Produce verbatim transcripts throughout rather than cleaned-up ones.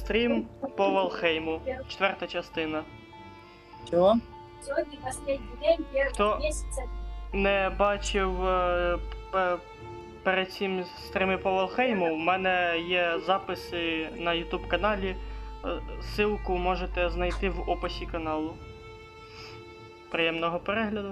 стрім по Валхейму. Четверта частина. Чого? Сьогодні останній день Хто першого місяця. не бачив е, пе- перед цим стріми по Валхейму, у мене є записи на ютуб каналі. Е, Ссылку можете знайти в описі каналу. Приємного перегляду.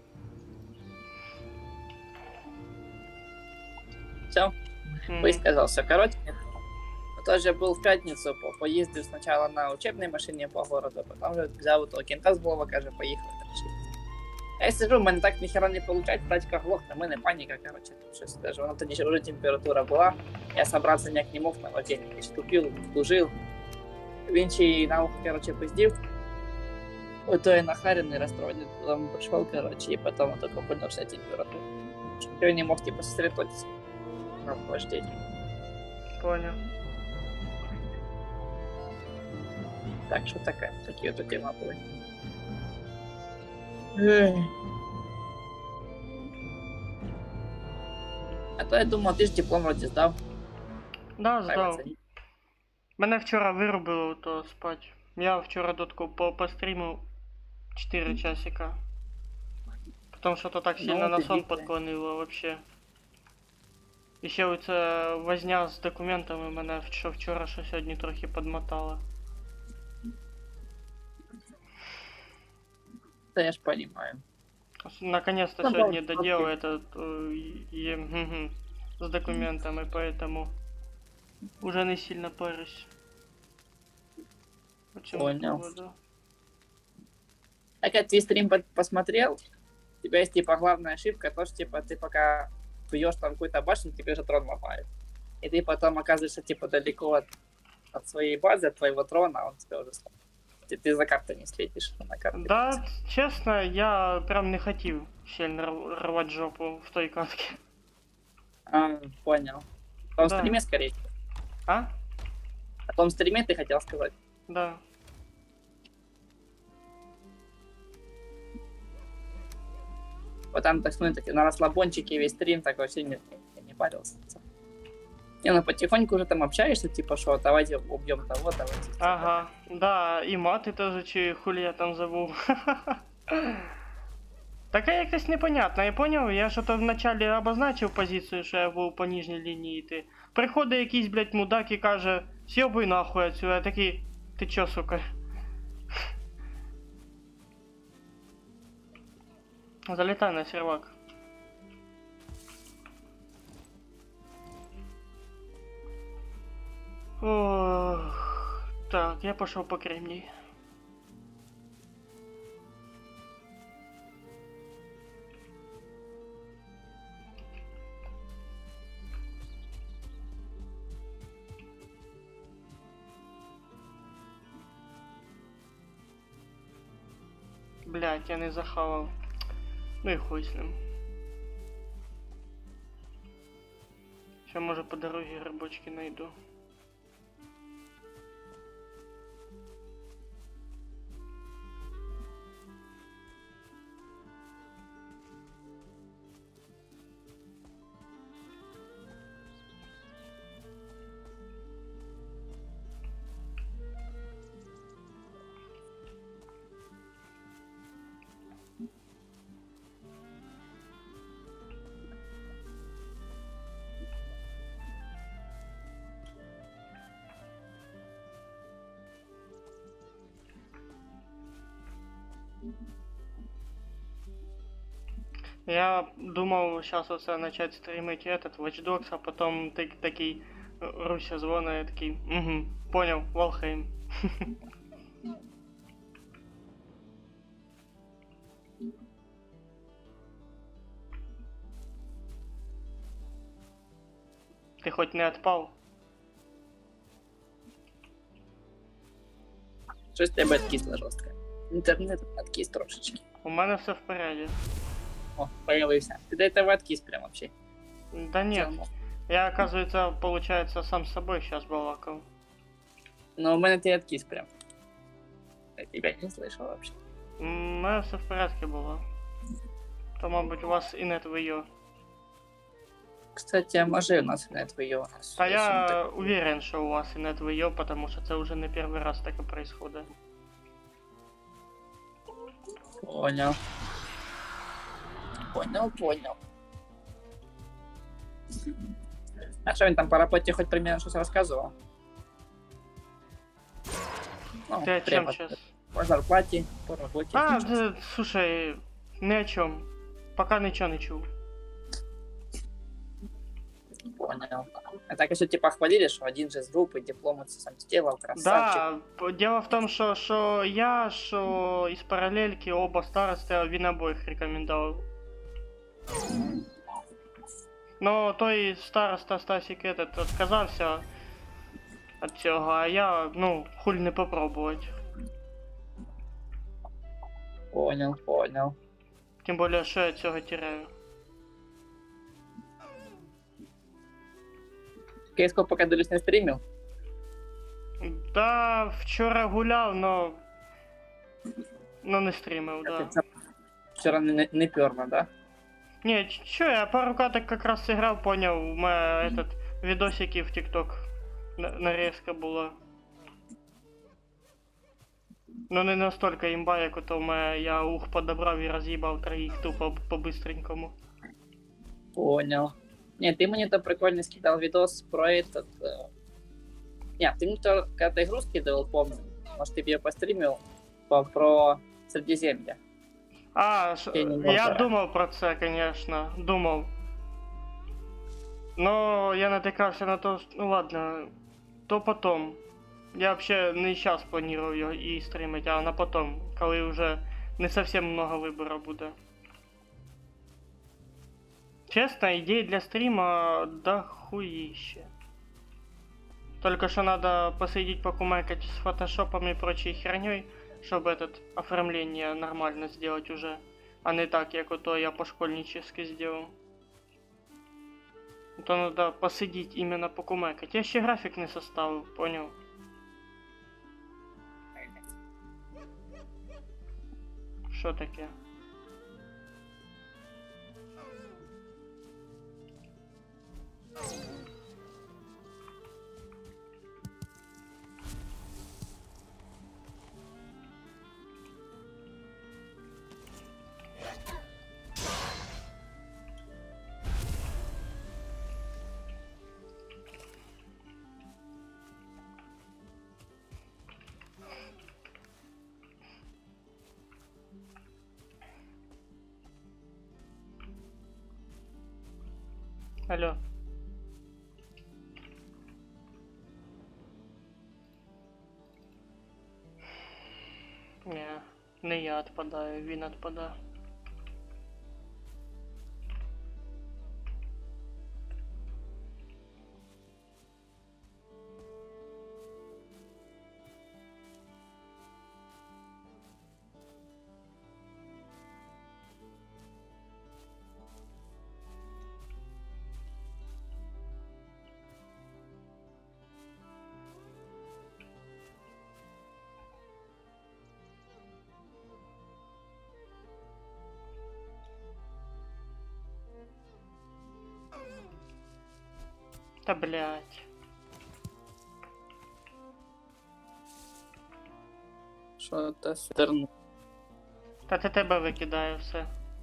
Все, Мгм. высказался. Короче, тоже был в пятницу, по- поездил сначала на учебной машине по городу, потом же взял этого кента с блока, каже, поехал. Короче. А я сижу, у мене так ніхера не получать, тачка глохне, в мене паніка, короче, тут щось даже. Вона тоді вже температура була, я собраться ніяк не мог на воді, ступил, служил. Він ще й на ухо, короче, пиздів. Ото я нахарений, расстроенный, потом пришел, короче, и потом он только понял, что температура. Я не мог, типа, сосредоточиться на вождении. Понял. Так что такая, такие вот темы были. Эх. А то я думал, ты же диплом вроде сдал. Да, здав. Ставиться. Мене вчора вирубило, то спать. Я вчора дотку по пострімив чотири часика. Потому що то так Ну, сильно на ти сон дикий. подклонило вообще. І ще оця возня з документами мене що вчора, що сьогодні трохи подмотало. Да я ж понимаю. Наконец-то Ну, сегодня да, доделал окей. этот э, и- мгм, с документами, поэтому уже не сильно парюсь. По цьому Понял. поводу. Так я твой стрим по- посмотрел. У тебя есть, типа, главная ошибка, то, что, типа, ты пока бьешь там какую-то башню, тебе же трон ломает. И ты потом оказываешься, типа, далеко от, от своей базы, от твоего трона, а он тебя уже... сломает. Ты, ты за карты не светишь, на карты. Да, честно, я прям не хотів сильно рв- рвать жопу в той катке. А, понял. В том Да. стриме, скорее всего. А? О том стриме ты хотел сказать? Да. Вот там, так сказать, на расслабончике весь стрим так вообще не, не, не парился. Не, ну потихоньку уже там общаешься, типа, что давайте убьем того, давайте. Ага. Да, і мати теж, чи хулі я там забув. Таке якось непонятно, я поняв, я що то вначалі обозначив позицію, що я був по нижній лінії йти. Приходить якийсь, блядь, мудак і каже, с'єбуй нахуй отсюда, я такий, ти чо, сука? Залітай на сервак. Ох, так, я пішов по Кремній. Блять, я не захавав. Ну і хуй з ним. Ще може по дорозі грибочки найду. Я думал сейчас вот начать стримить этот Watch Dogs, а потом так, такий э, Руся звонит, я такий, угу, понял, Валхейм. Ты хоть не отпал? Щось тебе откисло жорстко. Інтернет откис трошечки. У мене все в порядке. О, появився. Ти до этого откис прям вообще. Да нет, я, оказывается, получается, сам с собой сейчас балакал. Но у мене ти откис прям. Я тебя не слышал вообще. У мене все в порядке было. То, мабуть, у вас і нет вийо. Кстати, а може у нас не твоє у нас. Та я так- уверен, що у вас і не твоє, тому що це вже не перший раз таке происходит. Понял. Понял, понял. А що він там по роботі хоч примерно щось розказував? Ну, Ти о чим треба. зараз? По зарплаті, по роботі. А, щось. да, слушай, ни о чем. Пока нічого не чув. Понял. А так еще типа хвалили, что один же с группы диплом это сам сделал, красавчик. Да, п- дело в том, що, що я, що із паралельки оба старости, він обоїх рекомендував. Но той староста Стасик этот отказався від цього, а я, ну, хуль не попробувати. Понял, понял. Тим більше, що я цього теряю. Кейско пока дивлюсь не стримил. Да, вчора гуляв, но... но не стрімив, да. Вчера не, не, не перно, да? Не, ч- чё, я пару каток как раз сыграл, понял, у меня этот видосики в ТикТок на- нарезка была. Но не настолько имба, як ото у мене я ух подобрав і роз'їбав троїх тупо по-быстренькому. Понял. Не, ты мне то прикольно скидал видос про этот... э, Не, ты мне то, когда ты игру скидывал, помню. Может, ты бы ее постримил по, про Средиземье. А, ш- Я не я можу. думав про це, конечно, думав. Но я натикався на то, що- ну ладно, то потом. Я вообще не сейчас планирую його і стрімить, а на потом, коли вже не совсем много вибору буде. Честно, идей для стрима да хуище. Только что надо посидеть покумекать с фотошопом и прочей херней, чтобы этот оформление нормально сделать уже. А не так, як ото я по-школьнически сделал. То надо посидеть именно покумекать. Я ще график не составил, понял? Що таке? Алло. Не, не я отпадаю, він отпадає. Та блять. Что это стерн. Та це тебе викидає все.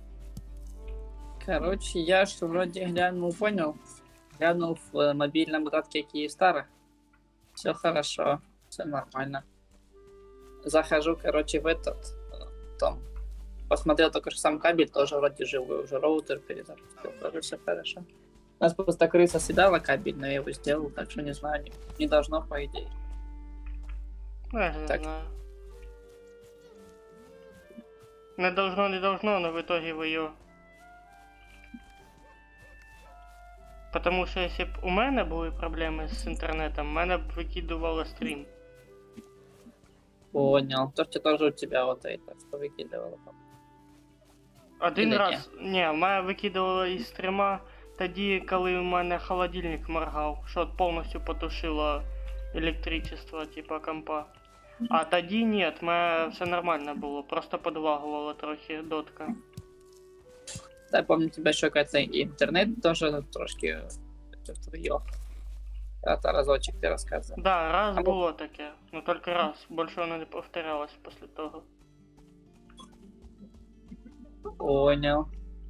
Короче, я что вроде глянул, понял. Глянул в э, мобильном додатке Киевстара. Все хорошо, все нормально. Захожу, короче, в этот э, там. Посмотрел только что сам кабель, тоже вроде живой, уже роутер перезапустил, тоже все хорошо. У нас просто крыса съедала кабель, но я его сделал, так что не знаю, не, не должно, по идее. Ну, я ж не Так. знаю. Не должно, не должно, но в итоге ви його. Потому що якщо б у мене були проблеми з інтернетом, мене б викидувало стрім. Понял. То, что тоже у тебя вот это, что выкидывало. Один Іноді. раз. Ні, мене викидувало із стріма тоді, коли у мене холодильник моргав, що от повністю потушило електричество, типа компа. А тоді ні, в мене все нормально було, просто подлагувало трохи дотка. Я помню, тебя щекается интернет тоже трошки твоё. Это разочек ты рассказывал. Да, раз Або- було таке. Ну тільки раз. Більше воно не повторялось після того. Понял.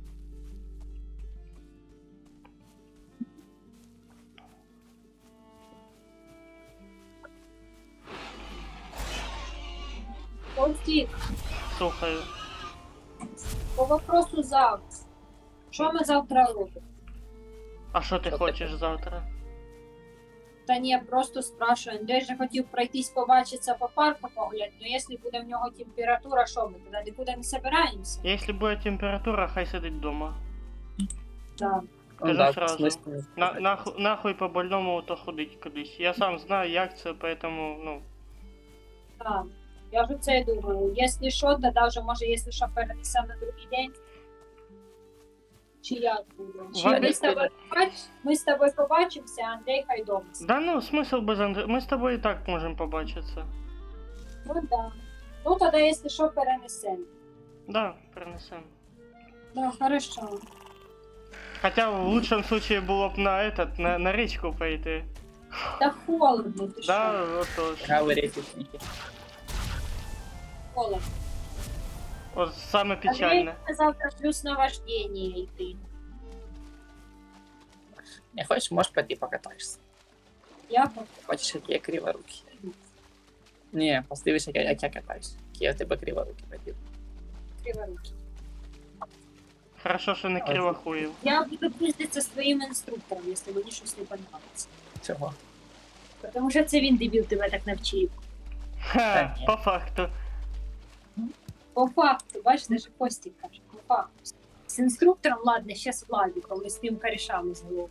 Конфлікт. Слухаю. По вопросу завтра. Що ми завтра робимо? А що ти Що хочеш завтра? Та ні, просто спрашиваю. Андрій же хотів пройтись побачитися по парку погуляти, але якщо буде в нього температура, що ми тоді нікуди не збираємося? Якщо буде температура, хай сидить вдома. Так. Ну, Скажу да, сразу. смысл. На, нахуй, нахуй по больному то ходить кудись. Я сам знаю, як це, поэтому, ну. Так. Я вже це й думаю. Якщо що, то навіть може, якщо що, перенесемо на другий день. Чи як буде? Чи Ваня, ми з тобою побач- ми з тобою побачимося, а Андрій хай дома. Да ну, смисл без Андрея. Ми з тобою і так можемо побачитися. Ну да. Ну тоді, якщо що, перенесемо. Да, перенесемо. Да, хорошо. Хотя в лучшем случае було б на этот, на, на річку пойти. Та холодно, ти Да, що? отож. Говори, техники. Холодно. От саме печальне. Андрій завтра плюс на вождение йти. Не хочешь, можешь пойти покатаешься. Я Хочешь, як я криворукий. Не, подивишся, як я, як я катаюсь. Як я в тебе криворукий пойду. криворукий. Хорошо, що не кривохуїв. Я буду пиздитися з твоїм інструктором, якщо мені щось не подобається. Чого? Тому що це він, дебіл, тебе так навчив. Ха, ні. по факту. По факту, бачиш, даже Костік каже, по факту. З інструктором, ладно, ще з Владиком і з тим корішами з голови.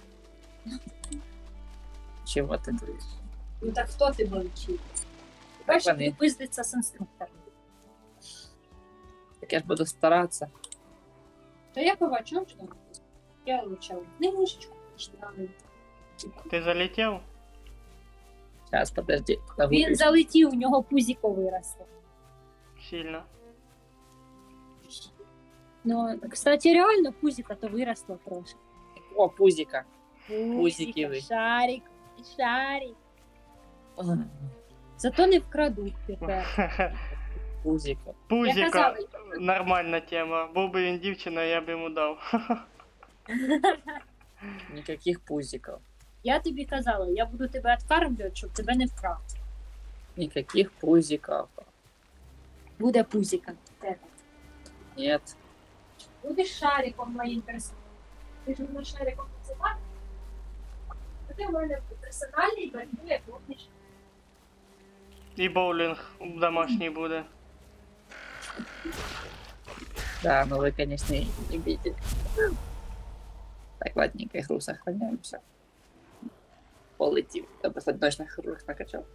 Чого ти говориш? Ну так хто тебе вчив? Бачиш, вони. буду пиздитися з інструктором. Так я ж буду старатися. То я побачу, що я лучше книжечку почитаю. Ти залетів? Зараз, подожди. Він Він... залетів, у нього пузіко виросло. Сильно. Ну, кстати, реально пузіко-то виросло трошки. О, пузика. Пузіко, Пузики ви. шарик, шарик. Зато не вкрадуть тепер. Пузика. Я Пузіка. казала, Нормальна тема. Був би він дівчина, я б йому дав. Никаких пузиков. я тобі казала, я буду тебе відкармлювати, щоб тебе не вкрав. Никаких пузиков. Буде пузіка. Тебе. Нет. Будеш шариком моїм персональним. Ти ж мене шариком називати? А ти в мене персональний боротьбу, як будеш. І боулінг домашній буде. Да, ну вы, конечно, любитель. Так, ладненько, игру сохраняемся. Полетів. Я просто точно хрурых накачал.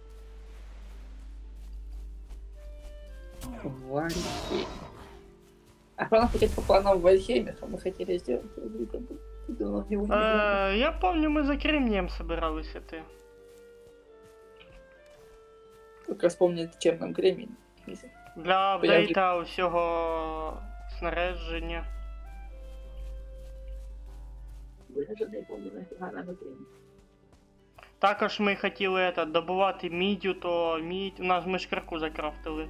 Вальхейм. А что нам хотеть по планам в Вальхейме? Что мы хотели сделать? Я забыл. Думал, не увидел. Е, я пам'ятаю, ми за Кремнієм собиралися ти. Только вспомнить, чем нам Кремень. Для Я апдейта усього снарядження. Я вже не помню, нафіга нам Кремень. Також ми хотіли это, добувати мідю, то мідь. У нас ми шкарку закрафтили.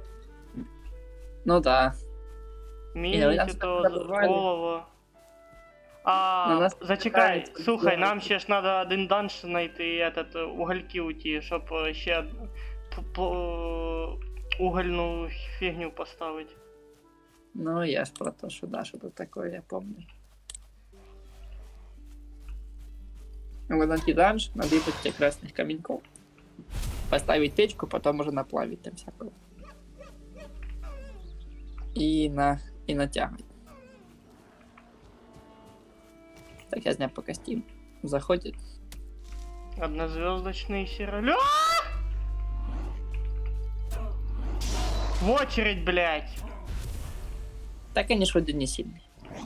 Ну да. Ні, у нас Мідь, то так з- добували. олово. А, На нас зачекай, питають, слухай, що- нам ще ж треба один данж знайти, этот, угольки уті, щоб е, ще п- п- угольну фігню поставити. Ну, я ж про то, что да, что-то такое, я помню. Вот найти данж, надыбать тех красных каменьков, поставить печку, потом уже наплавить там всякого. И на... и натягивать. Так, я снял по костюм. Заходит. Однозвездочный серолет. В очередь, блядь. Так они ж вроде не сильные.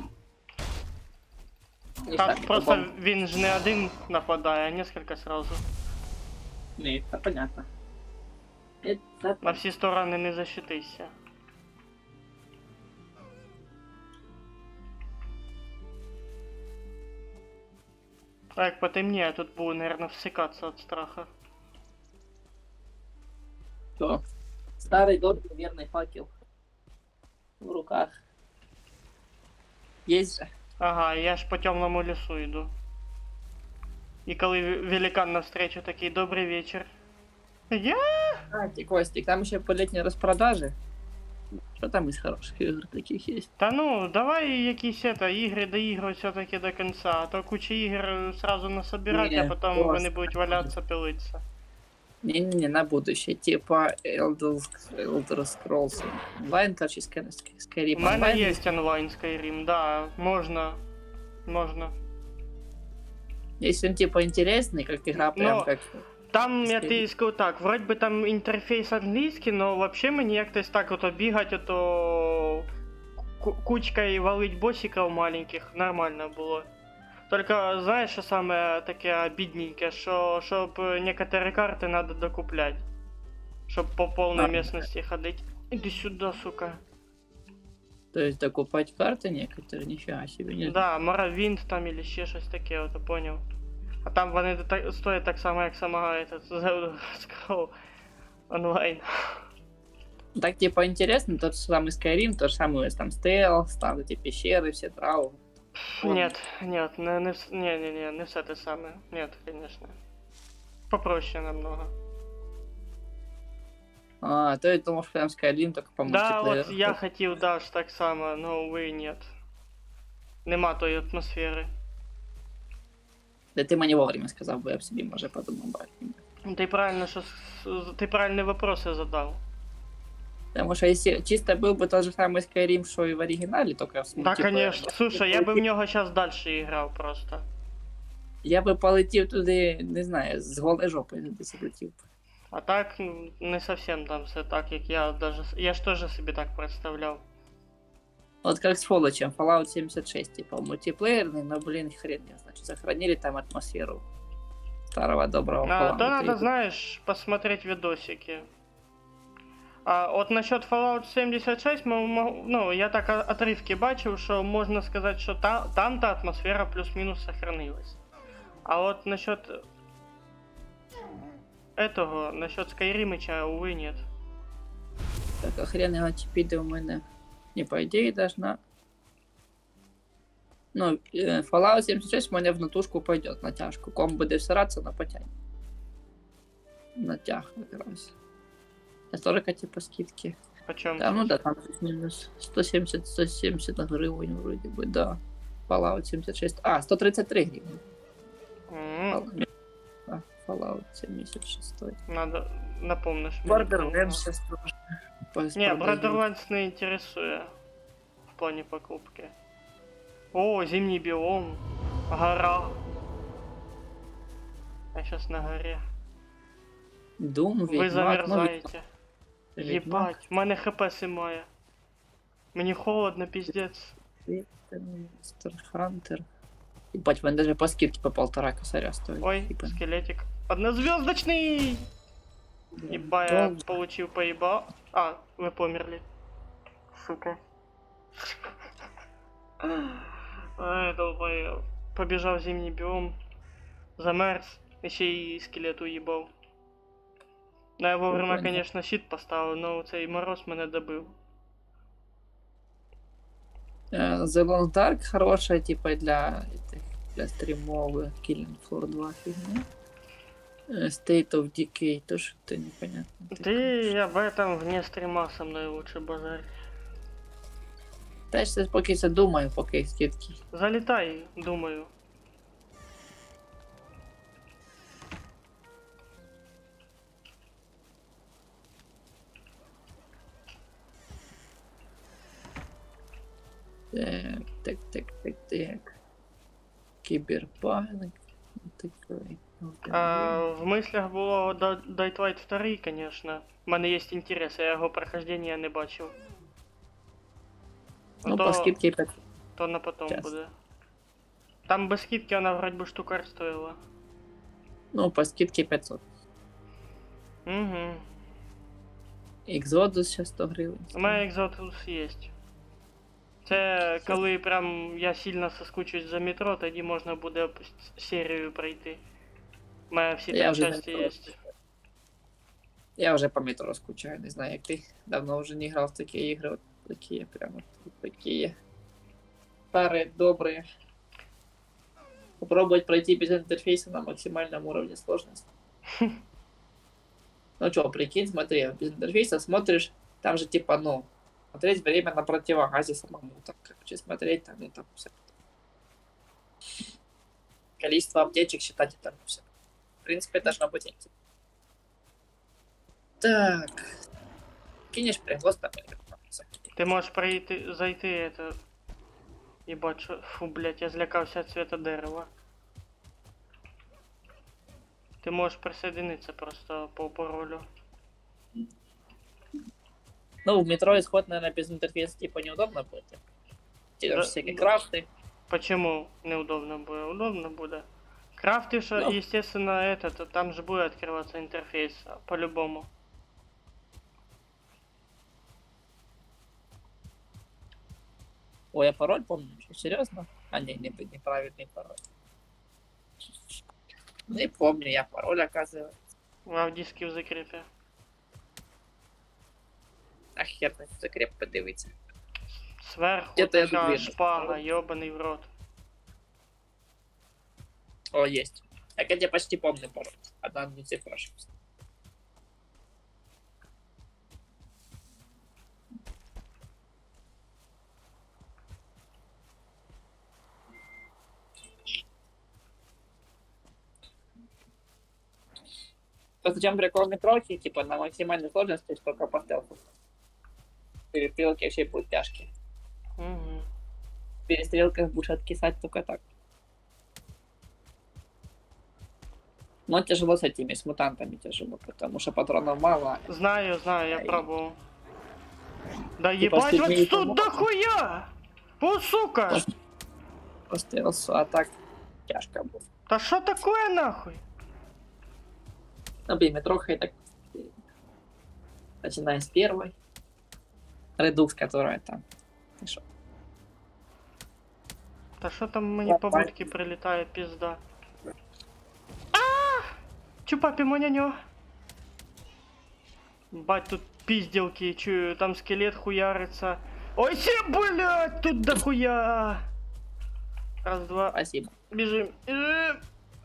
Не Там так, просто по-моему. він ж не один нападає, а несколько сразу. Не, это понятно. Это... На всі сторони не защитися. А як потемніє, тут буду, наверное, всикаться от страха. Что? Старый добрый верный факел в руках. Есть же. Ага, я ж по темному лісу йду. І коли ве- великан навстречу такий добрий вечір. Я? Кстати, Костик, там еще по летней распродаже. Что там из хороших игр таких есть? Та ну, давай якісь это, ігри доігрувати все-таки до кінця, а то куча ігр сразу насобирати, а Ні, потім просто. вони будуть валятися, пилитися. Не-не-не, на будущее. Типа Elder, Elder Scrolls Online, короче, Sky- Skyrim У мене Online. є онлайн Skyrim, да, можна. Можна. Если он типа интересный, как игра, прям Но- как... Там, я Skyrim. тобі скажу так, вроді би там інтерфейс англійський, но вообще мені якось так ото бігати, ото ку- кучкою валить босиків маленьких, нормально було. Только знаєш, що саме таке бідненьке, що щоб некоторі карти треба докупляти. Щоб по повній А. місцевості ходити. Іди сюди, сука. То есть докупать карты некоторые, нифига себе. Не Да, Моровинт там или ще щось таке, ото поняв. А там вони та- стоять так само, як сама этот Zelda Scroll онлайн. Так типа интересно, тот же самый Skyrim, то же самое там стелс, там эти пещеры, все травы. Нет, нет, не, не, вс- не, не, не, не все те саме. Нет, конечно. Попроще намного. А, то я думал, что прям Skyrim только по Да, от мультиплееру. я хотів да, ж так само, но увы, нет. Нема тої атмосфери. Да ты мне вовремя сказал, бы я б себе, може, подумал брать. Ти правильно, що с- ти правильні вопроси задав. Потому что если чисто был бы тот же самый Skyrim, что и в оригинале, только с Да, мультиплеером, конечно. Слушай, я би в нього зараз далі грав просто. Я би полетів туди, не знаю, з голою жопою десь летів. А так, ну, не совсем там все так, як я даже. с- Я ж теж собі так представляв. Вот как с Fallout, Fallout семьдесят шесть, типа мультиплеерный, но, блин, хрен не значит, сохранили там атмосферу старого доброго А, Fallout. то надо, три. знаешь, посмотреть видосики. А от насчет Fallout семьдесят шесть, мо- мо- ну, я так о- отрывки бачив, що можна сказати, що та, там та атмосфера плюс-мінус сохранилась. А от насчет этого, насчет Скайримича, увы, нет. Так, а хрен його піде у мене. Не, по ідеї, должна... Ну, е, Fallout семьдесят шесть у мене в натужку пойдет, натяжку. Ком буде всиратися, но потянет. Натяг якраз. А столько типа скидки. Почем? Да, ну да, там плюс-минус сто семьдесят сто семьдесят гривен вроде бы, да. Fallout семьдесят шесть. А, сто тридцать три гривны. М, Да, Fallout семьдесят шесть. Надо, напомнишь. мне. Borderlands сейчас тоже. пос- Не, продают. Borderlands не интересует в плане покупки. О, зимний биом. Гора. Я сейчас на горе. Doom, Вы Ведьмак, ну, замерзаете. Ведьмак, Ебать, в мене хп симає. Мені холодно, пиздец. Monster Hunter. Ебать, в мене даже по скидке по полтора косаря стоит. Ой, Типа, скелетик. Однозвездочный! Еба, я долго. получил поеба. А, вы померли. Сука. Ай, долбоёб. Побежал в зимний биом. Замерз. Еще и скелет уебал. Ну, я вовремя, Прикольно. конечно, щит поставил, но цей мороз мене добив. Э, The Long Dark хорошая, типа, для, этих, для стримов. Killing Floor два фигня. Э, State of Decay тоже что-то непонятно. Ты об этом вне стрима со мной лучше базарь. Да, я сейчас пока что думаю, пока есть скидки. Залетай, думаю. Так, так, так, так, так. Киберпанк. Такой. А, в мыслях було Да- Dying Light два, конечно. У мене є інтерес, я його прохождення не бачив. Ну, то, по скидке пять. то на потом Час. буде. Там без скидки вона вроді би штукар стоїла. Ну, по скидке пятьсот. Угу. Exodus сейчас сто гривен. У мене Exodus є. Це коли прям я сильно соскучусь за метро, тоді можна буде п- серію пройти. У мене всі Я там вже за часті метро є. Я уже по метро скучаю, не знаю, як ти. Давно уже не грав в такі ігри, от такі прямо такі старые, добрые. Попробовать пройти без интерфейса на максимальном уровне сложности. Ну чё, прикинь, смотри, без интерфейса смотришь, там же типа, ну, смотреть время на противогазе самому, там, короче, смотреть, там, ну, там, все. Количество аптечек считать, и там, все. В принципе, должно быть интересно. Так. Кинешь прихвост, там, Ти можеш пройти, зайти, это... Ебать, що... Фу, блядь, я злякався від цвета дерева. Ти можеш присоединитися просто по паролю. Ну, в метро исход, наверное, без интерфейса, типа, неудобно будет. Тебе Да, же всякие да. крафты. Почему неудобно будет? Удобно будет. Крафтишь, Ну. естественно, этот, там же будет открываться интерфейс, а, по-любому. Ой, я пароль помню, что, серьезно? А, не, не, неправильный пароль. Не помню я пароль, оказывается. В диске в закрепе. А хер на закреп подивиться. Сверху Где-то я такая тут вижу. шпага, ебаный в рот. О, есть. Так я почти помню пароль. Одна не цифра ошибся. Просто чем прикол метроки, типа на максимальной сложности только по стелсу. Перестрелки вообще будут тяжкие. Угу. В перестрелках будешь откисать только так. Но тяжело с этими, с мутантами тяжело, потому что патронов мало. Знаю, знаю, я Ай. пробовал. Да Типа ебать, вот сильнее тут помогут. дохуя! О, сука! По стелсу, а так тяжко будет. Да что такое нахуй? Ну, блин, метроха и так... Начиная с первой. Редукс, которая там. Ты шо? Да что там мне по Лопать. будке прилетает, пизда. А! Чупапи монянё. Бать, тут пизделки, чую, там скелет хуярится. Ой, се, блядь, тут дохуя. Раз, два, Спасибо. бежим, бежим.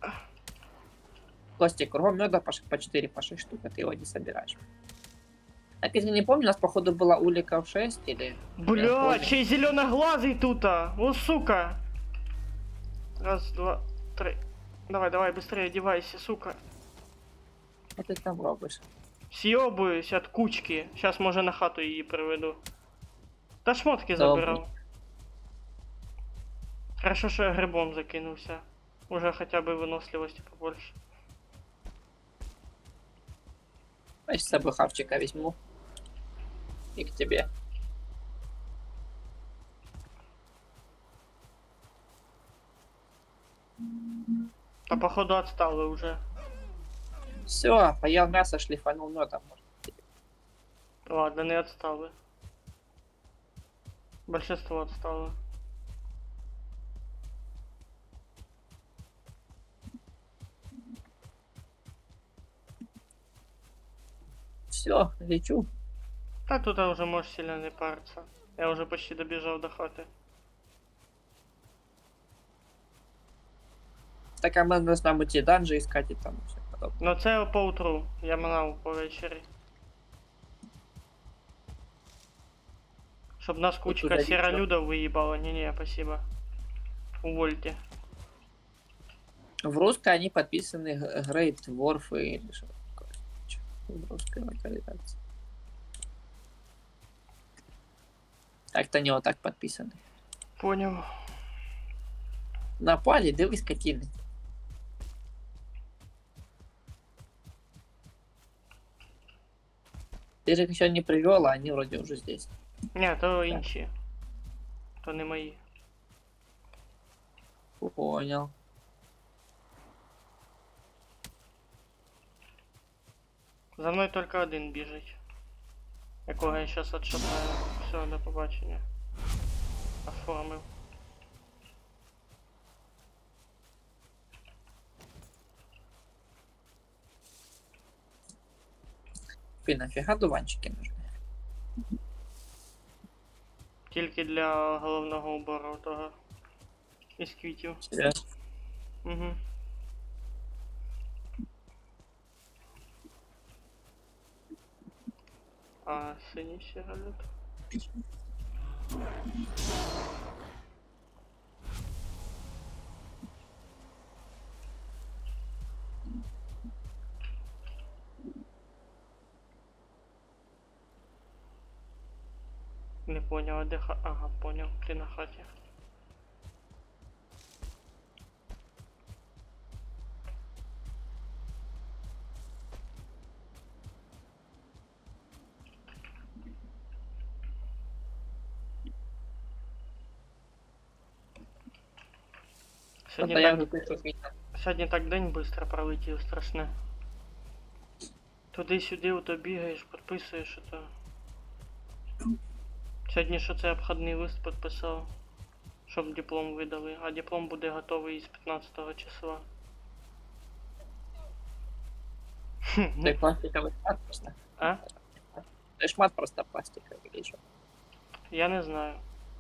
Костик, кругом меда по, ш- по четыре, по шесть штук, а ты его не собираешь. Так, если не помню, у нас, походу, была уликов шесть или... Я Бля, помню. чей зеленоглазый тут-то? О, сука. Раз, два, три. Давай, давай, быстрее одевайся, сука. Что ты там робишь? Съебуюсь от кучки. Сейчас, може, на хату її приведу. Та шмотки Добре. забирав. Хорошо, що я грибом закинувся. Уже хоча б виносливості побольше. Я с собой хавчика возьму. И к тебе. Та походу отстали уже. Все, поел мясо, шлифанул медом. Ладно, не отстали. Большинство отстало. Все, лечу. Та тут уже можешь сильно не париться. Я уже почти добежал до хаты. Так, а мы должна идти данжи искать и там все подобное. Но це поутру. Я манав повечері. Щоб нас кучка туда сіролюдов виїбала. Не-не, спасибо. Увольте. В русской они подписаны Г- Great Dwarf или что такое. Чё, в русской локализации. Так-то не вот так подписаны. Понял. Напали, дивись, скотины. Ты же их еще не привел, а они вроде уже здесь. Не, то інші. То не мої. Понял. За мною тільки один біжить. Якого я зараз отшатаю. Все, до побачення. оформив. Блін, нафіга дуванчики нужны? Тільки для головного убору того. Із квітів. Серйозно? Угу. А синій сигарет. Не понял, а де ха... Ага, понял, ти на хаті. Сьогодні Тобто я так, вже пишу світа. сьогодні так день швидко пролетів, страшне. Туди-сюди ото бігаєш, підписуєш ото. Сьогодні що це обходний лист підписав, щоб диплом видали, а диплом буде готовий з п'ятнадцятого числа. Той пластиковий шмат просто. А? Той шмат просто пластиковий, или що? Я не знаю.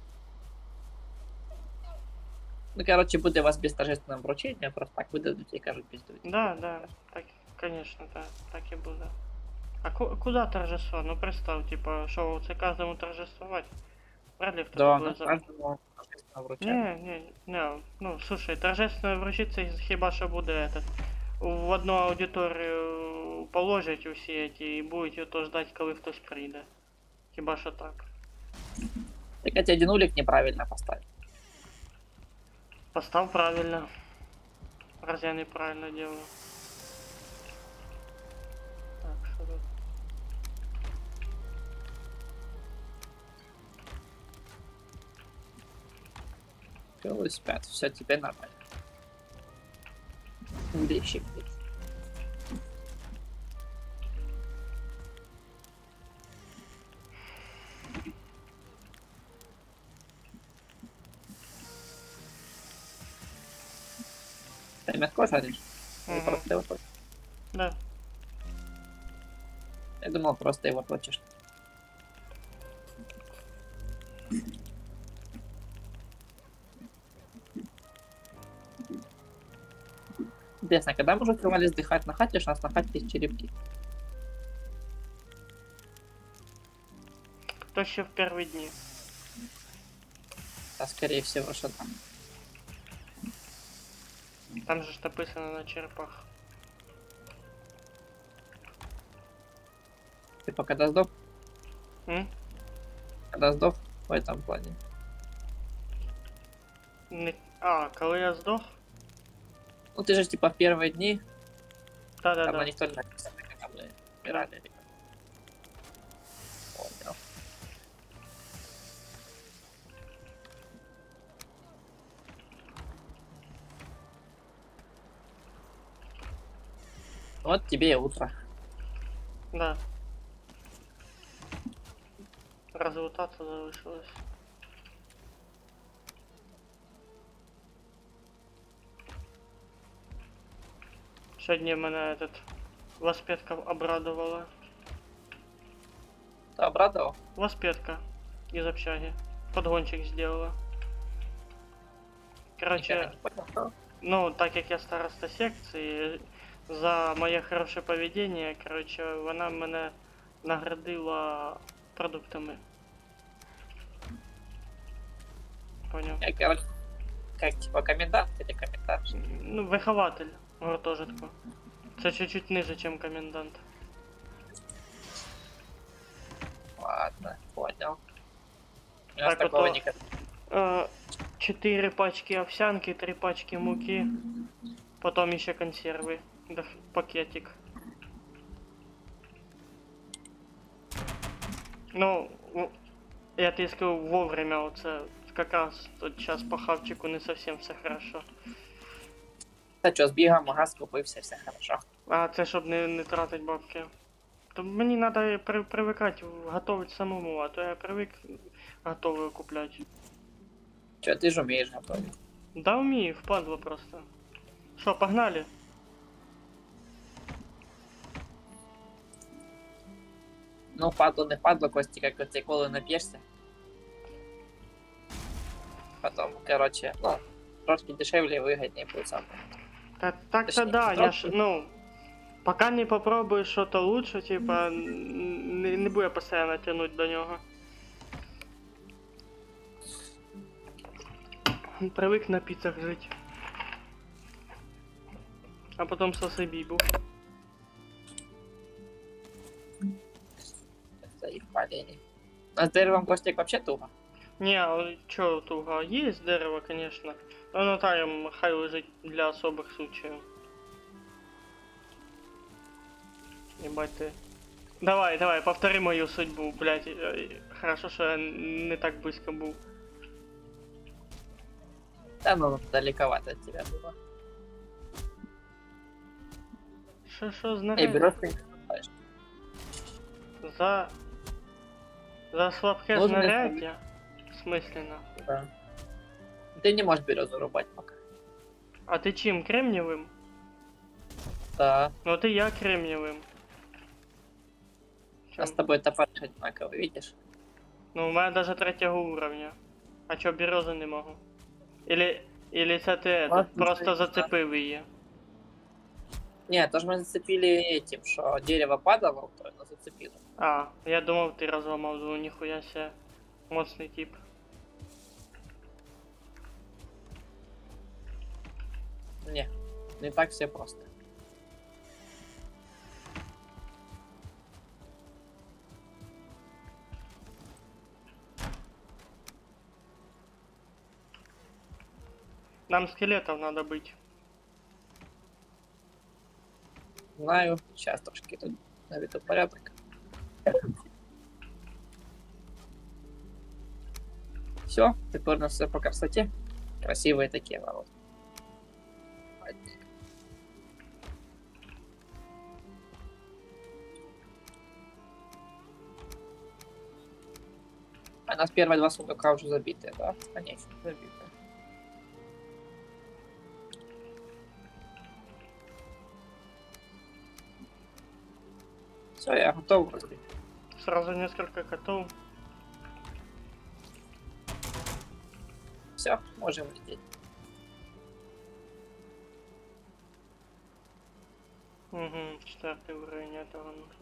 Ну, короче, буде вас без торжественного вручення, просто так видадуть і кажуть піздуйте. Да, да, так, конечно, да, так и буде. А ку куда торжество? Ну представь, типа, что це каждому торжествовать? Вряд ли кто-то Да, буде на за... кожному торжественного вручення. Не, не, не, ну слушай, торжественно вручиться хіба що буде этот. В одну аудиторію положать усі эти і будете то ждать, коли хтось прийде. Хіба що так. Так я тебе один улик неправильно поставил. Постав правильно. Раз я неправильно делаю. Так, що тут? Пилы спят, все, теперь нормально. Улещик, блядь. Ты мяско жаришь? Или Мгм. просто его точишь? Да. Я думал, просто его точишь. Интересно, когда мы уже открывали сдыхать на хате, что у нас на хате есть черепки? То ще в перші дні. А скорее всего, что там. Там же ж написано на черепах. Типа, когда сдох? М? Когда сдох в этом плане. Не... А, коли я здох? Ну ты же типа в первые дни, там Да-да-да. на них тоже написано, когда мы умирали. или как. Понял. Вот тебе и утро. Да. Розлутатися залишилось. Сьогодні мене этот Ласпетка обрадувала. Ты обрадовал? Ласпетка из общаги. Подгончик сделала. Короче, Нифига не понял, что? ну, так як я староста секції, за моє хороше поведіння, короче, вона мене наградила продуктами. Понял? Я, короче, как типа комендант или комментарий? Ну, вихователь гуртожитку. Це чуть-чуть ниже, ніж комендант. Ладно, понял. У нас Так, такого а то- никогда. Э, Четыре пачки овсянки, три пачки муки, потом еще консервы, да, пакетик. Ну, в- я тебе скажу вовремя, оце как раз тут сейчас по хавчику не совсем все хорошо. Та что, сбегал, магаз купився, все хорошо. А це щоб не, не тратить бабки. То мені треба при, привикати готувати самому, а то я привик готове купляти. Че, ты же умеешь готовить. Да умею, впадло просто. Что, погнали? Ну, падло не падло, Кости, как ты колы напьешься. Потом, короче, ну, трошки дешевле и выгоднее будет сам. Да, так-то Точнее, да, не я ж, трошки. ну, пока не попробую что-то лучше, типа, н- не, не буду я постоянно тянуть до него. Привык на пиццах жить. А потом сосы бибу. Это их полени. А с деревом, Костик, вообще туго. Не, а чё туго? Есть дерево, конечно. Но оно там хай лежит для особых случаев. Ебать ты. Давай, давай, повтори мою судьбу, блядь. Э, Хорошо, что я не так близко был. Да, ну, далековато от тебя было. Шо, шо, Эй, знаю. берешь ты не покупаешь. За... За слабке Нужно знаряддя? Смысленно. Да. Ты не можешь березу рубать пока. А ты чим, кремниевым? Да. Вот и я кремниевым. А Чём? с тобой топор одинаковый, видишь? Ну, у меня даже третьего уровня. А чё, березы не могу? Или... Или це ти этот, Ладно, просто да. зацепив її? Нет, то же мы зацепили этим, что дерево падало, то оно зацепило. А, я думав, ти розламав, думаю, ніхуя себе. Моцний тип. Не, не так все просто. Нам скелетов надо быть. Знаю, сейчас трошки тут наведу порядок. Все, теперь у нас все по красоте. Красивые такие ворота. А у нас первые два сундука уже забитые, да? Конечно, забитые. Все, я готов вроде. Сразу несколько котов. Все, можем лететь. Угу, четвертый уровень этого нужен.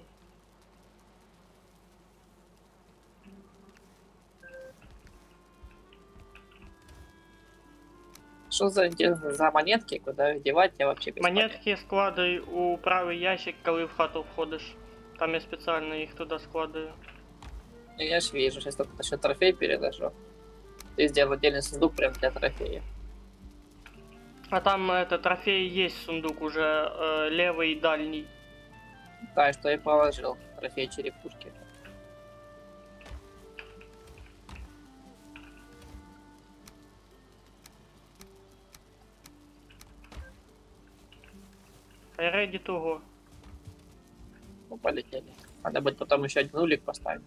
Что за, за монетки, куда их девать, я вообще без понятия. Монетки складуй у правий ящик, коли в хату входиш. Там я специально их туда складываю. Ну, я ж вижу, сейчас только еще трофей передажу. Ты сделал отдельный сундук прям для трофея. А там это трофей есть сундук уже э, левый и дальний. Да, что я положил. Трофей черепушки. I ready to go. Ну, полетели. Надо будет потом еще один улик поставить.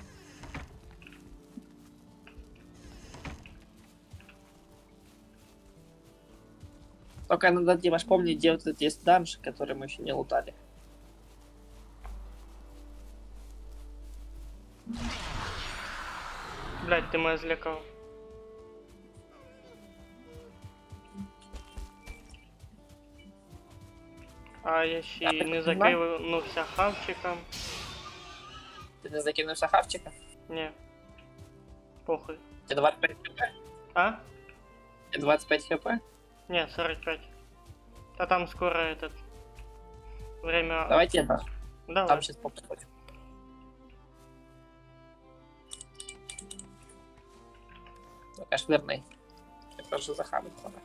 Только надо, Димаш, помнить, где вот этот есть данж, который мы еще не лутали. Блять, ты меня злякав. А я ще Я й так не понимаю. закинувся хавчиком. Ты не закинулся хавчика? Не. Похуй. Тебе двадцать пять хп? А? Тебе двадцать пять хп? Не, сорок пять. А там скоро этот... Время... Давайте это. Давай. Там сейчас попробуем. Только швырный. Я прошу захавать надо.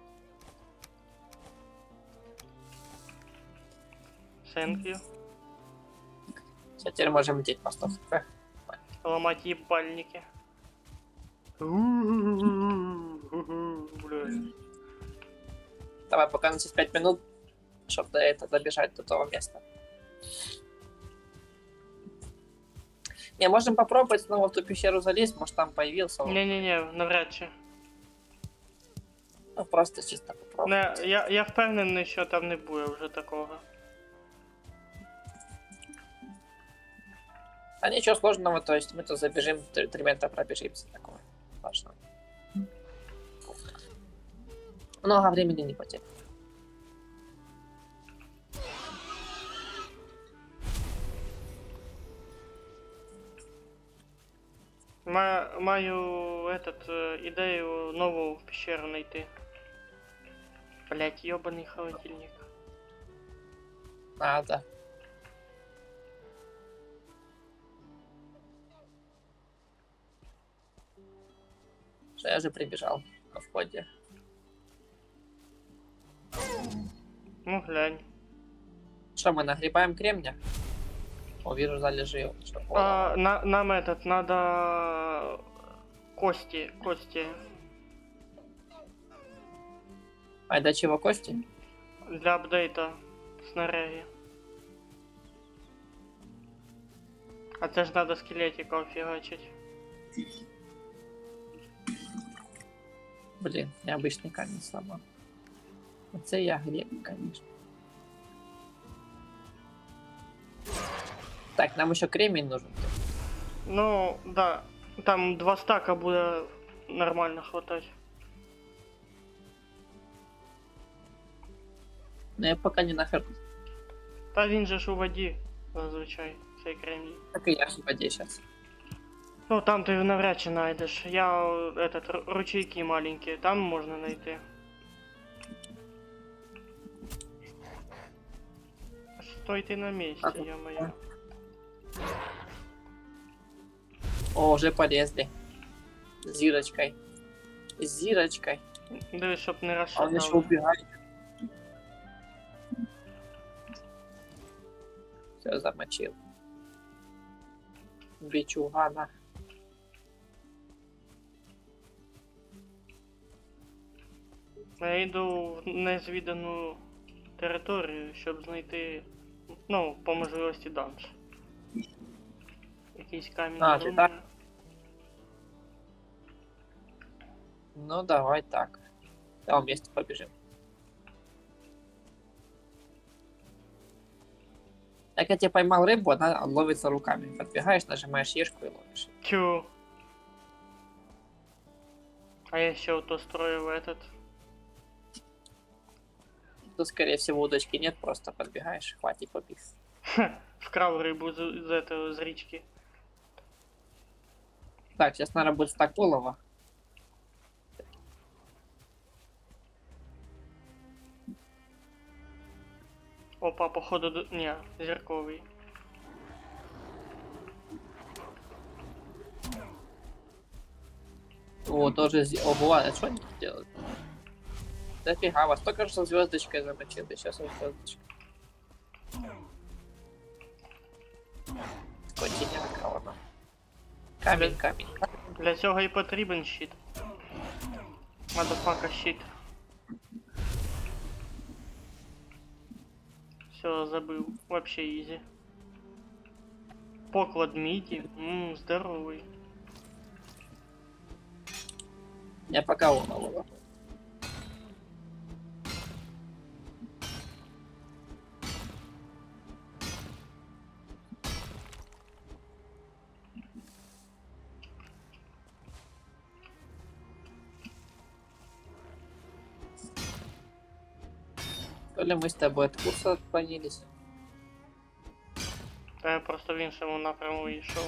Thank you. Все, теперь можем лететь по сто хп. Ломать ебальники. Блядь. Давай, пока на пять минут, чтобы до этого добежать до того места. Не, можем попробовать снова в ту пещеру залезть, может там появился он. Не-не-не, навряд чи. Ну, просто чисто попробувати. Не, я, я впевнений, що там не буде вже такого. А ничего сложного, то есть мы тут забежим, три, три метра пробежимся, такое страшно. Много времени не потеряем. Ма- маю этот, э, ідею нову пещеру знайти. Блять, ёбаний холодильник. Надо. Что я же прибежал на входе. Ну глянь. Что, мы нагребаем кремня? О, вижу, залежи. Что, о, А, на, нам этот, надо кости, кости. а до чего кости? Для апдейта снаряги. А це ж надо скелетиков фигачить. Блин, необычный камень сломал. Это я грек, конечно. Так, нам еще кремень нужен. Ну, да. Там два стака буде нормально хватать. Но я пока не нахер. Та він же ж у воді, зазвичай, цей кремній. Так и я в воде сейчас. Ну там ти навряд чи знайдеш. Я этот, ру- ручейки маленькі, там можна знайти. Стой ти на місці, Так. я моя. О, уже полезли. С зирочкой. С зирочкой. Дивись, щоб не А он еще розшатав. убегает. Все, замочил. Бичугана. Я йду в незвідану територію, щоб знайти, ну, по можливості данж. Якийсь камінь. А, ти думаю. так? Ну, давай так. Да, вместе побежим. Так я тебе поймал рыбу, она ловится руками. Подбегаешь, нажимаешь ешку и ловишь. Тю. А я ще ото строїв этот. Тут, скорее всего, удочки нет, просто подбегаешь, хватит побег. Вкрав рибу з, з, этого, з річки. Так, сейчас, наверное, будет стак олова. Опа, походу, до... Ні, зірковий. О, тоже... зи- Ого, а что они тут делают? Дофига, вас только что звездочкой замочил, и сейчас звездочка. Континент ладно. Камень, камень. Для цього і потрібен щит. Мадафака щит. Все, забив. Вообще ізі. Поклад міді. Ммм, здоровий. Я пока олова. То ли мы с тобой от курса отклонились? Та я просто в іншому напряму йшов.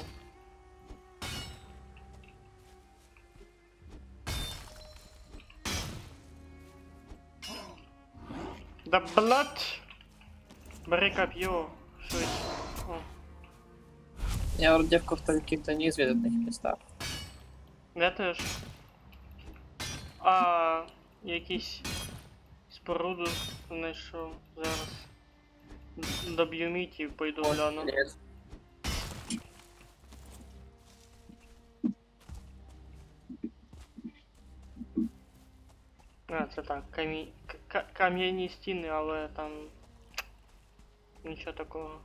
Да блять! Бери копье. Швидше. О, Я вроде в каких-то неизведанных местах. я теж. А, якісь споруду знайшов зараз. Доб'ю міті, пойду гляну. Лес. А, це так, камі... к- кам'яні стіни, але там нічого такого.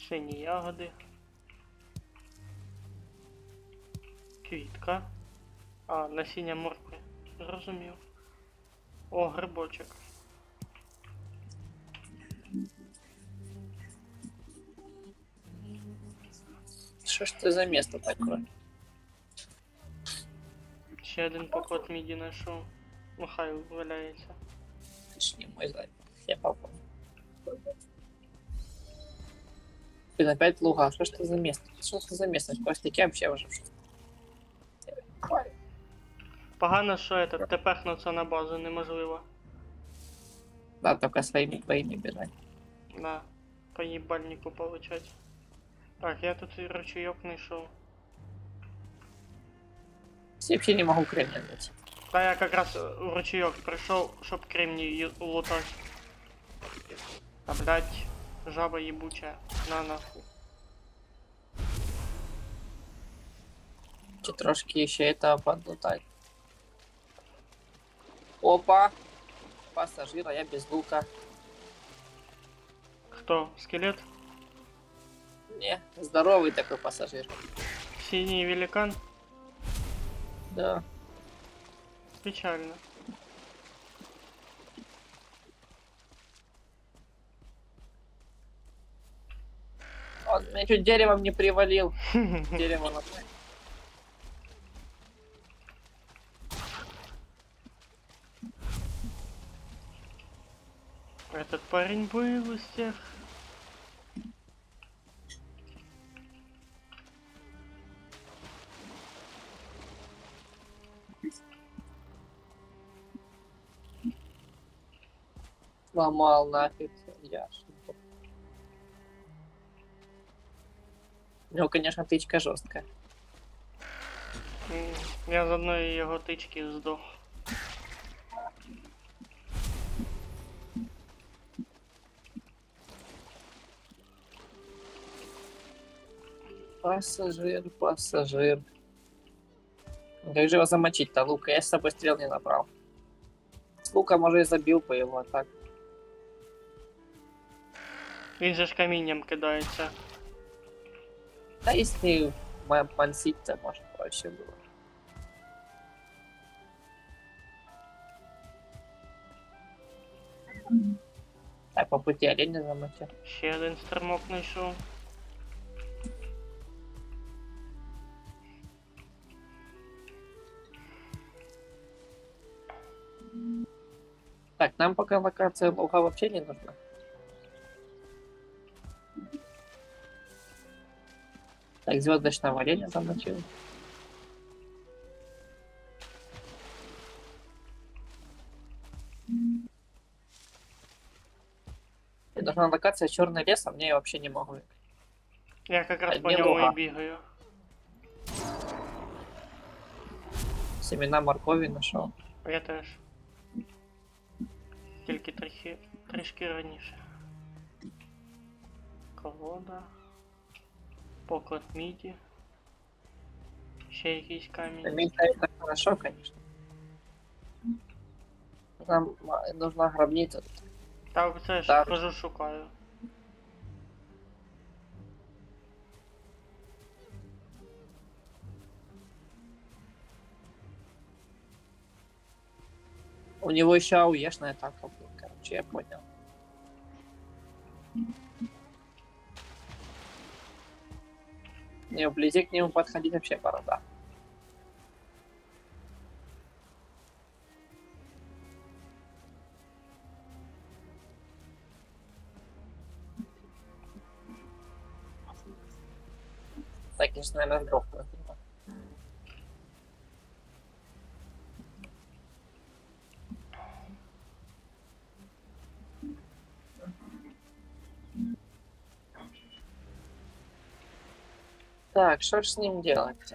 Сині ягоди. Квітка. А, насіння моркви. Зрозумів. О, грибочок. Що ж це за місто таке? Ще один поклад міді знайшов. Ну хай валяється. Ти ж не мой зайчик. Я попал. Блин, опять луга. Что ж это за место? Что это за местность? Пластики вообще уже что? Погано, що этот, тепехнуться на базу неможливо. Да, только своими двоими бежать. Да, по їбальнику получать. Так, я тут і ручейок знайшов. Я вообще не могу кремния найти. Та я якраз в ручейок прийшов, щоб кремній лутати. А блять, жаба їбуча, на нахуй. Чи трошки еще этого подлутать. Опа! Пассажир, а я без лука. Хто? Скелет? Не, здоровый такой пассажир. Синій великан? Да. Печально. Он меня чуть деревом не привалил. Дерево на... Этот парень был из тех. Сломал нафиг. Яшеньку. У него, конечно, тычка жесткая. М, Я з одної його тички здох. Пассажир, пассажир. Как же его замочить-то, лука? Я с собой стрел не набрал. С лука, может, и забил бы его, а так. Він же ж камінням кидається. Да если мансить-то, может, проще было. Так, по пути оленя замочил. Ще один струмок знайшов. Так, нам пока локация луга вообще не нужна. Так, звездочного оленя замочил. И нужна локация черный лес, а мне я вообще не могу. Я якраз по Одні ньому луга. і бігаю. Семена моркови нашел. Я теж. Тільки трохи, трішки раніше. Колода. Поклад міді. Ще якийсь камінь. Иметь это хорошо, конечно. Нам ма- нужна гробница. Так, це ж Так. хожу шукаю. У него еще ауешная атака была, короче, я понял. Не, вблизи к нему подходить вообще борода. Так, конечно, наверное, сдохну. Так, что ж с ним делать?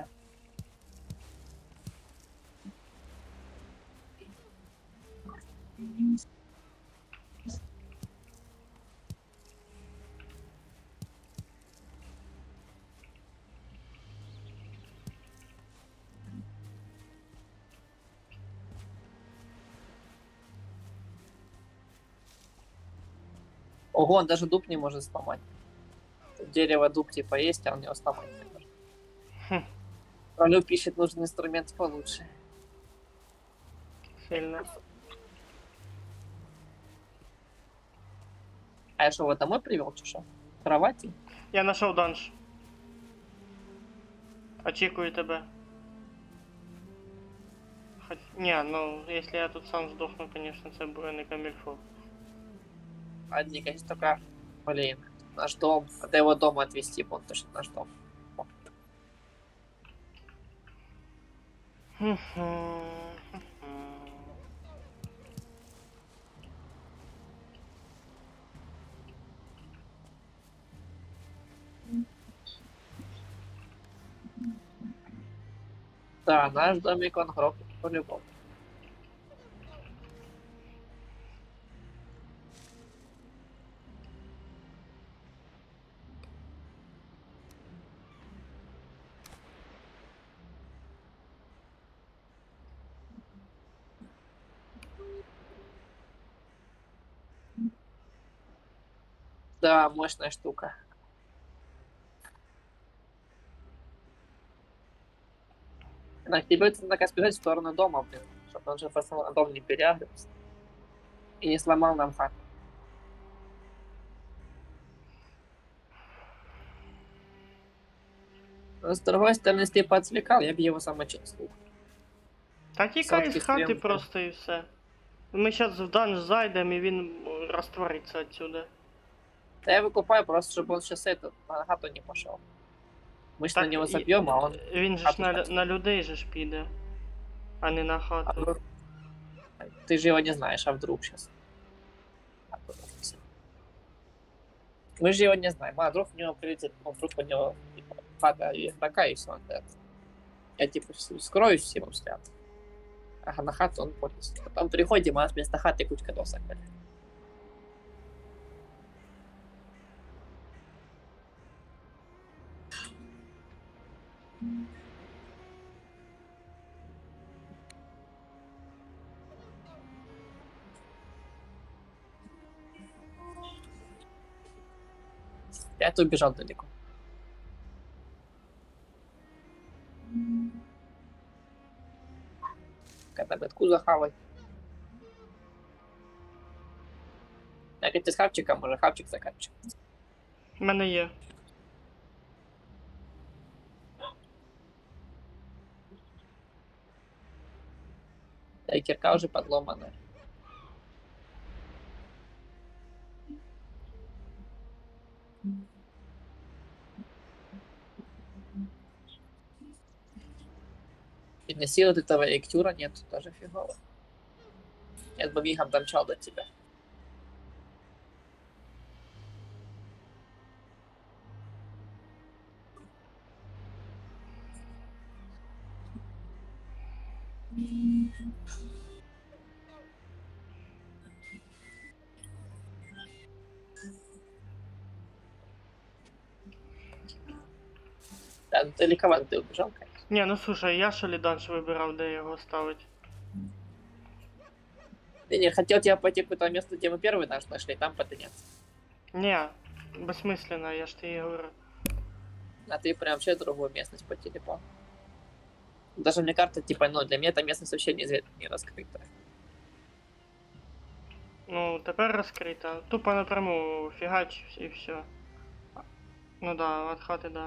Ого, он даже дуб не может сломать. дерево дуб типа есть, а он его сломать не может. Хм. Троллю пишет, нужен инструмент получше. Сильно. А я что, его домой привел, чеша? Кровати? Я знайшов данж. Очікую тебе. Хоч... Ні, ну, якщо я тут сам здохну, звісно, це буде не камільфо. Одни, конечно, только, блин, наш дом. Надо его дома отвезти, вон точно наш дом. Да, наш домик он грохнет по-любому. Да, мощная штука. Так, тебе это надо спешить в сторону дома, блин, чтобы он же просто дом не переагрился. И не сломал нам хату. Но с другой стороны, если бы отвлекал, я бы его замочил слух. Та тікай Сотки з хати стрім. просто і все. Ми зараз в данж зайдемо і він розтвориться отсюда. Да я выкупаю просто, чтобы он сейчас этот, на хату не пошел. Мы же на Так, него і- забьем, а он... Він же ж на, лю- на людей же ж піде, а не на А хату. вдруг... Ты же его не знаешь, а вдруг сейчас? Мы же его не знаем, а вдруг у него прилетит, ну, вдруг у него типа, хата игрока и все. Да. Я типа с- скрою всем взгляд. А на хату он полез. Потом приходим, а вместо хаты кучка досок. блядь. Я-то убежал далеко. Когда бетку захавать. Так, это с хавчиком, уже хавчик заканчивается. У мене є. Да и кирка уже подломанная. И силы от этого эктюра нет, тоже фигово. Я бы мигом домчал до тебя. Да, ну далековато ты убежал, конечно. Ні, ну слушай, я що ли данж вибирав, де його ставити. Я не хотел тебя пойти в какое-то место, где мы первый наш нашли, там подняться. Ні, безсмисленно, я ж тобі говорю. А ты прям вообще в другую местность по телепорту. Даже мне карта, типа, ну, для меня эта местность вообще не, не раскрыта. Ну, тепер розкрита. Тупо напряму фігач і все. Ну да, от хати, да.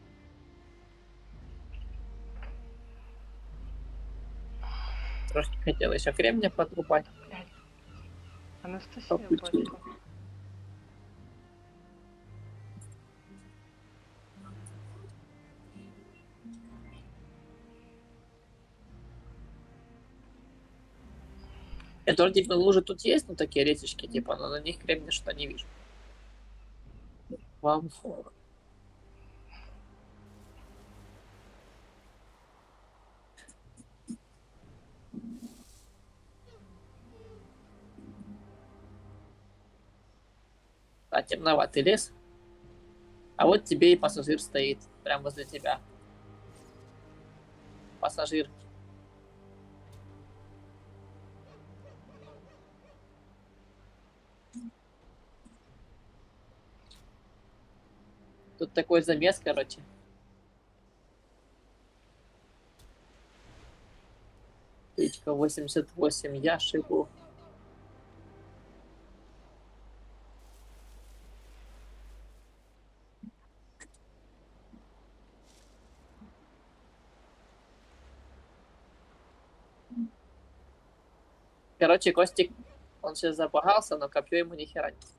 Трошки хотел еще кремня подрубать. Анастасія, Попутчик. батько. Это вроде бы лужи тут есть, ну, такие речечки, типа, но на них кремня что-то не вижу. Вам фор. А, темноватый лес. А вот тебе и пассажир стоит, прямо возле тебя. Пассажир. Тут такой замес, короче. Птичка восемьдесят восемь, я шибу. Короче, Костик, он сейчас запахался, но копье ему ни хера нет.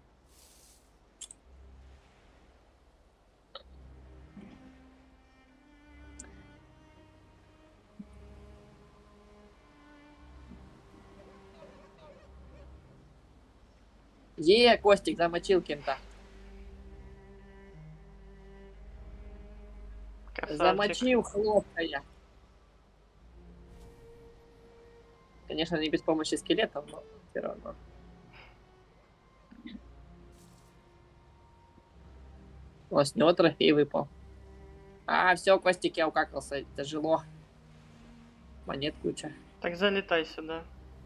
Е, Костик замочил кем-то. Красавчик. Замочил хлопка я. Конечно, не без помощи скелетов, но все равно. О, с него трофей выпал. А, все, Костик, я укакался. Тяжело. Монет куча. Так залетай сюда.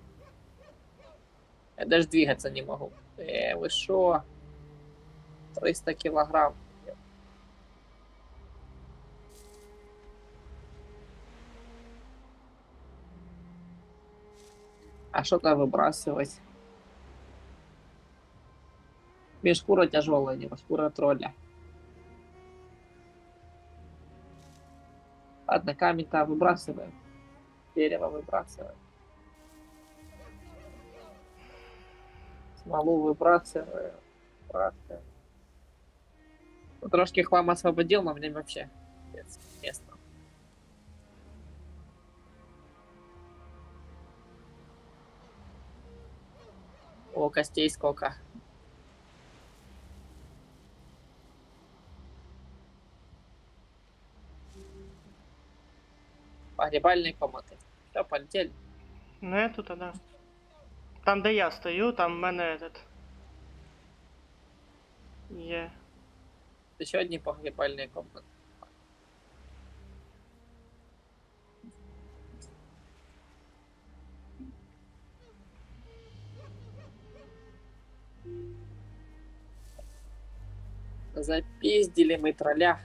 Я даже двигаться не могу. Э, вы шо? триста килограмм. А что-то выбрасывать. Мне шкура тяжелая, не шкура тролля. Ладно, камень-то выбрасываем. Дерево выбрасываем. Смолу выбрасываем. Выбрасываем. Ну, трошки хлам освободил, но мне вообще без места. О, костей сколько. Погребальные комнаты. Все, полетели. Ну я тут, да. Там, де я стою, там в мене этот. Є. Еще одни погребальные комнаты. Запиздили мы тролля.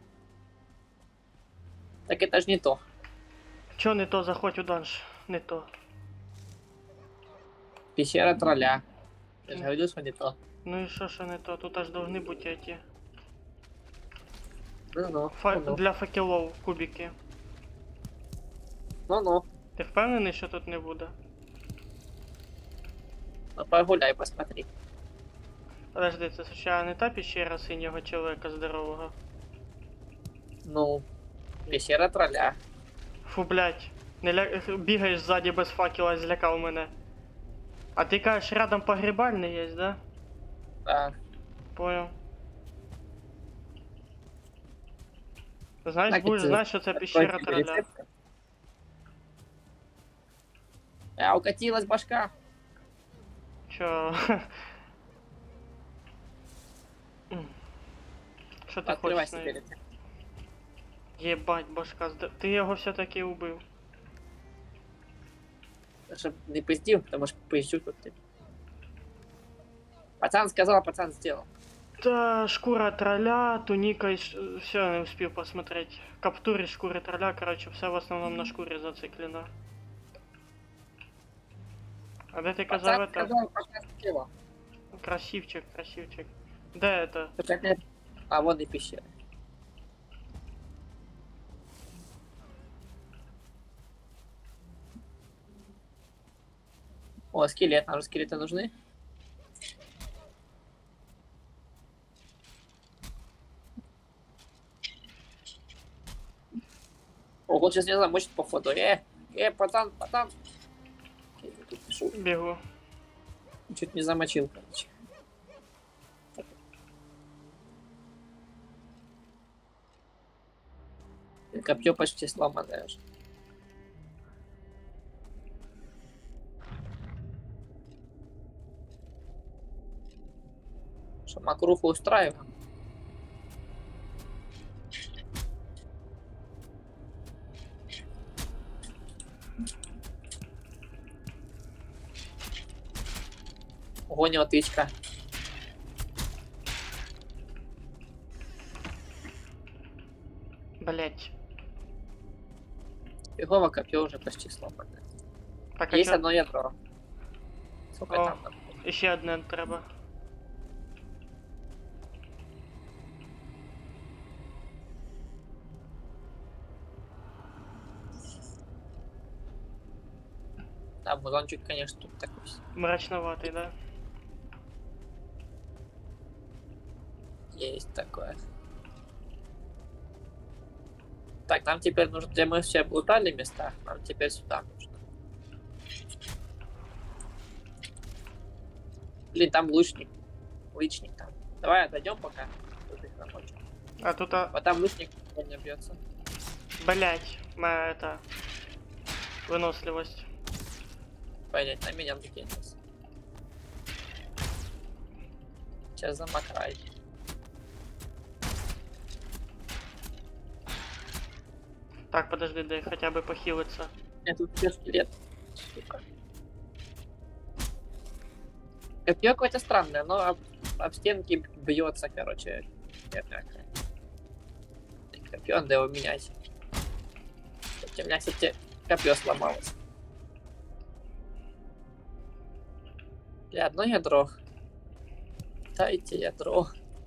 Так это ж не то. Чо не то, заходь у данж? Не то. Пещера тролля. Я же говорю, что не то. Ну і що, що не то? Тут аж должны бути эти. Ну-ну. Фа... Ну-ну. Для факелов кубики. Ну-ну. Ти впевнений, що тут не буде? Ну, погуляй, посмотри. Подожди, це ще не та пещера синього чоловіка здорового. Ну, пещера тролля. Фу, блядь. Не ля... Бігаєш ззаді без факела, злякав мене. А ти кажеш, рядом погребальний є, да? Да. Понял. Знаєш, Так, будеш це- знати, що це пещера Против тролля. рецепта. А, укатилась башка. Чо? М. Що ти Открывай хочеш? себе нею? рецепт. Єбать, башка, зда- ти його все-таки убив. Чтоб не пиздил, потому что поищу тут ты. Пацан сказал, пацан сделал. Та шкура тролля, туніка і все, не успів посмотреть. Каптури шкури тролля, короче, все в основному на шкурі зациклено. А де ти казав Пацан это? сказал, пацан сделал. Красивчик, красивчик. Де это? Только нет. А вон и пещера. О, скелет. Нам же скелеты нужны. О, вот сейчас не замочит походу. Э, э, пацан, пацан. Я тут пишу. Бігу. Чуть не замочил, короче. Копье почти сломанное уже. Что, макруху устраиваем? Ого, у него тычка. Блять. Фигово копье уже почти сломано. Так, а Есть чо- одно ядро. Сколько О. там? там? Ще одне треба. Да, музончик, конечно, тут такой. себе. Мрачноватий, да? Есть такое. Так, нам теперь нужно, где мы все облутали места, нам теперь сюда нужно. Блин, там лучник. Лучник там. Давай отойдем пока. Тут их намочим. А тут, а... Вот там лучник не бьется. блять, моя это... выносливость. Понять, на меня накинется. Сейчас замокрай. Так, подожди, дай хотя бы похилиться. Нет, тут где скелет. Сука. Копье какое-то странное, но об, об стенки бьется, короче. Яркое. Копье надо его менять. Кстати, у меня, кстати, копье сломалось. Бля, одно ядро. Дайте ядро.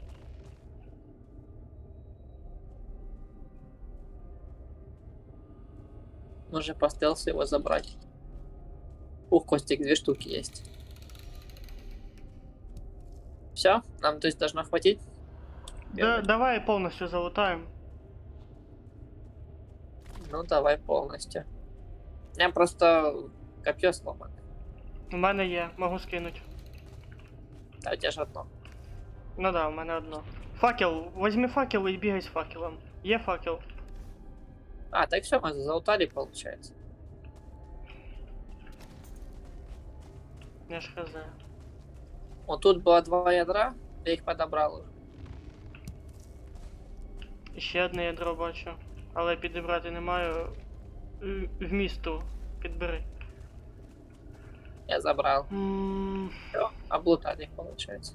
Нужно по стелсу его забрать. Ух, Костик, две штуки есть. Все, нам то есть должно хватить. Да, Первый. давай полностью залутаем. Ну давай полностью. У меня просто копье сломано. У мене є, можу скинуть. А у тебя же одно. Ну да, у мене одно. Факел, возьми факел і бігай з факелом. Є факел. А, так все, мы залутали, получается. Я ж хз. Вот тут было два ядра, я их подобрал уже. І ще одне ядро бачу. Але підібрати не маю. Е, Вмісту підбери. Я забрал. М, Все, облутали, получается.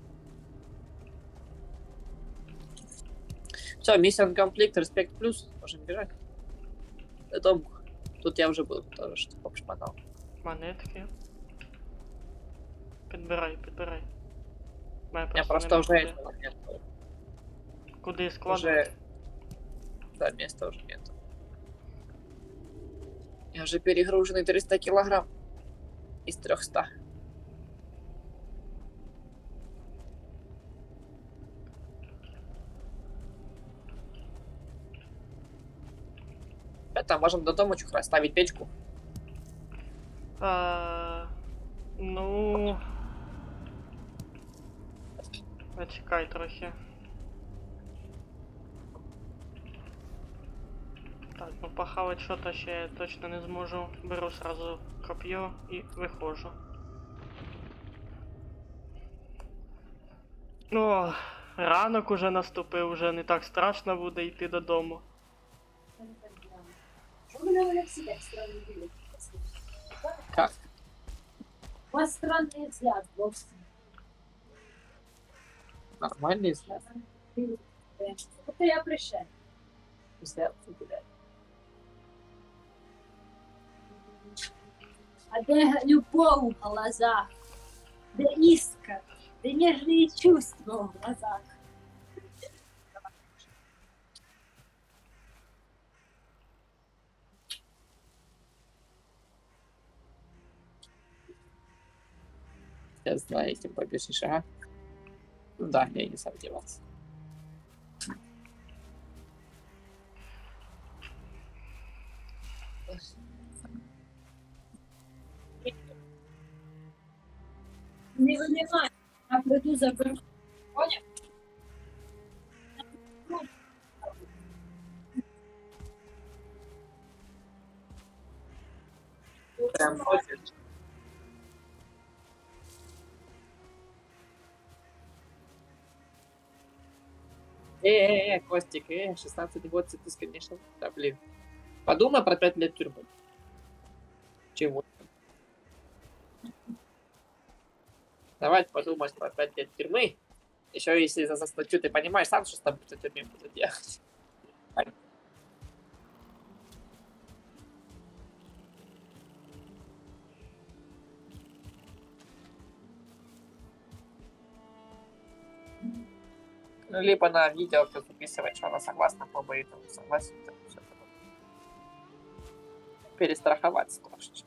Все, миссия комплект, респект плюс, можем бежать. Дом. Тут я уже был, тоже что попшманал. Монетки. Підбирай, підбирай. Мене Я просто нема уже куди. этого нет. Куди складувати? Уже... Да, места уже нет. Я уже перегруженный триста килограмм из трехсот. Это можем до дома чухра ставить печку. А, ну. Почекай трохи. Так, ну похавать що-то ще я точно не зможу. Беру сразу коп'є і виходжу. О, ранок уже наступив, вже не так страшно буде йти додому. Что вы на все так странно видите? Как? У вас странный взгляд, Бокс. Нормальный взгляд. Это я пришел. Взгляд, блядь. А где любовь в глазах? Где искра? Где нежные чувства в глазах? Сейчас знаете, побежишь, ага. Ну да, я и не сомневался. Не вынимай. Я приду заберу. Понял? Прям хочешь? Э-э-э, Костик, э, шестнадцать год, ты, конечно, да, блин. Подумай про пять лет тюрьмы. Чего? Давай подумай про пять лет тюрьмы. Еще если за, за статью ты понимаешь сам, что с тобой в тюрьме будут делать. Ну, либо на видео кто записывать, что она согласна по боитому, согласен, так все. Перестраховаться трошечки.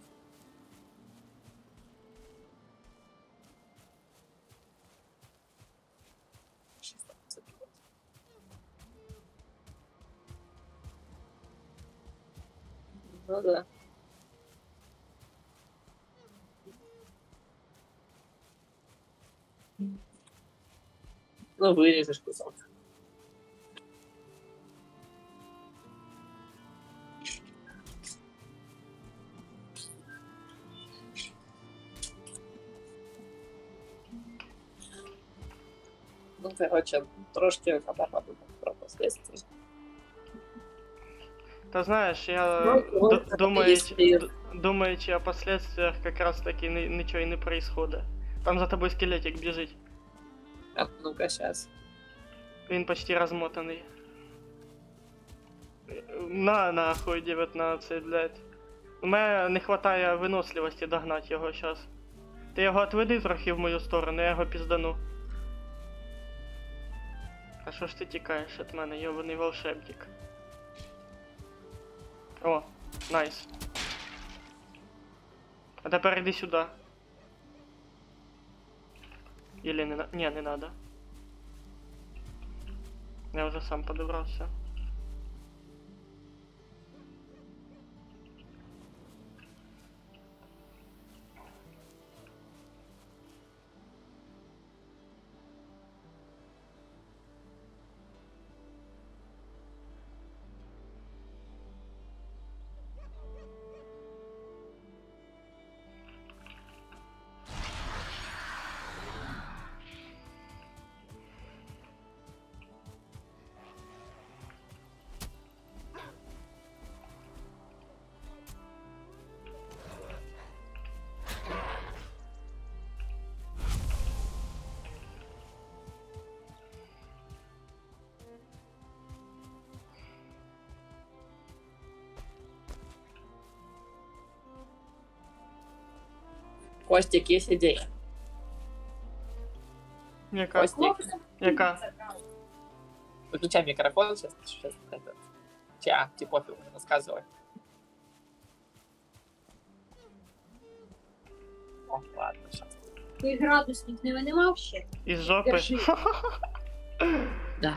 Ну да. Ну, вырежешь кусок. Ну, короче, трошки подорвать про последствия. Та знаєш, я Ну, д- вот, думаючи, если- д- думаючи о последствиях, как раз таки ни- ничего и не происходит. Там за тобой скелетик бежит. А, ну-ка, сейчас. Він почти размотанный. На нахуй дев'ятнадцять, блядь. У мене не хватає виносливості догнати його зараз. Ти його отведи трохи в мою сторону, я його піздану. А що ж ти тікаєш від мене, йобаний волшебник? О, найс. А тепер іди сюди. Или не на... Ні, не надо. Я вже сам подобрався. Костик, есть идея. Яка? Костик, Яка? выключай микрофон, сейчас, сейчас этот. Ча, тебе пофиг, рассказывай. О, ладно, сейчас. Ти градусник не винимав ще? Із жопи? Держи. Да.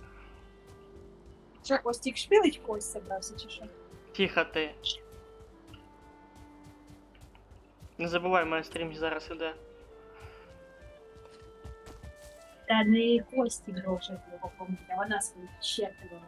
Що, Костік шпилить кость собрався чи що? Тихо ти. Не забувай, моя стрім зараз іде. Та не Костік должен його помити, а вона свої щепила.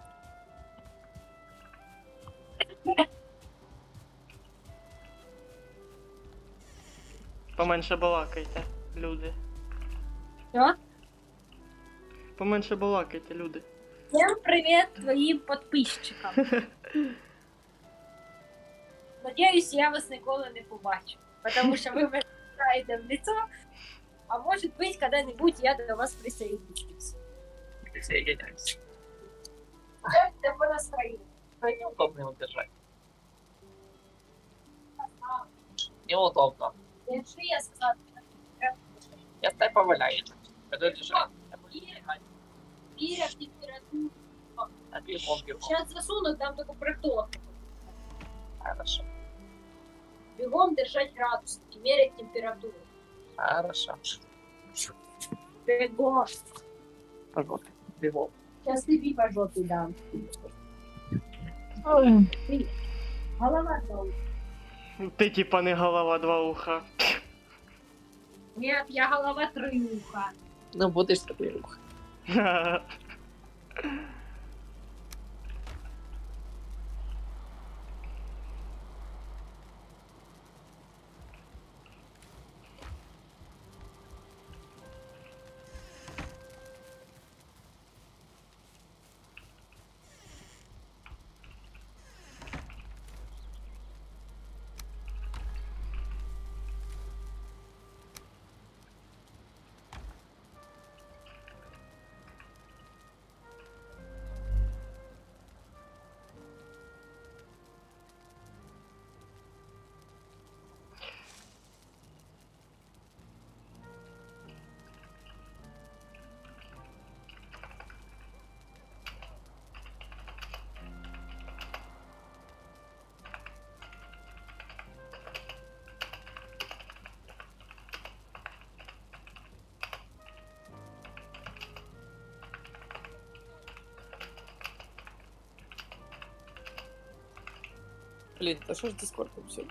Поменше балакайте, люди. Що? Поменше балакайте, люди. Всем привет твоим подписчикам. Надіюсь, я вас ніколи не побачу, тому що ви мене знаєте в лицо, а може бути, коли-небудь я до вас присоединюсь. Присоединяйся. Це по настроєнню. Неудобно его держать. Неудобно. Якщо я сказала, Я ставь поваляю. Когда лежать, я буду Ира. лежать. міряв температуру. А ты мог бегом. Зараз засуну, там таку приток. Хорошо. Бігом держать градусники, мерять температуру. Хорошо. Бігом. Пожалуйста, бегом. Зараз тобі по жопі дам. Голова долу. Ти типа не голова, два уха. Нет, я голова троюха. Ну, будешь такой рух. Блин, да что ж дискордом все?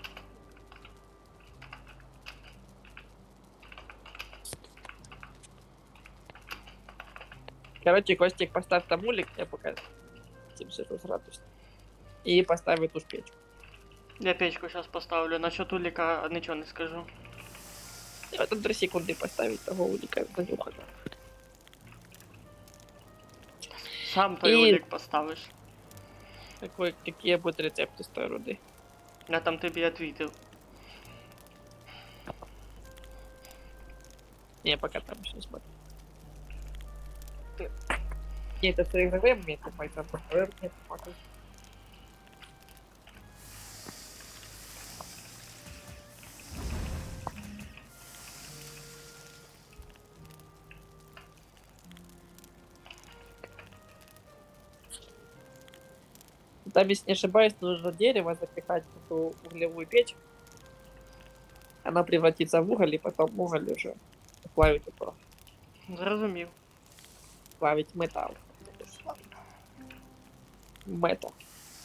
Короче, Костик, поставь там улик, я пока этим сижу с радостью. И поставь эту ж печку. Я печку сейчас поставлю. Насчет улика ничего не скажу. А там три секунды поставить того улика занюхать. Сам той І- улик поставиш. Какой, какие будут рецепты с той руды? Я там тобі отвітив. Не, пока там еще не смотрю. Не, это все игровые моменты, поэтому игровые моменты могу. Там, если не ошибаюсь, нужно дерево запихать в эту углевую печь. Она превратится в уголь, и потом уголь уже плавить это. Зрозумів. Плавить металл. Металл.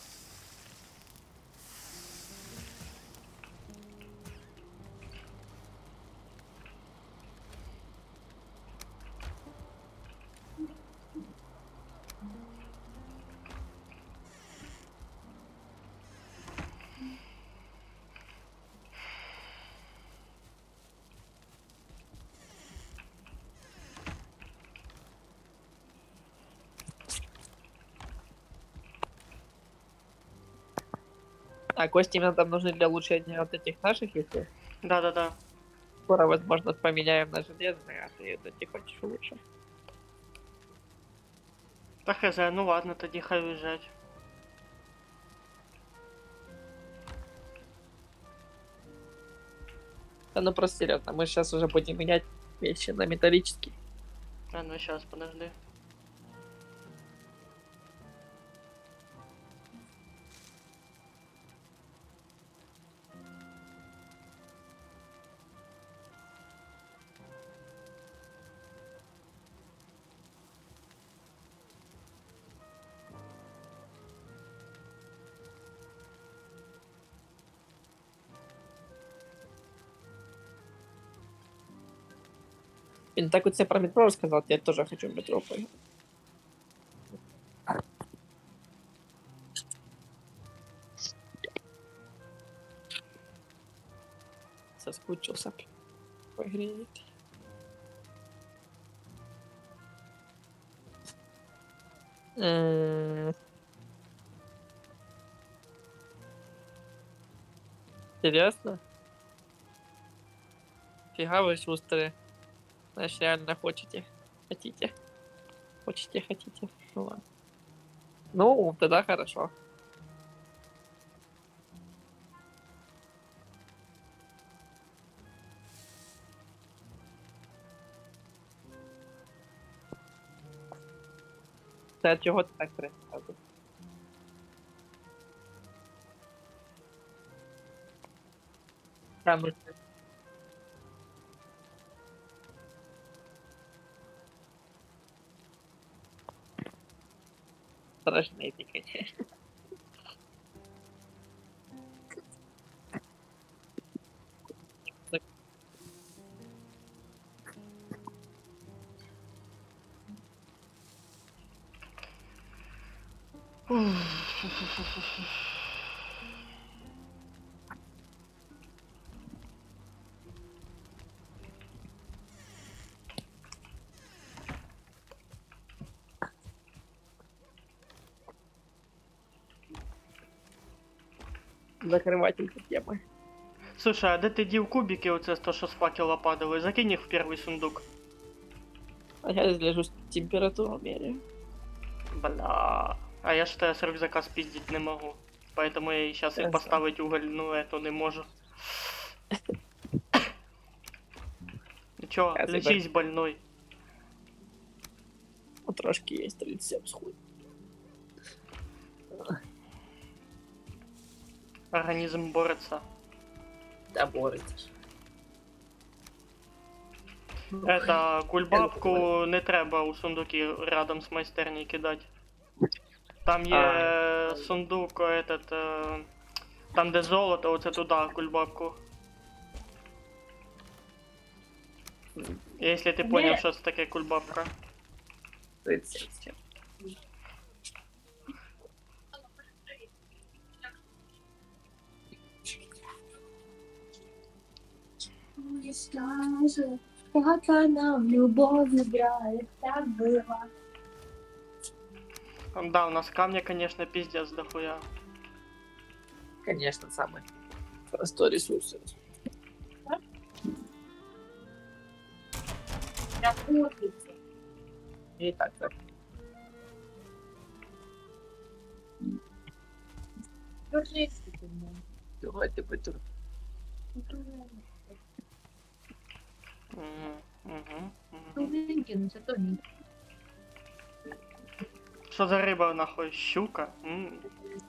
А кости нам там нужны для улучшения вот этих наших, если Да-да-да. скоро, возможно, поменяем на железные, а ты это не хочешь лучше. Та хз, ну ладно, тоді хай уїжджать. Да ну просто серьезно, мы сейчас уже будем менять вещи на металлические. А ну щас, подожди. Блин, так вот тебе про метро рассказал, я тоже хочу в метро поехать. Соскучился. Погреть. М. Интересно? Фига вы шустрые. Значит, реально хочете. Хотите. Хочете, хотите. Ну ладно. Ну, тогда хорошо. Та чого ти так присказуєш? Там страшний ти, конечно. Закриватель темы. Слушай, а де ти дів кубики оце з то, що з факела падали? Закинь їх в перший сундук. А я лежу с температуру меряю. Бля. А я ж тебе з рюкзака спіздить не можу. Поэтому я сейчас и Ясно. поставить угольну эту не можу. Ну чё, Я лечись, больной. Ну, трошки есть тридцать семь с хуй. Организм бореться. Да, борется. Это кульбабку не треба у сундуки рядом з майстерні кидати. Там є А. сундук этот. Е... Там, де золото, оце туди, кульбабку. Якщо ти Ні. поняв, що це таке кульбабка. тридцять. Не скажет, как она в любовь играет, так было. Да, у нас камня, конечно, пиздец дохуя. Конечно, самый простой ресурс. Работайте. И так так. Держись. Давайте потом. Мгм, мгм, мгм. Выкинуть, а то нет. Що за риба нахуй? Щука? М.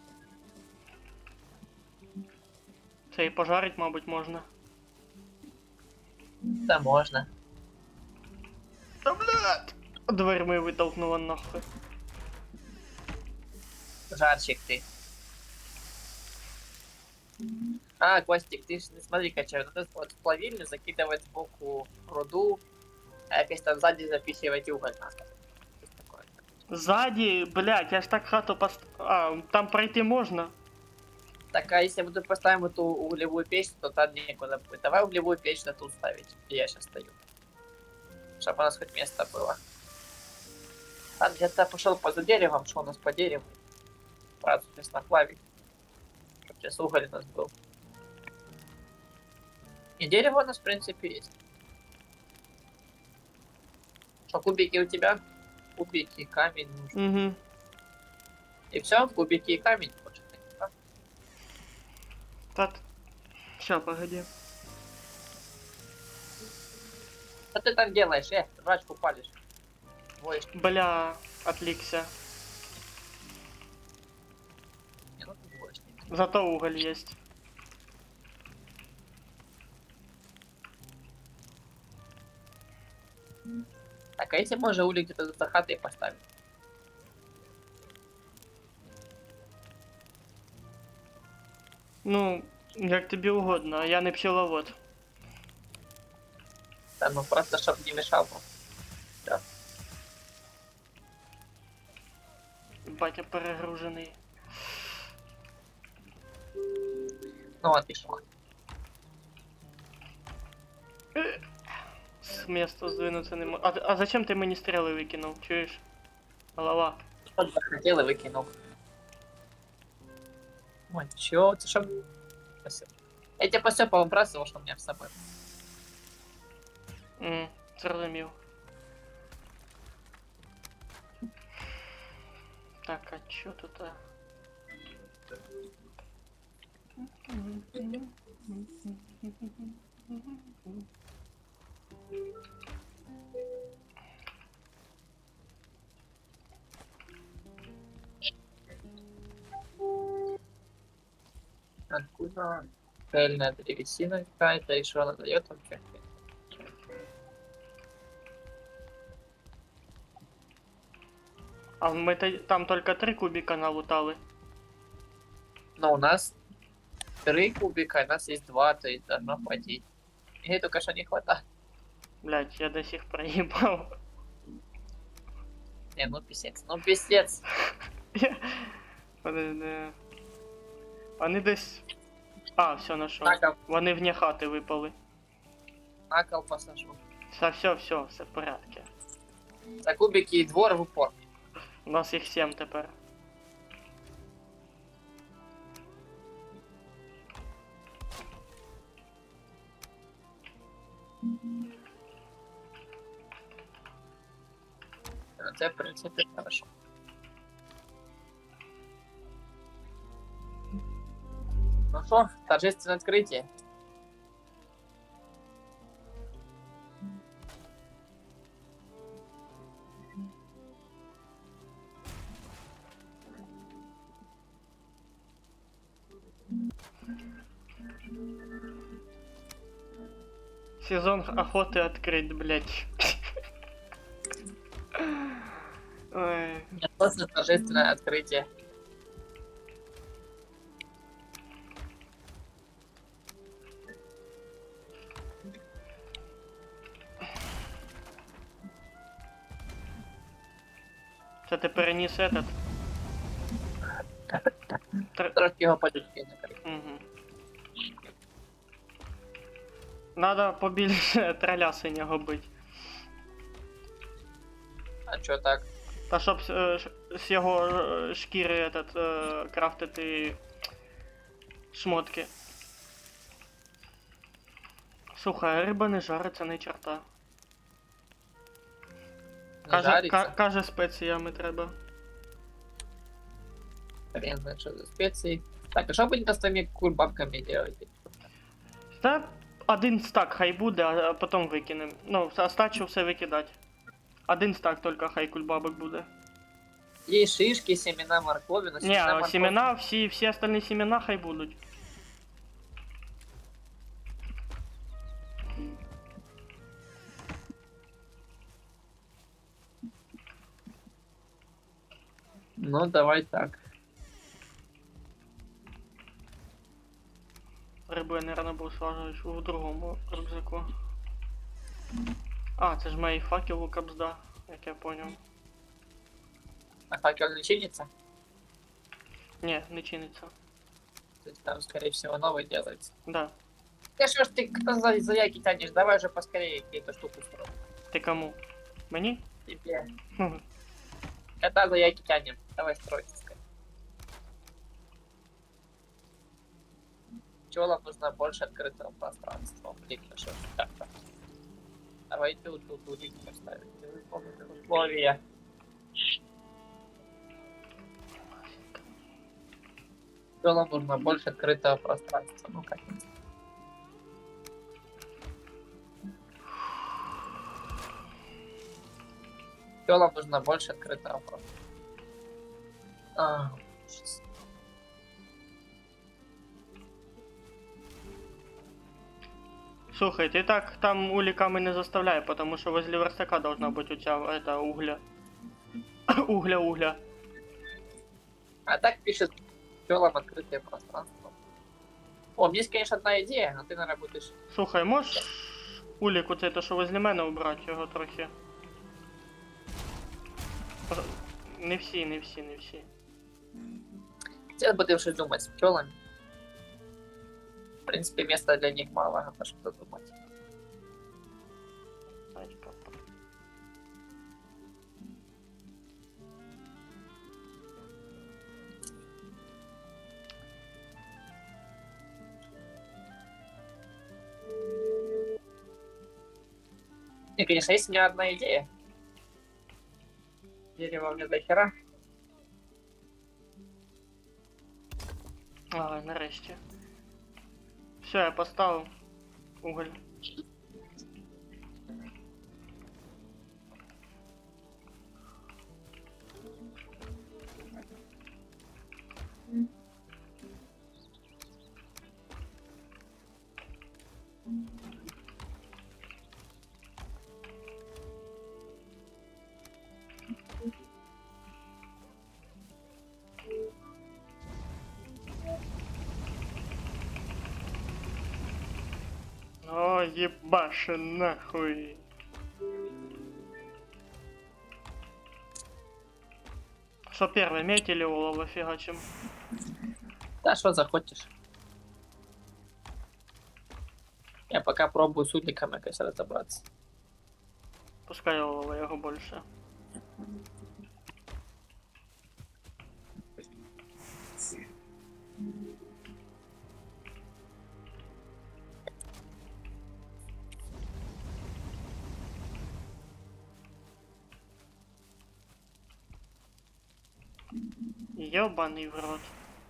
Це і пожарить, мабуть, можна. Да, можно. Та блядь! Дверьми витолкнула нахуй. Жарчик ты. А, Костик, ты ж не смотри, качай. Вот этот вот плавильню закидывает сбоку руду, а якось там сзади запихивать уголь надо. То есть такое. Ззаді, блядь, я ж так хату пост... А, там пройти можна? Так, а если мы тут поставим эту углевую печь, то там некуда будет. Давай углевую печь на тут ставить, где я сейчас стою. Чтобы у нас хоть место было. Там где-то пошел поза деревом, что у нас по дереву. Сразу здесь наплавить. Чтобы сейчас уголь у нас был. И дерево у нас, в принципе, есть. Что, кубики у тебя? Кубики, камень нужен. Угу. И все, кубики и камень. Хочешь, да? Та... Ща, погоди. Что ты там делаешь, э? Жвачку палишь. Воешь. Бля, отвлекся. Не, ну ты воешь. Зато уголь есть. Так, а если можно улик где-то за хатой поставить? Ну, як тобі угодно, а я не пчеловод. Да, ну просто чтобы не мешал. Да. Батя перегружений. Ну, отлично. З міста здвинутися не можу. А, а зачем ти мені стріли викинув? Чуєш? Голова. Вот захотел и выкинул. Ой, чё, ты шо? Спасибо. Я тебя по всему выбрасывал, что у меня с собой. М, зрозумів. Так, а чо тут? А? Откуда? Цельная древесина какая-то, и что она дает вообще? А ми та- там тільки три кубика налутали. Но у нас три кубика, у нас есть два, то есть должно хватить. И только что не хватает. Блять, я до сих проїбав. Не, ну писец, ну писец. Вони, не... Вони десь. А, все, нашов. Накол, Вони вне хати випали. накол посажу. Все, все, все, все в порядку. За кубики и двор в упор. У нас їх сім тепер. Это, в принципе, хорошо. Ну что, торжественное открытие. Сезон охоты открыт, блять. Ой. Нет, просто торжественное открытие. Це ти переніс этот. Тр... Трошки його по-людськи накрив. Угу. Надо побільше треля синього бить. А чо так? Та щоб е, ш- з його е, шкіри этот, е, крафтити шмотки. Слухай, риба не жариться, не черта. Не Каже, жариться? ка- каже, спеціями треба. Хрен знает, что за специи. Так, а что будем с твоими курбабками делать? Та один стак хай буде, а а потім викинем. Ну, остачу все викидати. Один стак тільки хай кульбабок буде. Есть шишки, семена моркови, но Ні, семена а моркови... семена, всі, всі остальні семена хай будуть. Ну, давай так. Рибу я, наверное, був слаживать у другому рюкзаку. А, це ж мій факел у кабзда, як я понял. А факел не чинится? Ні, не чиниться. То есть там, скорее всего, новый делается. Да. Да что ж ты кто за, за яйки тянешь? Давай уже поскорее какие-то штуку строим. Ти кому? Мені? Тебе. Хм. Кота за яйки тянем. Давай стройте скорее. Пчелам нужно больше открытого пространства. Блин, ну что ж так-то. Давай тут, тут, тут, тут поставить. Условия. Пчелам нужно больше открытого пространства. Ну как это? Пчелам нужно больше открытого пространства. А, ужас. Слухай, ти так там уликами не заставляй, потому что возле верстака должна быть у тебя это угля. угля, угля. А так пишет пчелам открытое пространство. О, у меня есть, конечно, одна идея, но ты, наверное, будешь... Слухай, можеш улік оцей, то що возле мене убрати його трохи? Не всі, не всі, не всі. Сейчас будем что думать с пчелами. В принципе, места для них мало, надо что-то думать. Ай, папа. Не, конечно, есть у меня одна идея. Дерева у меня до хера. А, нарешті. Все, я поставив уголь. О, ебаши нахуй. Что первый, медь или олово фигачим? Да, что захочешь. Я пока пробую с удликами, конечно, разобраться. Пускай олово, його більше. Ёбаный в рот.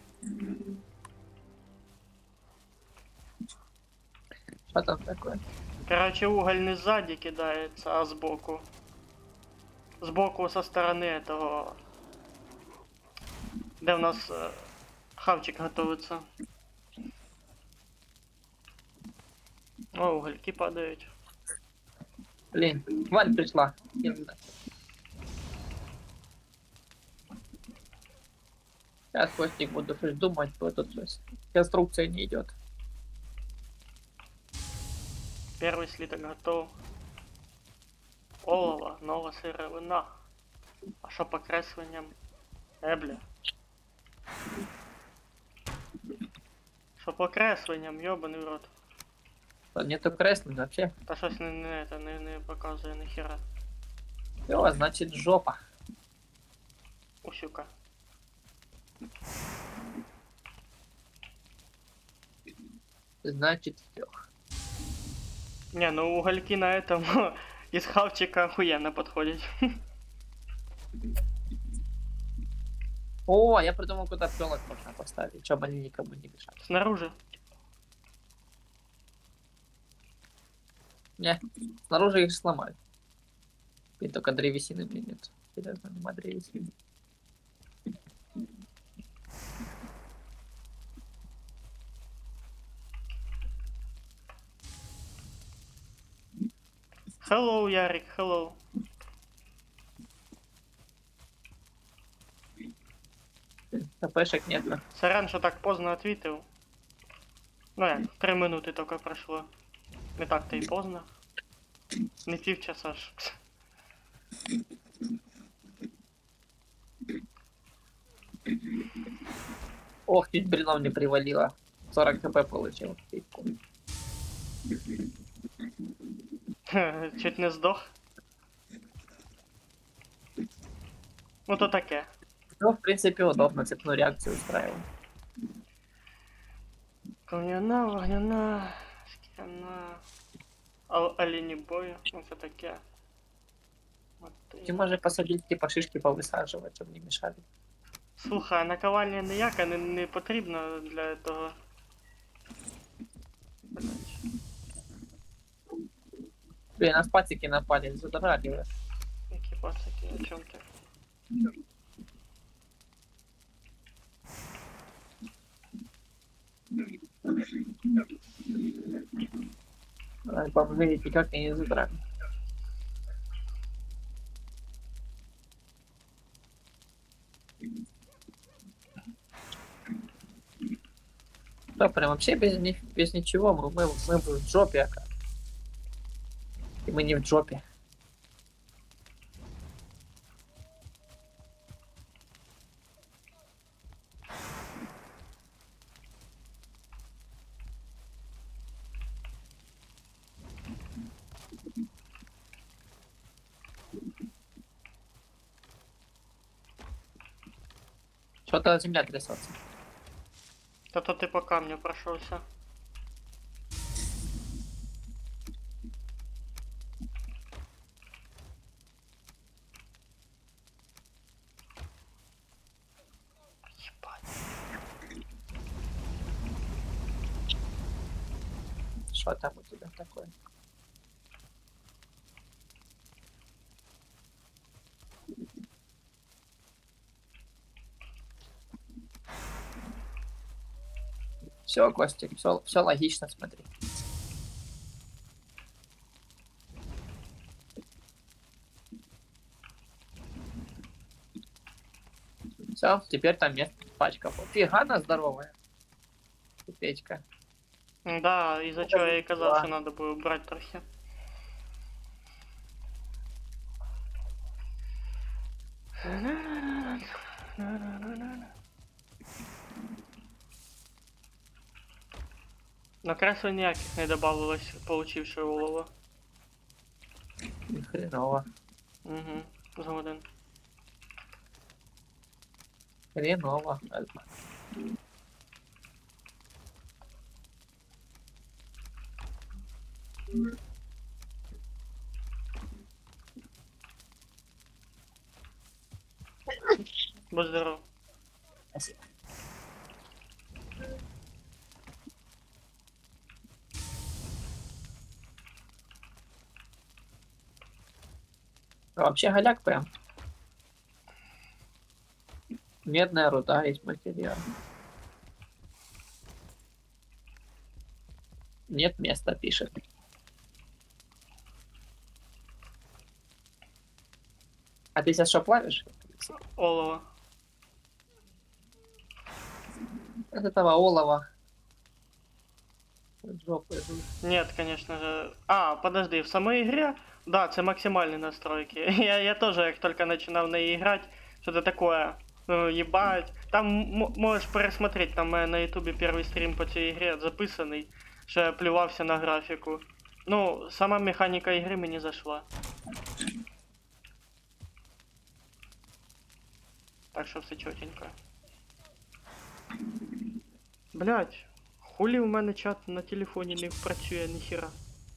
Что там такое? Короче, уголь не сзади кидается, а сбоку. Сбоку со стороны этого... Где у нас э, хавчик готовится. О, угольки падают. Блин, Валь пришла. Сейчас, Костик, буду что думать, вот тут конструкция не идет. Первый слиток готов. Олово, новая сыровина. А що по кресленням? Е, бля. Що по кресленням, йобаний в рот. Тут нету креслень вообще. Та щось не, не, це, не, не показує ніхера. Все, значит жопа. Усюка. Значит все. Не, ну угольки на этом из хавчика охуенно подходят. О, я придумал, куда пчелок можно поставить, чтобы они никому не мешали. Снаружи. Не, снаружи их сломают. И только древесины мне нет. Серьезно, нема древесины. Hello, Ярик, hello. ХПшек нет. Да? Сорян, що так поздно ответил. Ну як, три минути тільки пройшло. Не так-то і поздно. Не півчаса ж. Ох, чуть блином не привалило. сорок хп получил. Чуть не здох. Ну то таке. Ну, в принципе, удобно цепную реакцию устраивал. Кам'яна, вогняна, шкіряна. Ал- Олені бою, ну це таке. От Ты і- можешь посадить, типа, шишки повысаживать, чтобы не мешали. Слухай, а наковальня ніяка не, не потрібна для того. Блядь. Блин, нас пацики напали, забрали его. Які пацаки, о чому ти? Ай, бомжи никак не забрали. Да, прям вообще без, ни- без ничего, мы, мы, мы в жопе, ока. И мы не в жопе. Что-то земля трясется. Та то ти по камню пройшовся. Єбать. Что там у тебя такое? Все, Костик, все, все логично, смотри. Все, теперь там место пачка. Фига она здоровая. Печка. Да, із-за чого я і казав, що треба було брати трохи. На кресла ніяких не добавилось, получивши олово. Ни хреново. Угу, згоден. Хреново. Будь здоров. Спасибо. Вообще голяк прям. Медная руда есть материал. Нет места, пишет. А ты сейчас что плавишь? Олово. От этого олова Жопою жуй. Нет, конечно же. А, подожди, в самой игре? Да, це максимальні настройки. Я, я тоже, як тільки починав на неї грати, що це таке, ну, ебать. Там м- можеш пересмотреть, там у мене на ютубі перший стрім по цій ігрі записаний, що я плювався на графіку. Ну, сама механіка ігри мені зайшла. Так що все чотенько. Блять, хулі у мене чат на телефоні не працює ніхіра.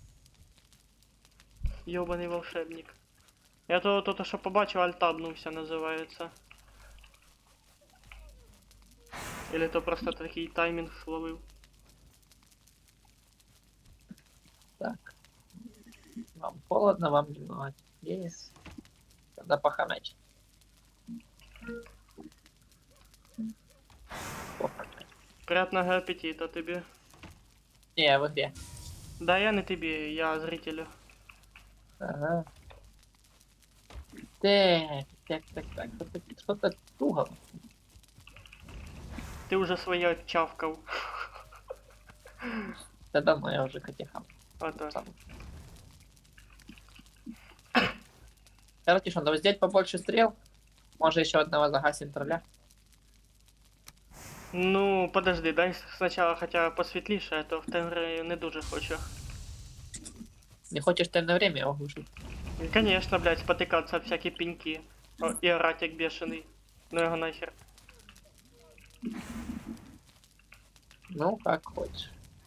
Йобаний волшебник. Я то, то, то що побачив, альтабнувся, називається. Или то просто такий таймінг словив. Так. Вам холодно, вам немного есть. Тогда похамять. Похамять. Приятного аппетита тобі. Не, в игре. Да я не тобі, я зрителю. Ага. Так, так, так, так. Что-то, что-то туго. Ти вже своє чавкав. Да давно я уже котихам. Ото. Сам. Короче, что, надо сделать побольше стрел. Может еще одного загасим тролля. Ну, подожди, дай спочатку хоча б посвітліше, а то в темряві не дуже хочу. Не хочешь темное время его глушить? Конечно, блядь, спотикатися об всякі пеньки. О, і орать як бешений. Ну його нахер. Ну, как хочешь.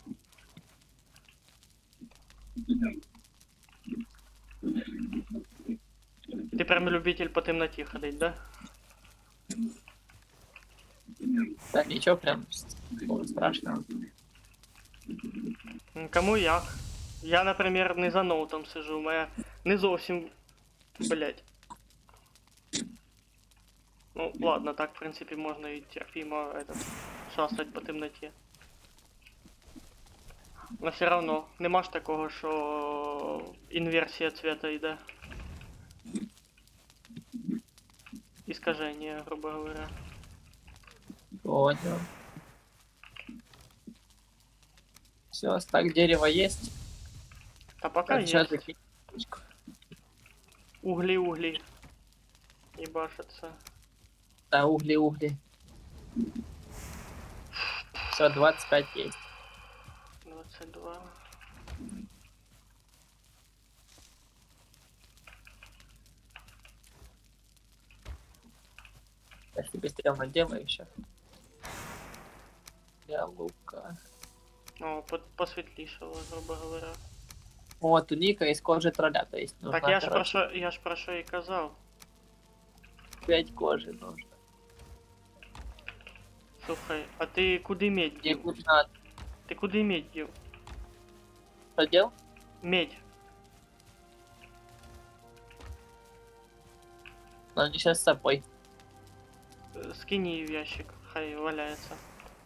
Ти прям любитель по темноті ходить, да? Да ничего прям такого страшного. М, Кому як. Я, наприклад, не за ноутом сижу, моя не зовсім. Блять. Ну, ладно, так, в принципі, можна і терпімо этот, шастать по темноті. Но все равно, нема ж такого, що інверсія цвета йде. Искажение, грубо говоря. Понял. Все, стак дерева есть. А пока Сейчас есть. Угли, угли. Ебашатся. Да, угли, угли. Все, двадцать пять есть. двадцать два. Я себе стрел наделаю еще. Я лука. О, по посвітлішало, грубо говоря. О, туника из кожи тролля, то есть нужно, Так я ж про короче, що, я ж про що і казав. пять кожи нужно. Слухай, а ти куди медь Мне дів? нужно... Ти куди медь дів? Что делал? Медь. Надо сейчас с собой. Е, Скинь її в ящик, хай валяється.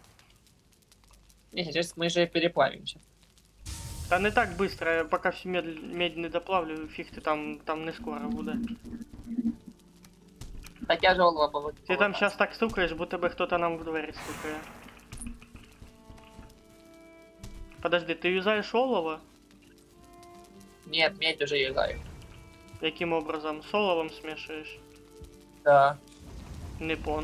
Не, сейчас мы же переплавимся. Та не так быстро, я поки всю медь, медь не доплавлю, фіг ти там, там не скоро буде. Так я же олова был. Ти там зараз так стукаєш, будто би хто-то нам в двері стукає. Подожди, ти юзаєш олово? Нет, медь уже юзаю. Яким образом? З оловом смішуєш? Да. Не пон.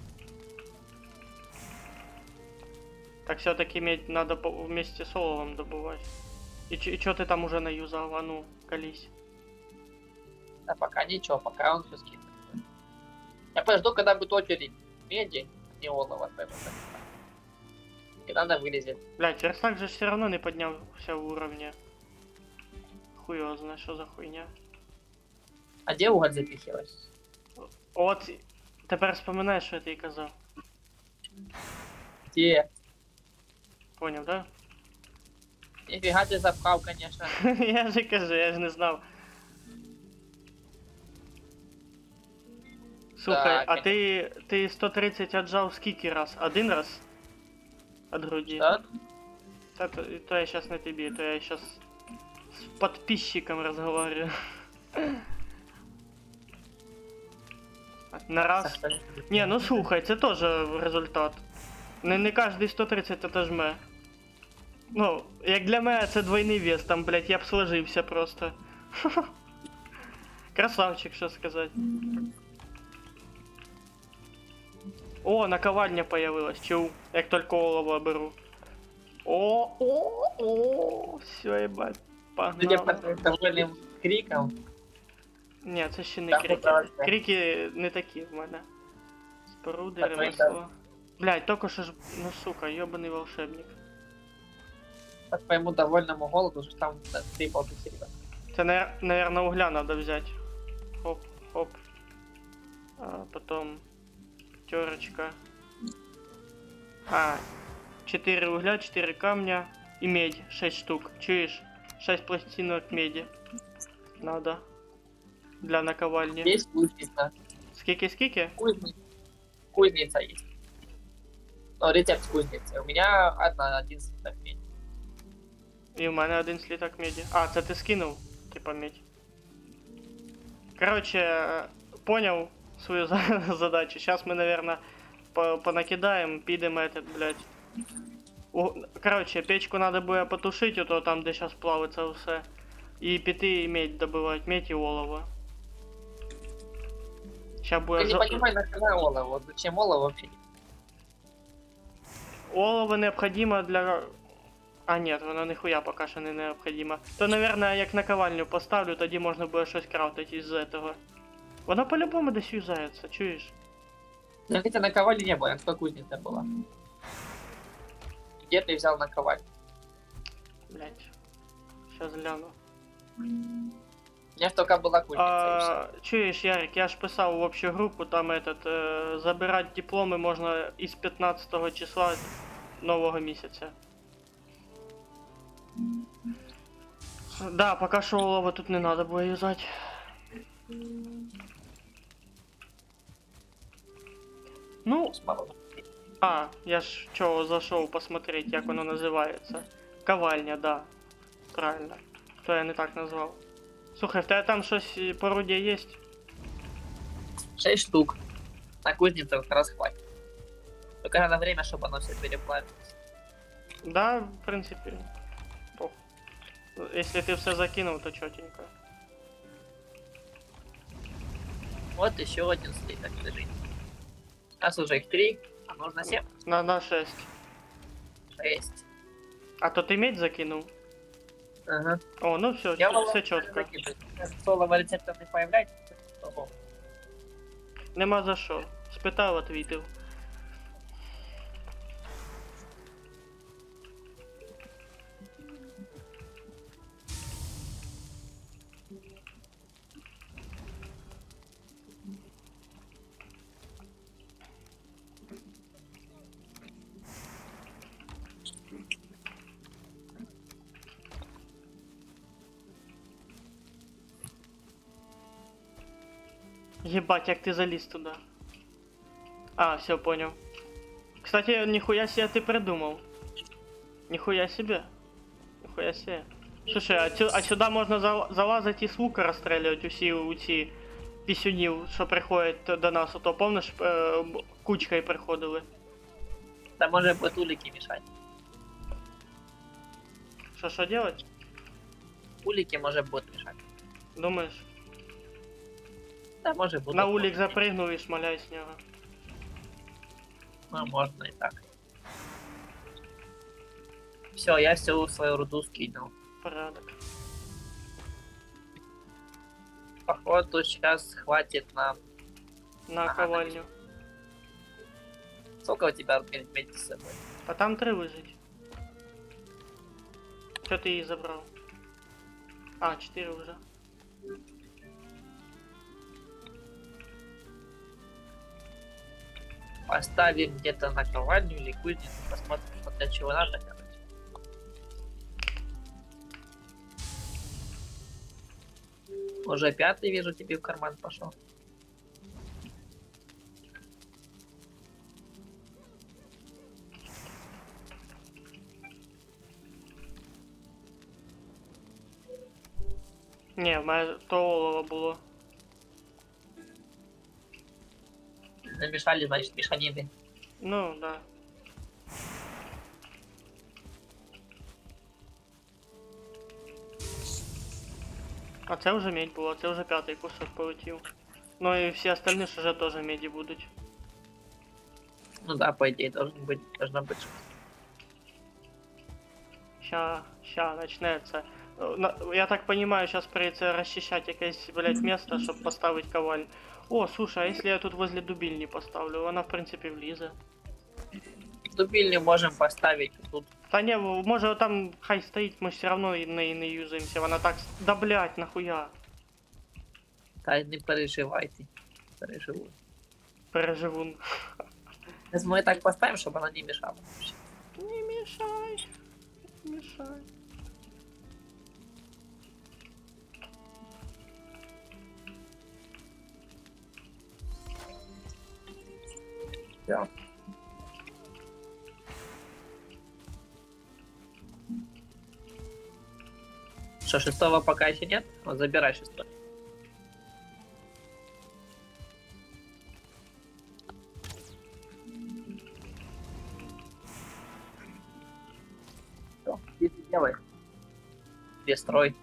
Так все-таки медь надо по- вместе с оловом добывать. И, ч- и чё ты там уже наюзал? А ну, колись. Да пока ничего, пока он все скинет. Я подожду, когда будет очередь меди, не олова. поэтому. Когда она вылезет. Блять, верстак же все равно не поднялся в уровне. Хуё знает, что за хуйня. А где уголь запихивать? От, тепер вспоминаєш, що я тобі казав. Где? Понял, да? Нифига ты запхал, конечно. Я же кажу, я ж не знав. Слухай, Так, а ти, ти сто тридцять отжав скільки раз? Один раз? От груді? Да? Та, то, то я сейчас не тебе, то я сейчас с подписчиком разговариваю. На раз. Не, ну слухай, це теж результат. Не, не кожний сто тридцять это жме. Ну, як для мене це двойний вес, там, блядь, я б сложився просто. Красавчик, що сказати. О, наковальня появилась, чув, як тільки олово беру. О, о, о, все, ебать, Судя по погнали. довольным крикам, Ні, це ще не Так, крики. поправка. Крики не такі в мене. Споруди, Так, ну, ремесло. Блядь, тільки що ж, ну сука, йобаний волшебник. по твоему довольному голоду, уже там да, три полтыхи, ребят. Це, наверное, угля надо взять. Хоп, хоп. А потом терочка. А, четыре угля, четыре камня и медь, шесть штук. Чуешь? шесть пластинок меди. Надо. Для наковальни. Есть кузница. Скики-скики? Кузница. Кузница есть. Ну, рецепт кузницы. У меня одна, один слиток меди. І в мене один сліток меді. А, це ти скинув? Типа медь. Короче, понял свою задачу. Сейчас мы, наверное, по понакидаем, підемо этот, блядь. О, короче, печку надо буде потушить, ото там, де сейчас плавиться все. І піти і медь добивати, медь і олово. Сейчас буде Я не жо... понимаю, нахрена олово. Вот зачем олово вообще? Олово необходимо для... А нет, воно ніхуя поки що не необходимо. То, наверное, як наковальню поставлю, тоді можна буде щось крафтити із этого. Воно по-любому десь юзається, чуєш? Ну, хотя наковальни не было, только кузница была. Где ты взял наковальню? Блять. Сейчас гляну. У меня ж только была кузница и всё. А, чуєш, Ярик, я ж писав в общу групу, там этот, е, забирати дипломи можна із п'ятнадцятого числа нового місяця. Да, поки що олово тут не треба буде юзати. Ну, Мало. а, я ж чого зайшов посмотреть, як воно називається. Ковальня, да. Правильно. То я не так назвав. Слухай, в тебе там щось е, порудя є? Шесть штук. На кузнице как раз хватит. Только надо время, чтобы оно все переплавилось. Да, в принципе. Пох. Если ты все закинул, то чётенько. Вот еще один слиток лежит. У нас уже их три, а нужно семь. Надо шесть. Шесть. А то ты медь закинул? Ага. О, ну все, Я все четко. Солово рецептов не появляется. Ого. Нема за що. Спитав, отвітив. Ебать, як ти заліз туди. А, все, понял. Кстати, нихуя себе ты придумал. Нихуя себе. Нихуя себе. Слушай, а, цю, а сюди можна зал, залазити і з лука розстрілювати усі у ці пісюнів, що приходять до нас. Ото, помниш, е, кучкою приходили. Да может быть улики мешать. Що, що делать? Улики может будет мешать. Думаєш? Да, может быть. На улік запригнув і шмаляй з нього. Ну, можно и так. Все, я всю свою руду скинул. Порядок. Походу сейчас хватит нам. На Ага, ковальню. Сколько у тебя меди с собой? А там три лежить. Що ти її забрав? А, чотири вже. Поставим где-то на ковальню или кузницу, посмотрим, что для чего надо, короче. Уже пятый, вижу, тебе в карман пошел. Ні, в мене то олово було. Намешали, значит, мешанины. Ну, да. А це вже медь була, це вже п'ятий кусок полетів. Ну і всі остальні ж вже теж меді будуть. Ну да, по идее, должен быть, должна быть. Ща, ща начнеться. На- Я так понимаю, сейчас придется расчищать якесь, блядь, место, чтобы поставить коваль. О, слушай, а если я тут возле дубильни поставлю? Она, в принципе, влізе. Дубильни можем поставить тут. Та не, може там хай стоїть, ми ж все равно і не, не юзаємося. Вона так... с- Да блядь, нахуя? Та не переживайте. Переживу. Переживун. Сейчас мы так поставим, чтобы она не мешала. Не мешай. Не мешай. Всё. Что, шестого пока еще нет? Вот забирай шестой. Всё, иди делай. Где строй?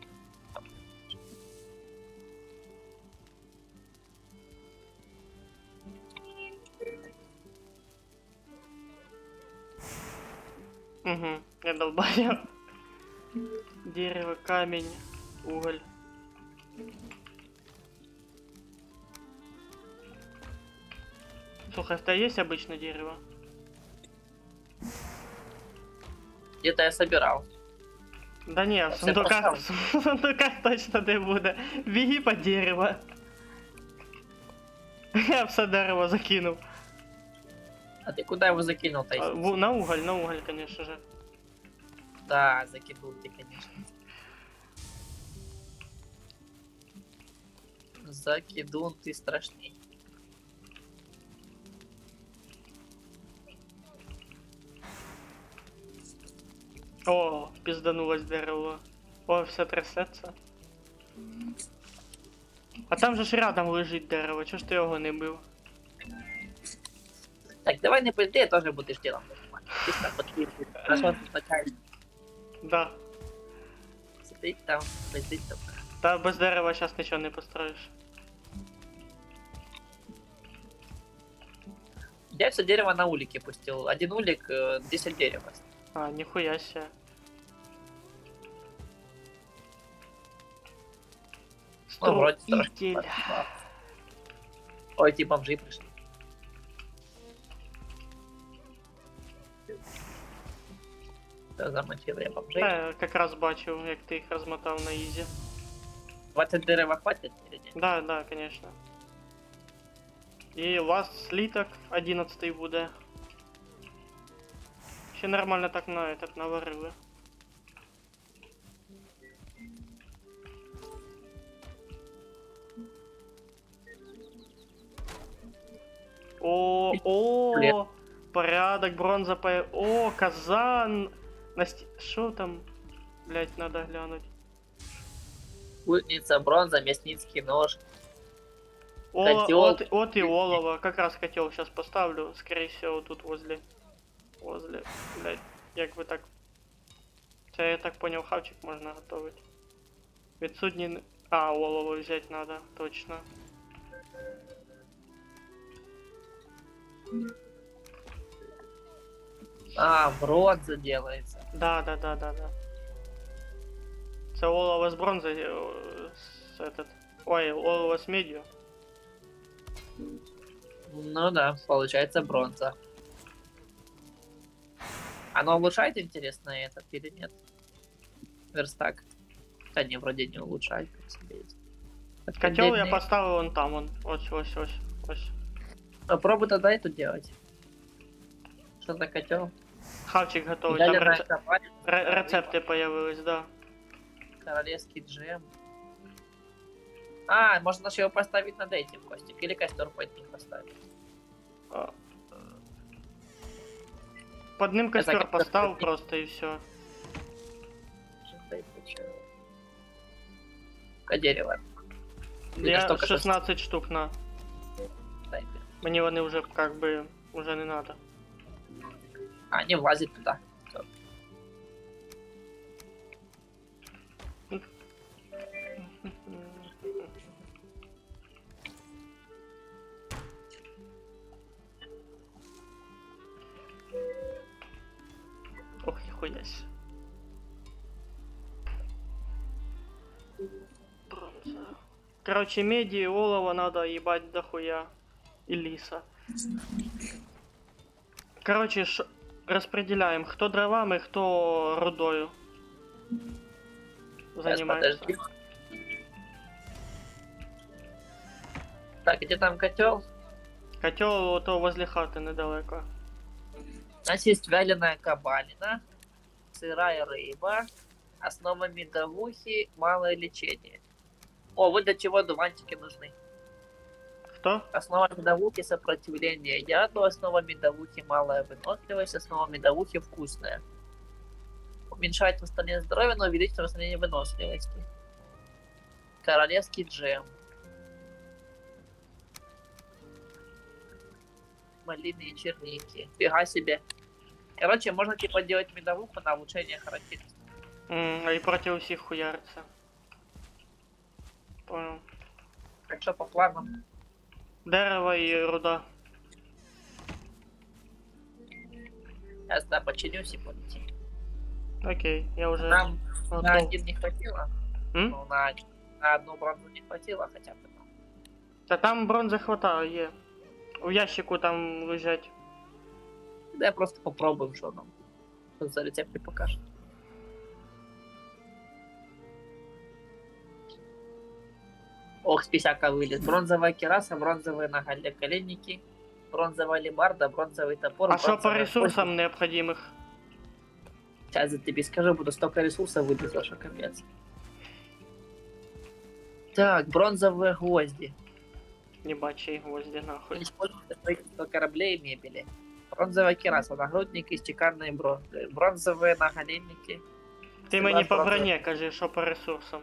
Угу, я долбаю. Дерево, камень, уголь. Слушай, это есть обычное дерево? Где-то я собирал. Да не, в Все сундуках, в сундуках точно не буде. Біги по дерево. Я все дерево закинув. А ты куда его закинул-то? А, если- в- На уголь, на уголь, конечно же. Да, закинул ты, конечно. Закидун ты страшный. О, пизданулось дерево. О, все трясеться. А там же ж рядом лежить дерево, чого ж ти його не бив? Так, давай не пизди, тоже будешь делом. Чисто подписывай. Хорошо, начальник. Да. Сидить там, пиздить там. Та без дерева зараз нічого не построїш. Я все дерево на улике пустил. Один улик, э, десять дерева. А, ніхуя ся. Ну, вроде Строитель. страшно. Ой, эти бомжи пришли. Все, замочил я бомжей. Та, я якраз бачив, як ти їх розмотав на ізі. двадцать дерева хватит или нет? Да, да, конечно. І ласт слиток одинадцятий буде. Ще нормально так на этот наварили. О, о, порядок, бронза по... О, казан! Насті... Що там? Блять, надо глянуть. Кузница, бронза, мясницкий нож. О, Котел. от, от и олово. Как раз котел сейчас поставлю. Скорее всего, тут возле... Возле... Блять, як ви так... Це, я так понял, хавчик можно готовить. Відсутні... н- А, олово взять надо, точно. А, бронза делается. Да, да, да, да, да. Це олово з бронзою, е, з этот... Ой, олово з медью. Ну да, получается бронза. Оно улучшает, интересно, этот или нет? Верстак. Да не, вроде не улучшает, как себе есть. Котел я Отдельный- поставив вон там, вон. Ось, ось, ось, ось. Попробуй тогда это делать. Что за котел? Хавчик готовий, там Ядерная рецеп... компания, ре- рецепти появились, да. королевский джем. А, можно еще его поставить над этим, Костик, или костер под ним поставить. А, Под ним костер как-то поставил такой- просто и все. Ка дерево. Или Я столько шестнадцать штук на. Дай мне. Мне вони уже как бы уже не надо. А, не влазит туда. Всё. Ох, ніхуясь. Бронза. Короче, меди и олово надо ебать дохуя. И лиса. Короче, ш... распределяем, кто дровами, кто рудою занимается. Подожди. Так, где там котел? Котел то возле хаты недалеко. У нас есть вяленая кабанина, сырая рыба, основа медовухи, малое лечение. О, вот для чего дуванчики нужны. Кто? Основа медовухи — сопротивление яду, основа медовухи — малая выносливость, основа медовухи — вкусная. Уменьшает восстановление здоровья, но увеличит восстановление выносливости. Королевский джем. Малины и черники. Фига себе. Короче, можно типа делать медовуху на улучшение характеристик. М, и против всех хуярится. Понял. Так что по планам? Дерево и руда. Я сюда починюсь и полетим. Окей, я уже Нам готов. на один не хватило. М? Ну, на, на одну бронзу не хватило хотя бы. Та там бронзи хватає. У ящику там лежать. Да я просто попробую, что нам. Что за рецепты покажет. Ох, списяка вылез. Бронзовая кераса, бронзовые наголенники, бронзовая лебарда, бронзовый топор. А что по бронзовая ресурсам необходимых? кость. Сейчас я тебе скажу, буду столько ресурсов вылезло, что капец. Так, бронзовые гвозди. Ебачий гвозди нахуй. Используют для строительства кораблей и мебели. Бронзовая кераса, нагрудники из чеканной бронзы. Бронзовые наголенники. Ти мені по броні кажи, що по ресурсам.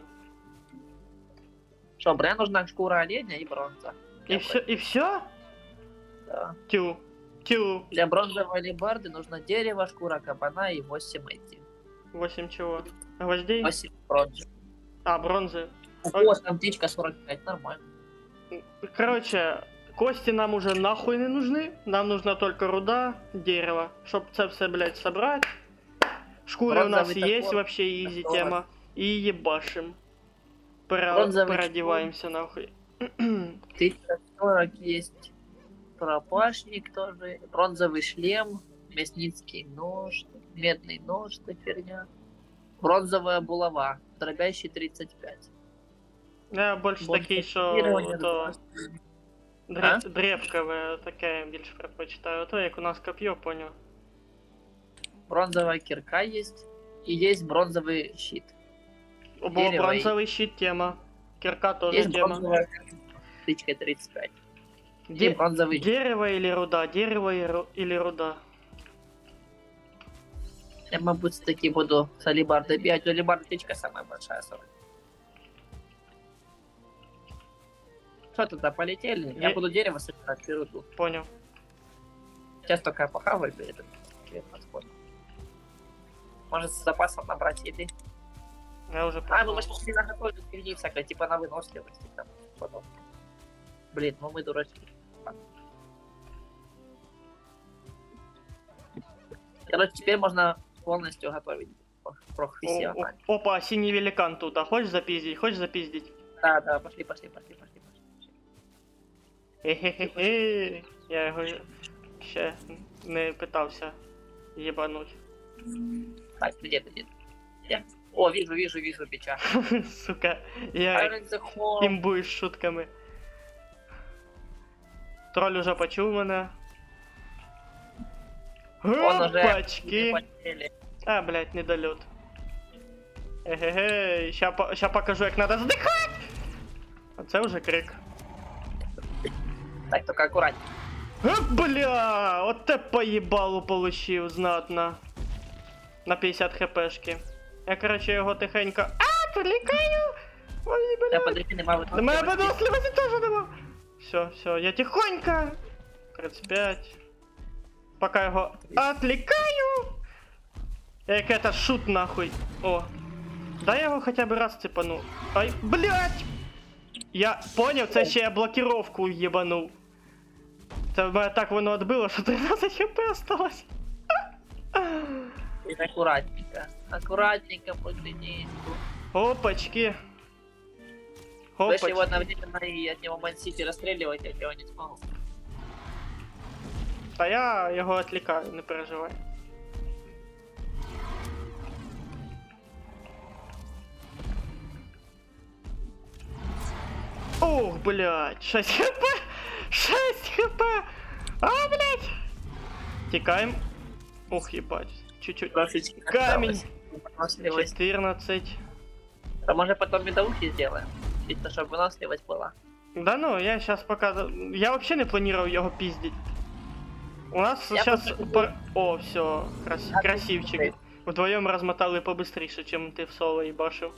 Что, броня нужна шкура оленя и бронза. І все, і все? Да. Тю. Тю. Для бронзовой лебарды нужно дерево, шкура кабана и восемь эти. Восемь чего? Гвоздей? восемь бронзы. А, бронзы. О, там птичка сорок пять, нормально. Короче, кости нам уже нахуй не нужны. Нам нужна только руда, дерево. Чтоб це все, блядь, собрать. Шкуры у нас Бронзовый есть, топор. вообще изи Топор. тема. И ебашим. Пора, Бронзовый переодеваемся нахуй. тысяча сорок есть. Пропашник тоже. Бронзовый шлем. Мясницкий нож. Медный нож, что херня. Бронзовая булава. Дробящий тридцать пять. Я больше такий, що то дреб... дребкове таке більше предпочитаю. То як у нас коп'є, понял. Бронзовая кирка есть. И есть бронзовый щит. Бо Дерево бронзовий щит тема. Кирка тоже Есть тема. бронзовая тычка тридцать пять. Де- И бронзовый. Дерево или руда? Дерево и ру- или руда? Я, мабуть, все-таки буду с алибардой бегать. У алибарда птичка самая большая сорок. Что туда, полетели? Я Е- буду дерево собирать, беру тут. Понял. Сейчас только я похаваю перед этим подходом. Может, с запасом набрать еды. Я уже А, ну мы же не наготовили впереди всякое, типа на выносливость и там потом. Блин, ну мы дурачки. Короче, теперь можно полностью готовить О- профессионально. о- Опа, синий великан тут. А хочешь запиздить? Хочешь запиздить? Да, да, пошли, пошли, пошли, пошли, пошли. Хе-хе-хе. Я його ще не питався єбануть. Так, где ты, где ты? Где? О, вижу, вижу, вижу бича. Сука, я Iron the Home. імбую з шутками. Троль уже почув мене. Он уже Гопачки! не потели. А, блядь, недолет. Егегей, ща, по- ща покажу, як надо здихати! А це вже крик. Так, только аккуратнее. А, бля, от те поїбалу получив знатно. На п'ятдесят хпшки. Я, короче, його тихенько... А, прилікаю! Ой, Я бля. подожди, нема Да моя выносливости. выносливости тоже нема. Все, все, я тихонько. тридцать пять. Пока его отвлекаю. Як это шут нахуй. О. Дай я його хоча б раз цепану. Ай, блядь! Я поняв, це ще я блокировку єбанув. Це в мене так воно відбило, що тринадцять хп осталось. И аккуратненько. Аккуратненько по границу. Опачки. Вы же его Опачки. одновременно и от него Мансити расстреливаете, я его не смогу. Та я його відлікаю, не переживай. Ох, блядь, шесть хп! шесть хп! А, блядь! Тікаємо. Ох, ебать. Чуть-чуть. Трошечки Камень. осталось. Выносливость. четырнадцать. А может потом медовухи сделаем? Чисто, чтобы выносливость была. Да ну, я сейчас пока... Я вообще не планировал его пиздить. У нас Я сейчас... просто- По... О, все, крас... Я красивчик. просто- Вдвоем размотали побыстрее, чем ты в соло ебашил.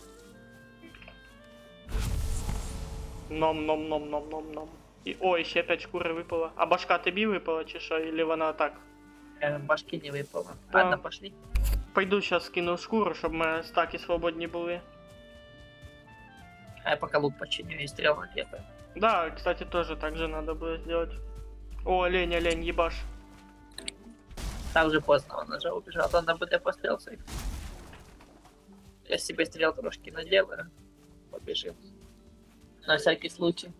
Ном-ном-ном-ном-ном-ном. І... О, ще п'ять шкури випало. А башка тобі випала чи що? Или вона так? Э, Башки не выпало. Да. Ладно, пошли. Пойду сейчас скину шкуру, щоб ми стаки свободні були. А я пока лук починю и стрел где-то. Да, кстати, тоже так же надо будет сделать. О, олень, олень, ебаш. Там уже поздно, он уже убежал. Надо будет пострелся. Я себе стрел трошки наделаю. Побежим. На всякий случай.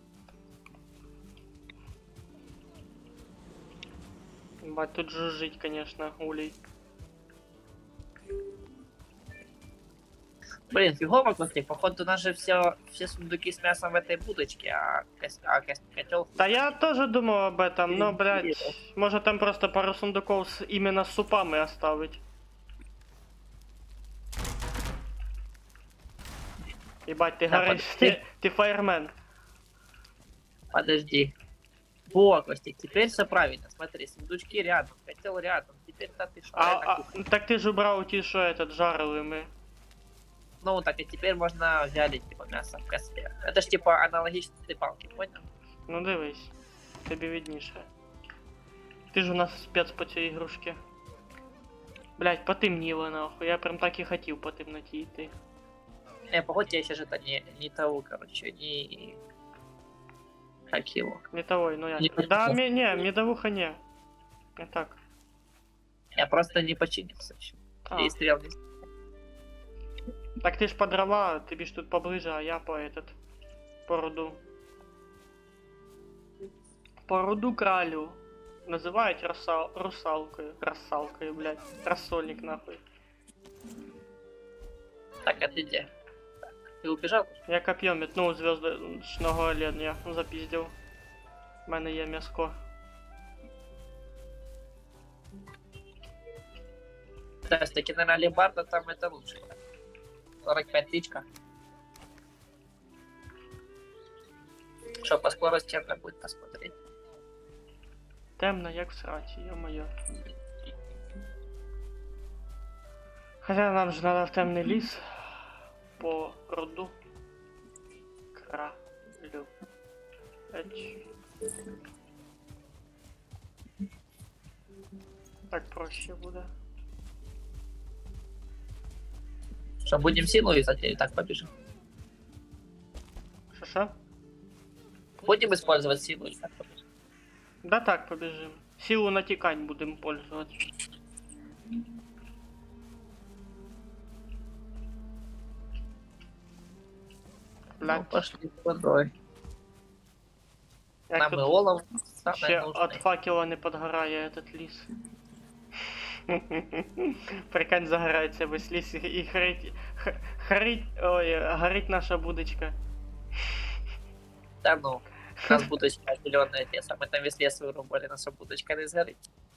Бать, тут жужжить, конечно, улей. Блин, фигово, Костик. Походу, у нас же все, все сундуки с мясом в этой будочке, а, кос- а кос- котел... Да я тоже думал об этом, но, блядь, Интересно. может там просто пару сундуков с, именно с супами оставить. Ебать, ты Да, горишь, подожди. ты, ты фаермен. Подожди. Во, Костик, теперь все правильно. Смотри, сундучки рядом, котел рядом. Теперь-то ты что? А, это а, кухня. так ты же убрал ті, що этот, жарили мы. Ну, так и теперь можно взять, типа, мясо в костле. Это ж, типа, аналогично этой палке, понял? Ну дивись, тобі видніше. Ти ж у нас спец по цій ігрушці. Блять, потемніло нахуй, я прям так і хотів по темноті йти. Не, погодь, я сейчас это не, не того, короче, не... Как его? Метовой, ну Не як. Да, почему? мі, не, медовуха не. Не так. Я просто не починился еще. А, И стрел не... так ти ж по дрова, тобі ж тут поближе, а я по этот. По руду. По руду кралю. Називають русал, русалкою. Русалкою, блядь. Рассольник нахуй. Так, а ты где? Так, ты убежал? Я коп'єм метнув зв'язочного оленя, запіздив. У мене є м'яско. Да, таки, наверное, алебарда там это лучше. сорок пять тычка. Что, по скорости надо будет посмотреть. Темно, як в сраці, ё-моё. Хоча нам же надо в темний ліс. По руду. Кралю. Еч. Так проще буде. Что, будем силу искать или так побежим? Що-що? Будем использовать силу или так побежим? Да так, побіжим. Силу натікать будемо пользоваться. Ну, Блядь, пошли водой. як Нам и тут олов самое ще нужное. от факела не подгорає этот ліс. Прикинь, загорається весь ліс і і горить, х- горить, ой, горить наша будочка. Да ну, у нас будочка зеленая леса. Мы там весь лес вырубали, наша будочка не сгорит.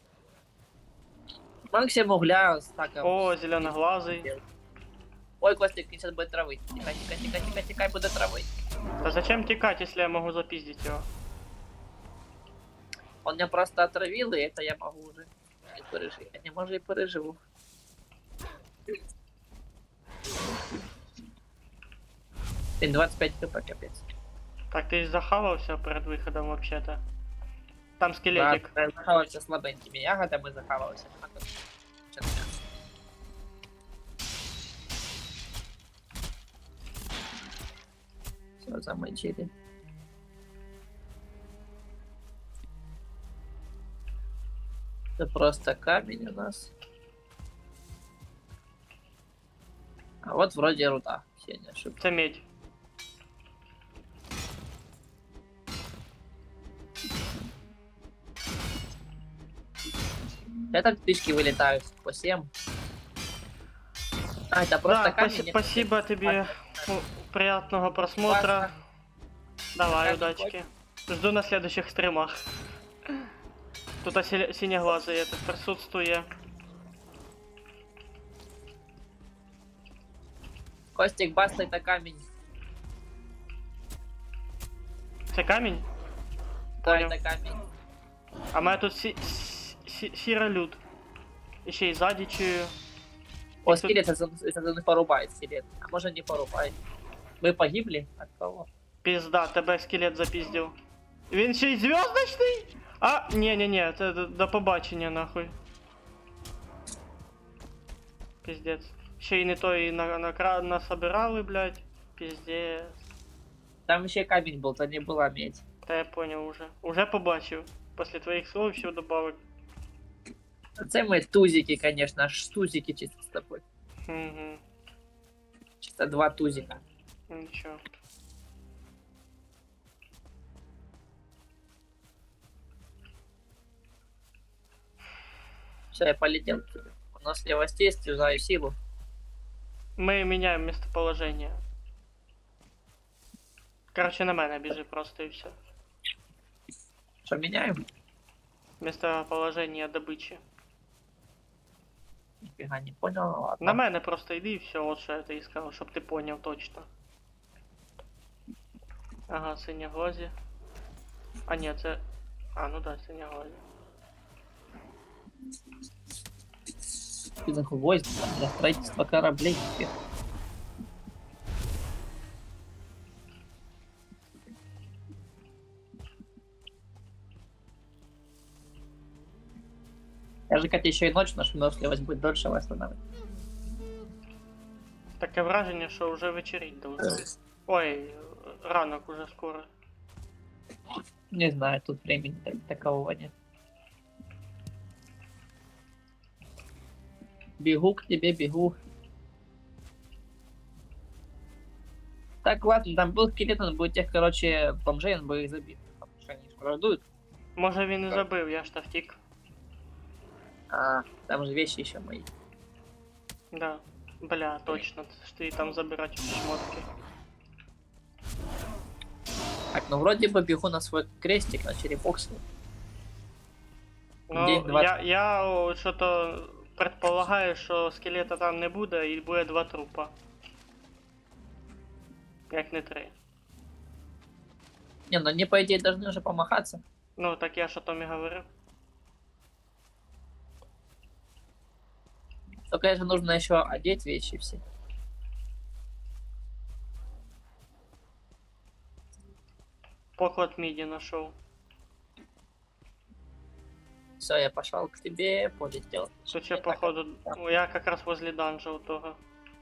Максим угля с таком. О, зеленоглазый. Ой, Костик, сейчас будет травы. Тикай, тикай, тикай, тикай, тикай, будет травы. Да зачем текать, если я могу запиздить его? Он меня просто отравил, и это я могу уже не пережить. Я не могу и переживу. Ты двадцать пять хп, капец. Так ты захавался перед выходом вообще-то. Там скелетик. Да, захавался слабенькими ягодами, захавался. Все, замочили. Это просто камень у нас. А вот вроде руда, все не ошибся. Це медь. Это птички вылетают по семь. А, это просто Да, камень. спаси- не спасибо тебе. Ну, приятного просмотра. Классно. Давай, Камень удачки. Жду на следующих стримах. Тут оси- синеглазый это присутствует. Костик, баста, это камень. Це камінь? Да, Понял. это камень. А мене тут сі- сі- сіролюд. І ще й ззаді чую. О, тут- скелет, это, это не порубает скелет. А может не порубает. Вы погибли? От кого? Пізда, тебе скелет запіздив. Він ще й зв'язочний? А, ні-ні-ні, це до, до побачення нахуй. Піздець. Ще й не той на, на, насобирали, блядь. Піздець. Там еще камень был, то не была медь. Та я понял уже. Уже побачив. Після твоїх слов все добавок. Це ми тузики, конечно, аж тузики чисто с тобой. Угу. Чисто два тузика. Нічого. Все, я полетел к тебе. У нас левостействие, юзаю силу. Ми міняємо місцеположення. Короче, на мене біжи просто і все. Что, меняем? Місцеположення добичі. Нифига не понял, ну ладно. На мене просто йди і все, от що я тобі сказав, щоб ти поняв точно. Ага, синьоглазі. А ні, це. А, ну да, синьоглазі. Список войск для строительства кораблей. Даже как еще и ночь, наша выносливость будет дольше восстанавливать. Таке враження, що вже вечеріть должно. Ой, ранок уже скоро. Не знаю, тут времени так- такового нет. Бегу к тебе, бегу. Так, ладно, там был скелет, он будет тех, короче, бомжей, он бы их забил. Потому что они ж враждуют. Може він і забив, я ж та втік. А, там же вещи еще мои. Да. Бля, точно, це ж ти там забирати шмотки. Так, ну вроде бы бегу на свой крестик, на черепокс. Ну, День двадцять. я, я о, що-то предполагаю, що скелета там не буде і буде два трупа. Як не три. Не, ну они по идее должны уже помахаться. Ну, так я що там і говорив. То, конечно, нужно еще одеть вещи все. Поклад міді знайшов. Все, я пошел к тебе, полетел. Тут ще, Я так- походу, ну, я якраз возле данжа у того.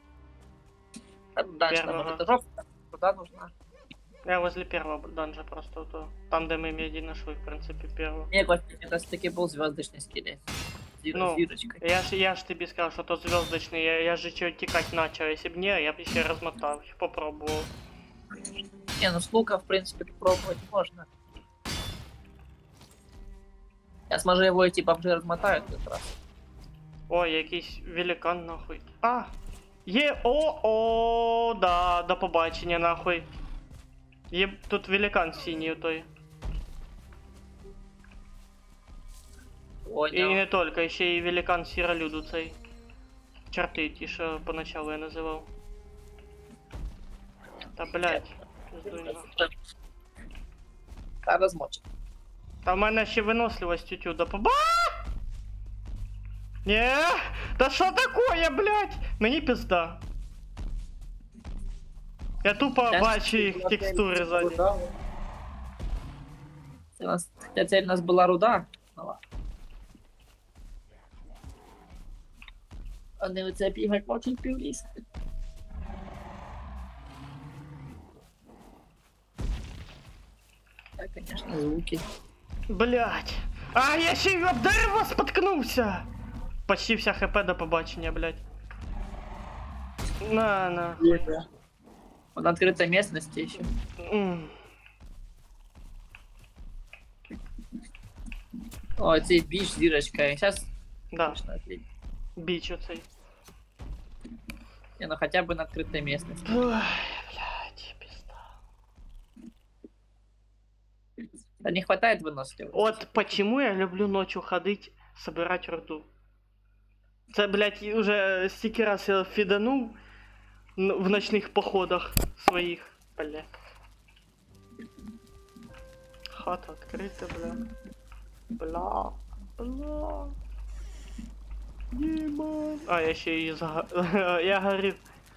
А дальше нам Первого. этажовка. Куда нужна? Я возле первого данжа просто у того. Там, де ми міді знайшли, в принципі, первого. Не, Костя, это таки был звездочный скелет. Зир- Ну. Зирочкой. Я ж, я ж тобі сказав, що то зв'язочний, я, я ж чого тікати начав, якщо б ні, я б ще розмотав, попробував. Не, ну с лука, в принципе, попробовать можно. Сейчас, может, его эти бомжи размотают как раз. Ой, якийсь великан нахуй. А! Є. О, о, да, до побачення нахуй. Є тут великан синій той. Понял. І не тільки, ще й великан сіролюду цей. Чорти ті, що поначалу я називав. Та блять. Та размочит. Та в мене ще виносливость тютю до поба. Нє, та що такое, блять? Мені пизда. Я тупо бачу їх текстури ззаді. У нас, хотя цель у нас была руда. Ну ладно. Они у тебя бегать очень близко. Да, конечно, звуки. Блять. А, я ще й об дерево споткнувся. Почти вся хп до побачення, блять. На, на. Вот открытой местности еще. М. О, цей біч з дірочкою. Сейчас Да, точно отлить. біч оцей. Не, ну хотя бы на открытой местности. Ой, блядь, пизда. Да не хватает выносливости. Вот почему я люблю ночью ходить, собирать руду. Це, блядь, уже стільки раз я фіданув н- в ночних походах своїх, блядь. Хата відкрита, бля. Бля. Бля. Єма. А, я ще її зага... я горів.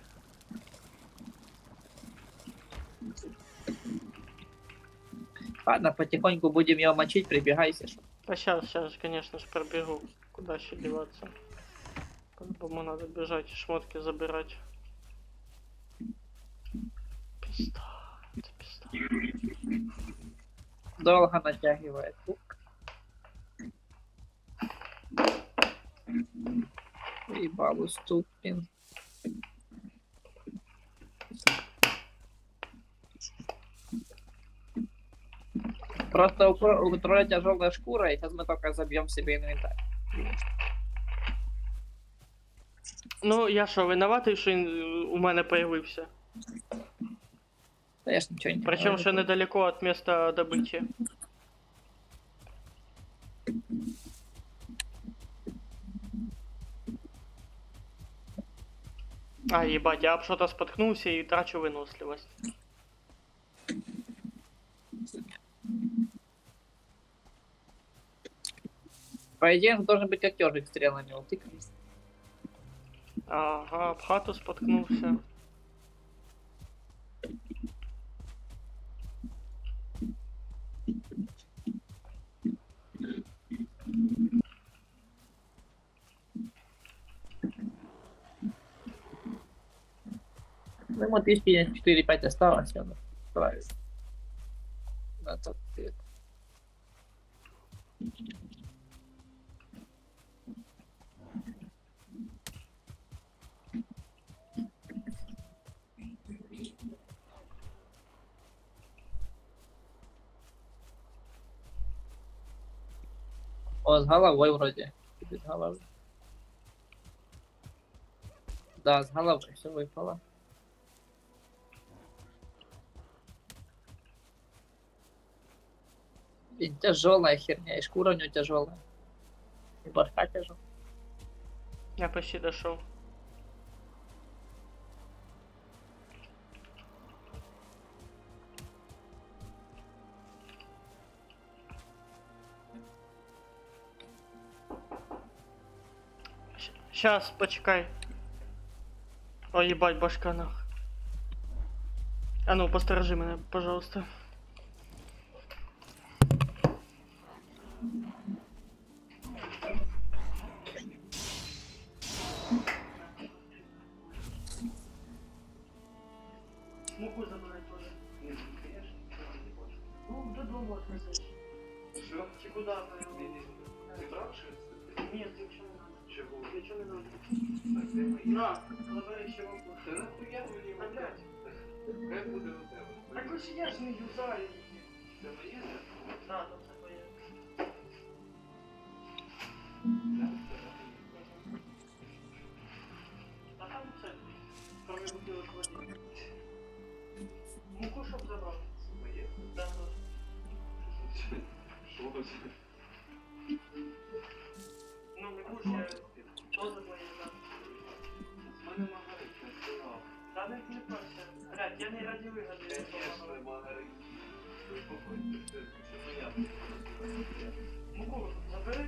Ладно, потихоньку будем его мочить, прибегайся. Шо. А сейчас, сейчас, конечно же, пробегу. Куда еще деваться? По-любому надо бежать и шмотки забирать. Пизда. Это пизда. Долго натягивает. Ук. И бабу ступин. Просто у, Кро- у Троя тяжелая шкура, и сейчас мы только забьем себе инвентарь. Ну, я що, винуватий, що він у мене появився? Да я ж ничего не Причем говорю. ще недалеко от места добычи. А, ебать, я об что-то споткнулся и трачу выносливость. По идее, он должен быть как ежик стрелами утыкать. Ага, об хату споткнулся. Ну, ему тысячи четыре-пять осталось, он справится. На тот цвет. О, с головой вроде. Без головы. Да, с головой все выпало. И тяжелая херня, и шкура у него тяжелая. И башка тяжелая. Я почти дошел. Сейчас, почекай. Ой, ебать, башка нах. А ну, посторожи меня, пожалуйста. Муку забрать тоже. Ну, додому отвезешь. Что? Ты куда? Ты брал шерсть? Нет, ничего не надо. Чего? Ничего не надо. Так, де мої? На, забери ще муку. Та нахуя мені А, блядь. Хай буде у тебе. Так ось я ж не юзаю її. Це моє? Да, то це твоє. А там це, кроме бутилок води. Муку щоб забрав. Це моє? Да, то. Що це? Ну, не будеш, я тоже твоє, да. З мене Маргарита сказав. Да, не не парся. Блядь, я не раді вигоди. я Конечно, того. Маргарита. Успокойся, це це моя. Муку забери.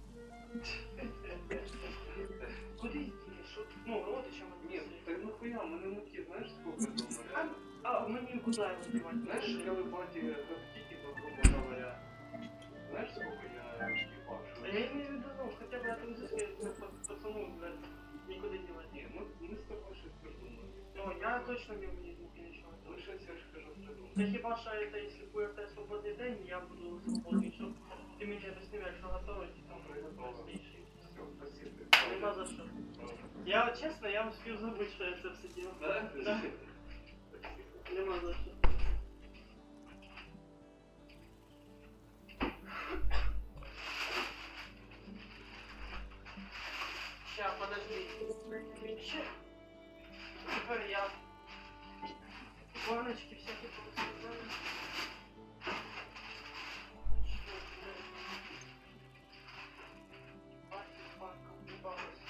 Куди йти? Що? Ну, родичам. Ні, так нахуя, мене муки, знаєш, сколько дома? А, мені куди його знімати? Знаешь, коли батя коптики, то, грубо говоря, знаешь, сколько я ебашу? Я имею в виду, ну, хотя бы от музыки, пацану, блядь, никуда делать. Ні, ми, ми з тобою щось придумали. Ну, я точно не умею ничего. Ми щось, я ж кажу, придумали. Да хіба що это, если будет в свободный день, я буду свободный, щоб ти мені об'яснив, якщо готовий, там, Приготовлено. простейший. Все, спасибо. Нема за що. Добре. Я от чесно, я успів забути, що я це все ділав. Да? Да. Нема за що. Ща, подожди. Ще. Тепер я. Баночки всякі повискладаю. Що, блядь? Бачиш, банка в'їбалась.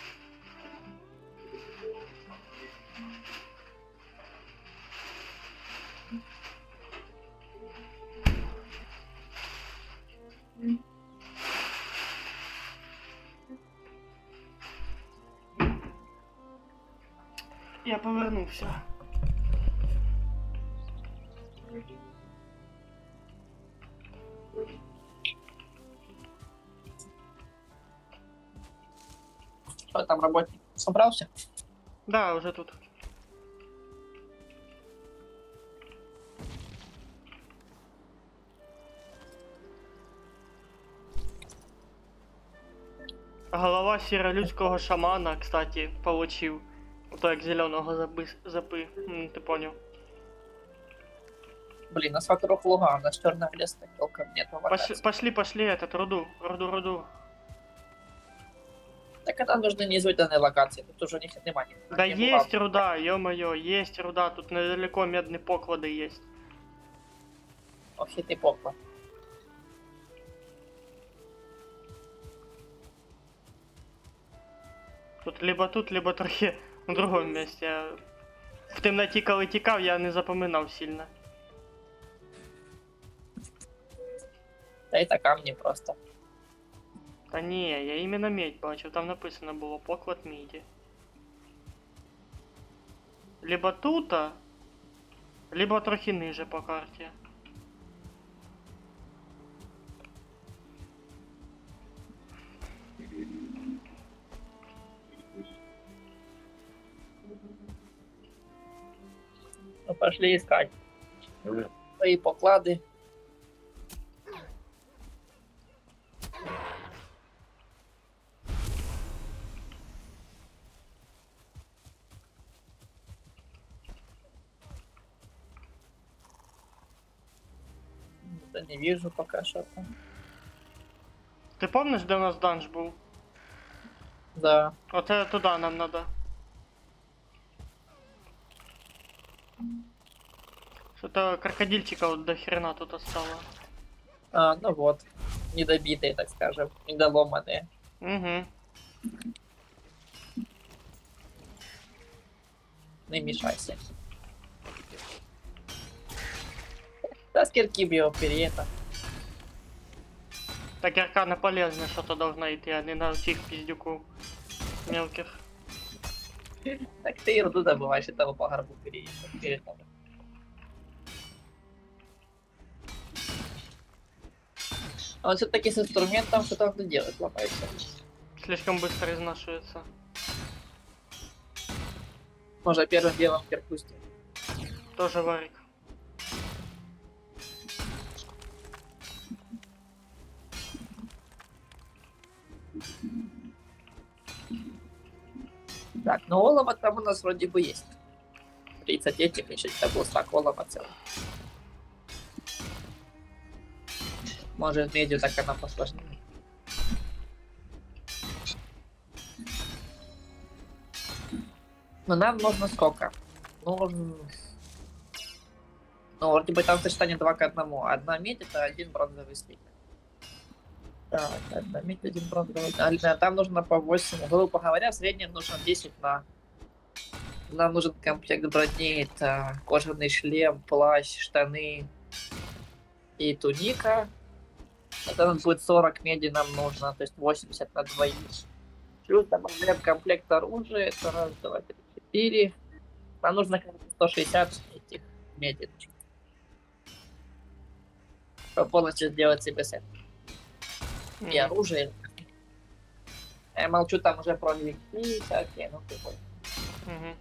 Я повернувся. Что там, работник собрался? Да, уже тут. Голова сіролюдського шамана, кстати, получив. То як зеленого запи, запи. М, ти понял. Блин, нас вокруг луга, у нас черный лес, так толком нет Пош, локаций. пошли, пошли, этот, руду, руду, руду. Так это нужны неизведанные локации, тут уже у них нема ни- Да ни есть луга. руда, ё-моё, есть руда, тут недалеко медные поклады есть. Ох, и ты попа. Тут либо тут, либо трохи в другому місці. Я в темноті, коли тікав, я не запоминав сильно. Да это камни просто. Та ні, я іменно медь бачив, там написано було поклад міді. Либо тута, либо трохи ниже по карті. Ну пошли искать. Свои поклады. Да не вижу пока что там. Ти пам'ятаєш, де у нас данж був? Да. Оце туди нам надо. Что-то крокодильчиков до хрена тут остало. А, ну вот. Недобитые, так скажем. Недоломанные. Угу. Не мешайся. Да, с кирки бы его переета. Так ярка на полезно что-то должна идти, а не на тих пиздюку мелких. Так ты ерунду добываешь, этого по горбу переета. А он все-таки с инструментом что-то надо делать, ломается. Слишком быстро изнашивается. Может, первым делом кирку сделать. Тоже варик. Так, ну олова там у нас вроде бы есть. тридцать этих, еще где-то был стак олова целый. Может, медью так она посложнее. Но нам нужно сколько? Нужно... Ну, вроде бы там сочетание два к одному. Одна медь это один бронзовый слиток. Так, одна медь, один бронзовый. А, да, там нужно по восемь. Грубо говоря, в среднем нужно десять на... Нам нужен комплект брони. Это кожаный шлем, плащ, штаны и туника. Это нам будет сорок меди нам нужно, то есть восемьдесят на двоих. Плюс добавляем комплект оружия. Это раз, два, три, четыре. Нам нужно сто шестьдесят этих меди. Чтобы полностью сделать себе сет. И М. оружие. Я молчу там уже про вики всякие, ну ты понял. Мгм.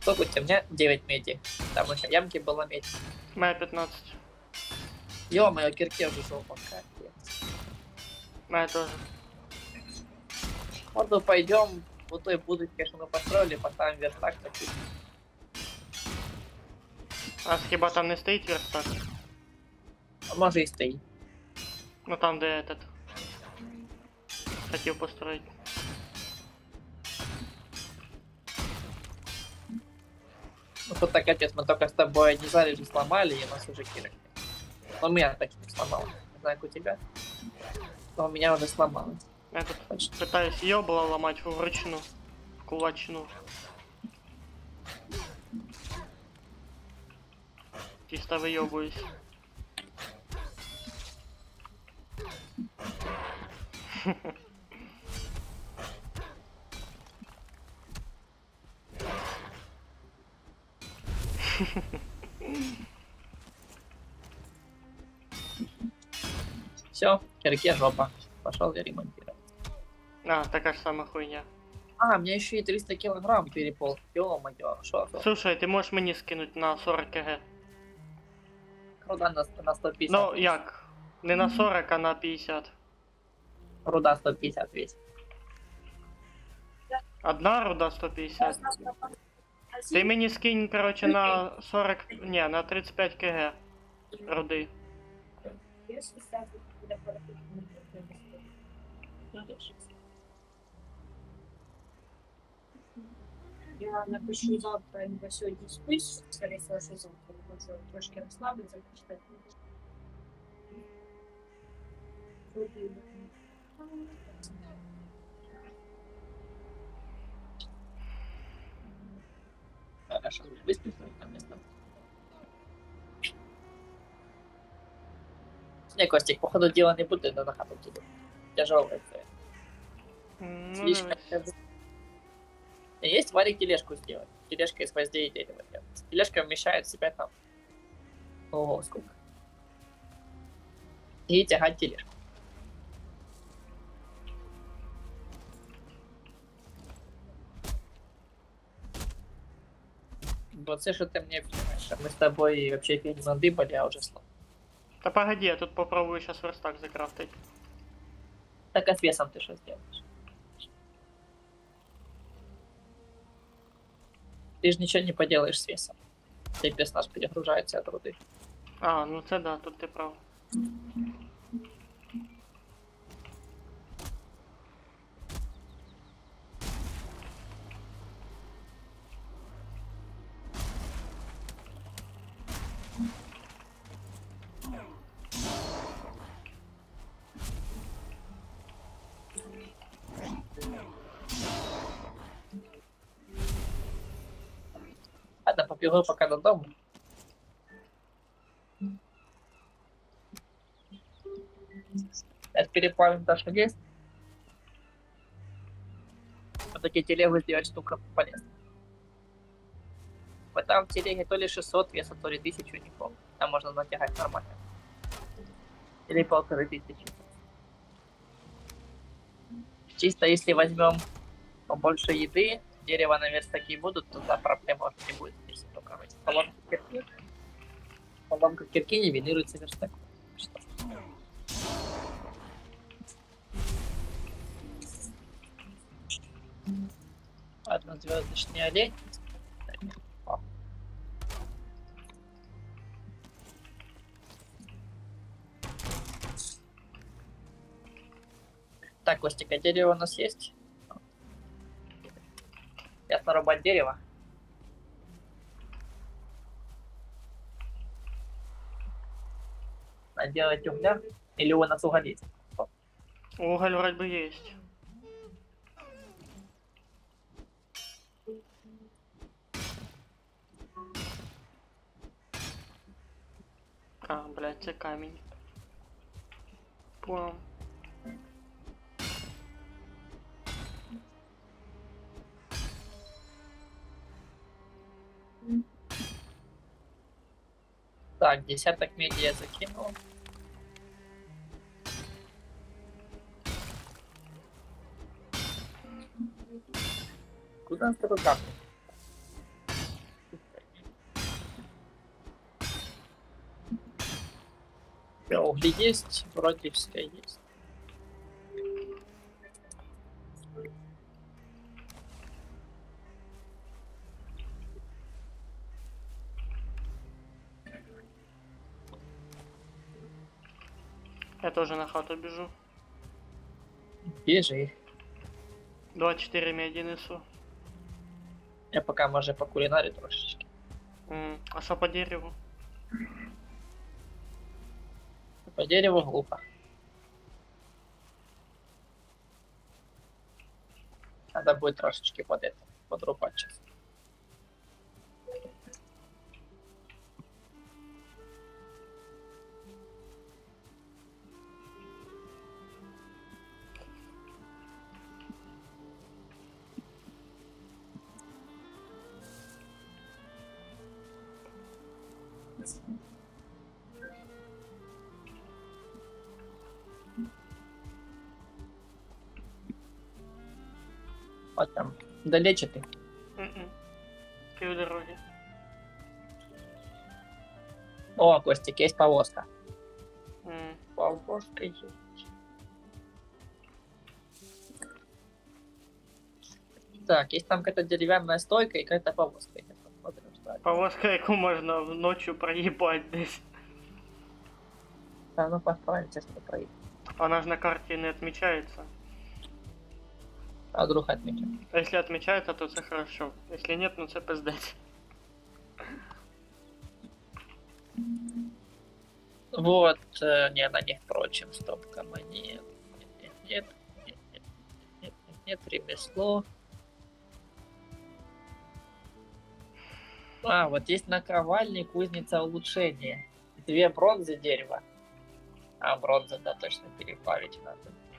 Сколько у тебя? У меня девять меди. Там еще ямки было медь. У мене п'ятнадцять. Ё-моё, кирки уже жопа. Капец. У мене теж. Вот мы пойдем, вот той будочке, что мы построили, поставим верстак такой. А хіба там не стоїть верстак? А может и стоит. Ну там, де этот. Хотів построїти. Ну тут так капец, мы только с тобой не залежи сломали, и у нас уже кирок. Но у меня так не сломал. Не знаю, как у тебя. Но у меня уже сломалось. Я тут пытаюсь йобла ламати вручну. В кулачну. Чисто вийобуюсь. Все, кирке жопа. Пошел я ремонтировать. А, така ж сама хуйня. А, у меня еще и триста килограмм перепол. Ё-моё, шо? Слушай, ти можеш мені скинути на сорок кг? Руда на, на сто пятьдесят. Ну як? Не на сорок, а на п'ятдесят. Руда сто пятьдесят весит. Одна руда сто п'ятдесят. Ти мені скинь, короче, на сорок, ні, на тридцять п'ять кг руди. Я напишу завтра, либо сьогодні спиш, скоріше всього, що завтра, можу трошки розслабитися, почитати. Хорошо, выспись на место. Не, Костик, походу дела не будет, но на хату тебе. Тяжелое это. Ну, Слишком. дивись. Есть варик тележку сделать. Тележка из гвоздей и дерева. Тележка вмещает в себя там. Ого, сколько. И тягать тележку. Вот все, что ты мне понимаешь. Мы с тобой вообще фиг не надыбали, а уже слабо. Та погоди, я тут попробую сейчас верстак закрафтить. Так а с весом ты что сделаешь? Ты же ничего не поделаешь с весом. Ты персонаж перегружается от руды. А, ну це да, тут ти прав. Ладно, побегу пока до дома. Сейчас переплавим то, что есть. Вот такие телегу сделать штука полезна. Вот там в телеге то ли шестьсот веса, то ли тысячу, не помню. Там можно натягать нормально. Или полторы тысячи. Чисто если возьмем побольше еды, дерево на верстаки будут, то да, проблем может не будет, если только возьмем. Поломка кирки. Поломка кирки не винируется верстаком. Что? Однозвездочный олень. О. Так, Костик, а дерево у нас есть? Сейчас нарубать дерево. Наделать угля. Или у нас уголь есть? Уголь вроде бы есть. А, блядь, це камінь. Понял. Так, десяток меди я закинул. Куда он второй карту? Угли есть, вроде все есть. Я тоже на хату бежу. Бежи. двадцать четыре меди несу. Я пока, може, по кулінарі трошечки. М, А что по дереву? По дереву глупо. Надо будет трошечки под это, подрубать сейчас. Вот там, далече ты. М-м. Пів дороги. О, Костик, есть повозка. М. Повозка есть. Так, есть там какая-то деревянная стойка и какая-то повозка. Я посмотрю, что это. Повозка, яку можна ночью проїбать десь. Да, ну постараемся с ней проехать. Вона ж на карті не відмічається. А вдруг отметим. А якщо відмічається, то це хорошо. Якщо ні, ну це пиздець. Вот, э, не, на них прочим стопкам нет. Нет, нет, нет, нет, нет, нет, нет, ремесло. А, вот есть наковальня, кузница улучшения. Две бронзы дерева. А, бронза, да, точно переплавить надо.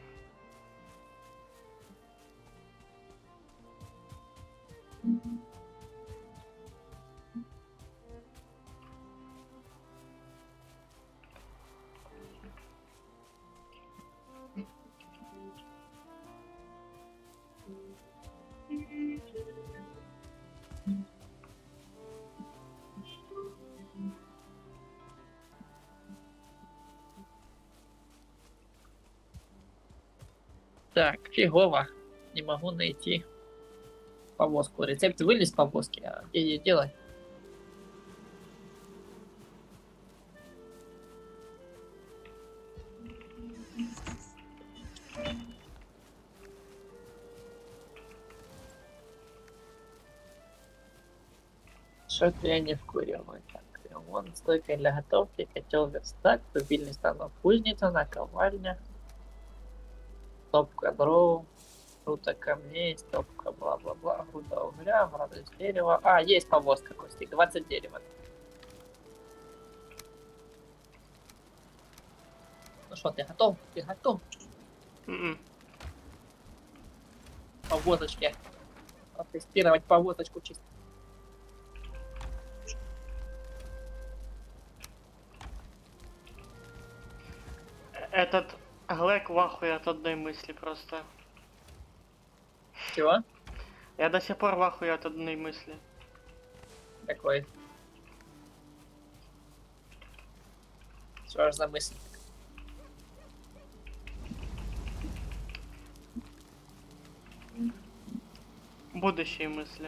Так, фигово. Не могу найти повозку. Рецепт вылез повозки, а где ее делать? Что-то я не вкуриваю. Так, вон стойка для готовки, котел верстак, рубильный станок, кузница, наковальня, стопка дров, груда камней, стопка бла-бла-бла, груда угля, груда из дерева. А, есть повозка, Костик, двадцать дерева. Ну что, ты готов? Ты готов? М-м. Повозочке. Тестировать повозочку чисто. Этот Глек в ахуе от одной мысли просто. Чего? Я до сих пор в ахуе от одной мысли. Такой. Что ж за мысль? Будущие мысли.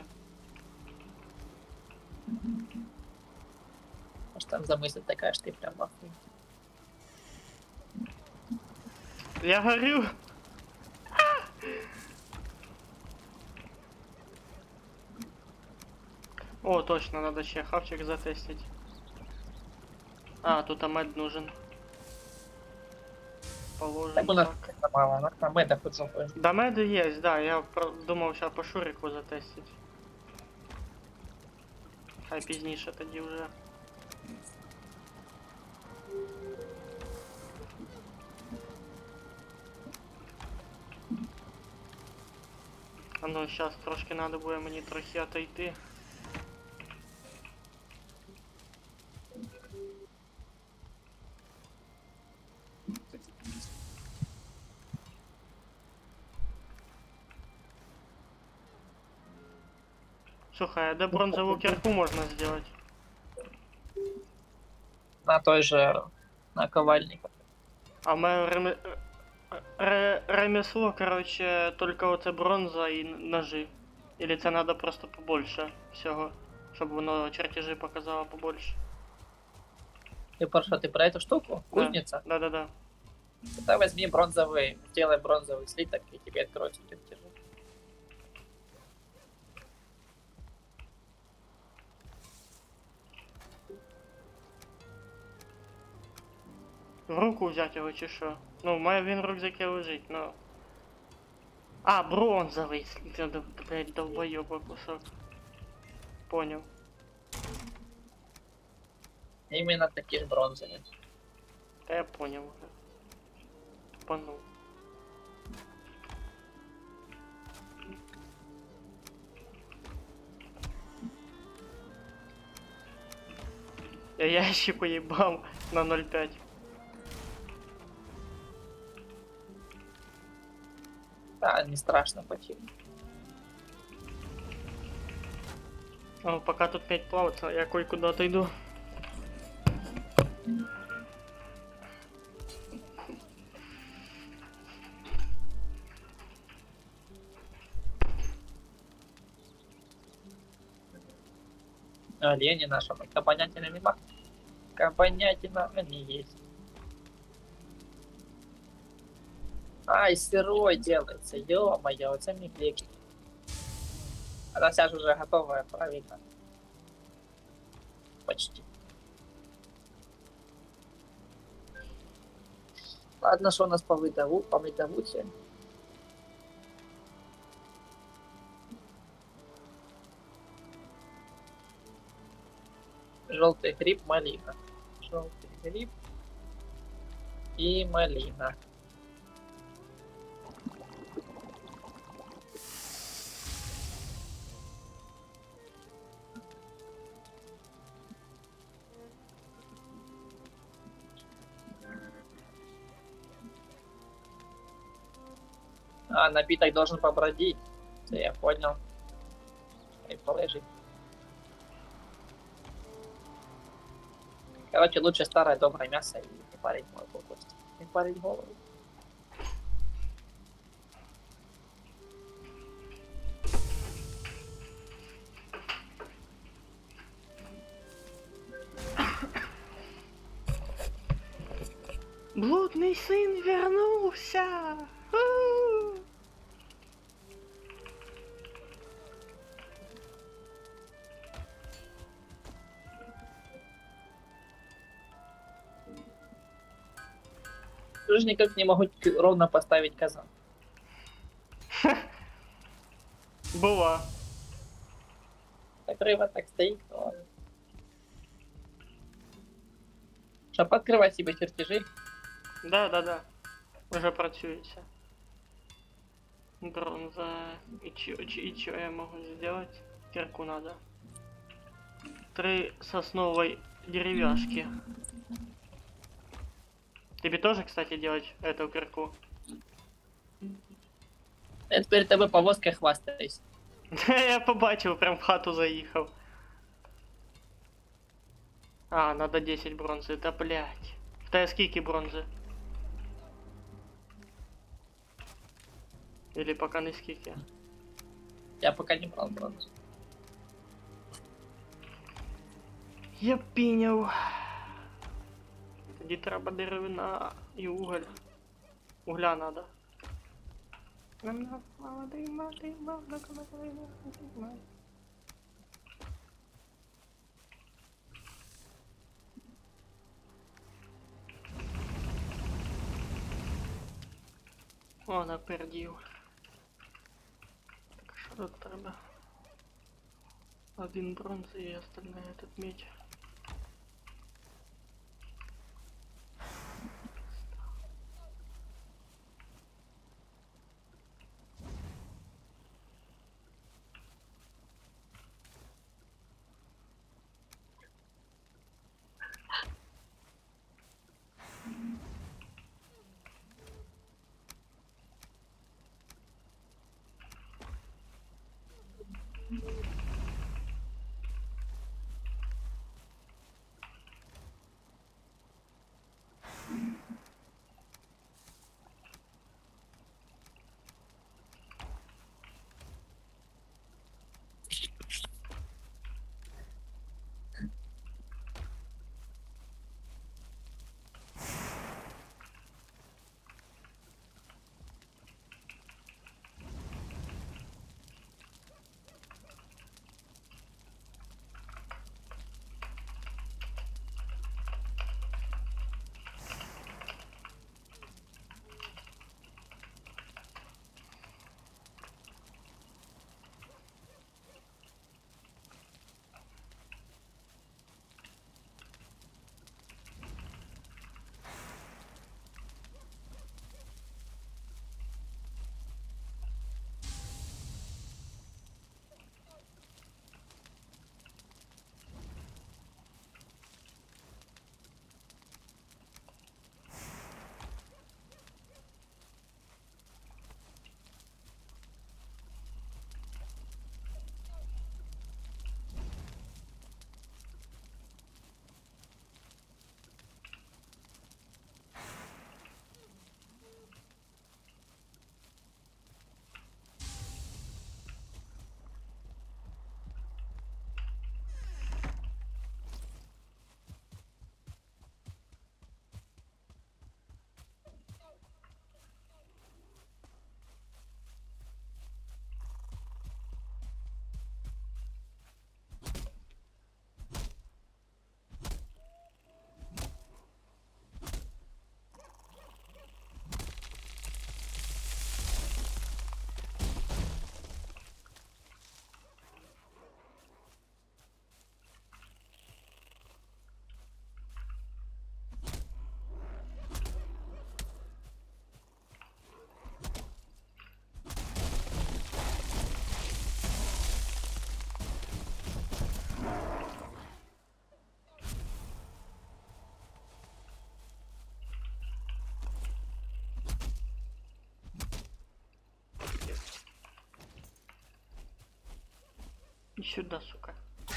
Что там за мысль такая, что ты прям в ахуе? Я горю! О, точно, надо ще хавчик затестить. А, тут амед нужен. Положим Так у нас так. это мало, нас там это хоть жопой. Да меду есть, да, я про- думав сейчас по шурику затестить. Хай пізніше тоді вже. А ну, сейчас трошки надо буде мені трохи отойти. Слухай, а де бронзову кирку можна сделать? На той же наковальника. А в мене реме... ре- ремесло, короче, только оце бронза і ножи. Или це надо просто побольше всього, щоб воно чертежі показало побольше. Ты про что, ты про эту штуку? Кузница? Да-да-да. Тогда возьми бронзовый, сделай бронзовый слиток, и тебе откроется чертежи. В руку взяти його чи що? Ну, в мене він в рюкзакі лежить, ну. А, бронзовий, це, блядь, долбойоба кусок. Понял. Именно таких бронзовых. Та я понял уже. Панул. Я ящик уебал на ноль пять. Да, не страшно почти. А, пока тут пять плаваться, я кое-куда отойду. Олени наши, мы компонятины мимо. Компонятина они есть. Ай, сырой делается, ё-моё, это миглики. Она вся же уже готовая, правильно. Почти. Ладно, что у нас по выдову, по выдову сегодня. Желтый гриб, малина. Желтый гриб и малина. А, напиток должен побродить. Это я понял. И положить. Короче, лучше старое доброе мясо и не парить голову. Не парить голову. Блудный сын вернулся! У-у-у! Тоже никак не могу ровно поставить казан. Была. Так рыба так стоит. Ладно. Чтоб открывать себе чертежи. Да, да, да. Уже працюється. Бронза. И чё, и чё я могу сделать? Кирку надо. Три сосновой деревяшки. Тебе тоже, кстати, делать эту кирку? Я перед тобой повозкой хвастаюсь. Я побачив, прям в хату заїхав. А, надо десять бронзи, да блять. В тебе скільки бронзи? Или пока не скільки? Я пока не брал бронзу. Я піняв. Тоді треба деревина і уголь. Угля надо. О, напердів. Так, що тут треба? Один бронза и остальное этот медь. І сюди, сука.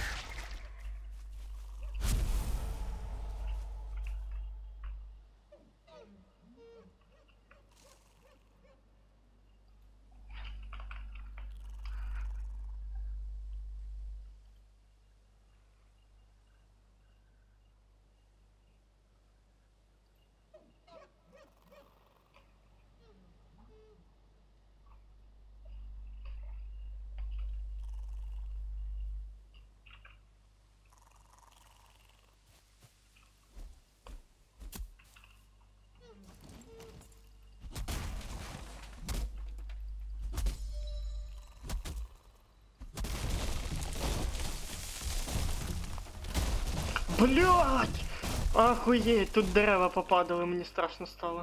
Блять! Охуеть, тут дерева попадали, мені страшно стало.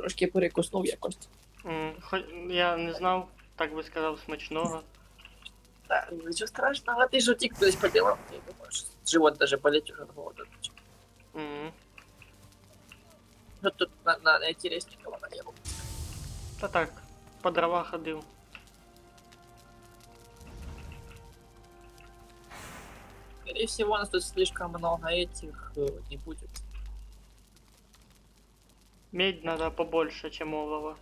Трошки перекуснув якось. М, хо- Я не знав, так би сказав, смачного. Так, ничего страшного, ты же утик кудись по делам, ты думаешь, живот даже болеть уже от голода. М, Ну тут на, на, на эти Резникова наел. Та так, по дрова ходив. Скорее всего, у нас тут слишком много этих э, не будет. Медь надо побольше, чем олово.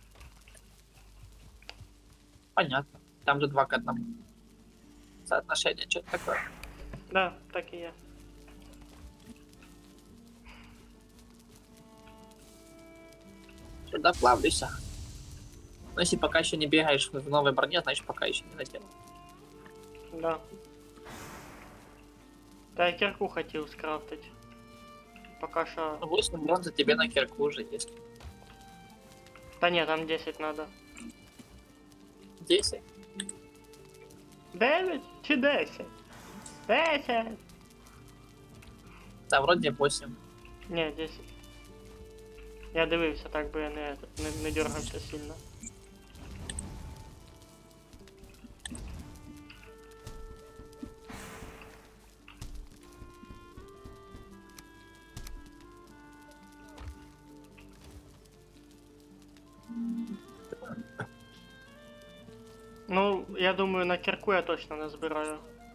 Понятно. Там же два к одному. Соотношение, что-то такое. Да, так і є. Сюда плавлюся. Но если пока еще не бегаешь в новой броне, значит пока еще не надел. Да. Та я кирку хотів скрафтити. Пока що. восемь бронзы тебе на кирку уже есть. Та ні, там десять надо. десять. дев'ять чи десять? десять! Да, вроде восемь. Ні, десять. Я дивився, так би я не, не, не дергався сильно. Ну, я думаю, на кирку я точно не збираю.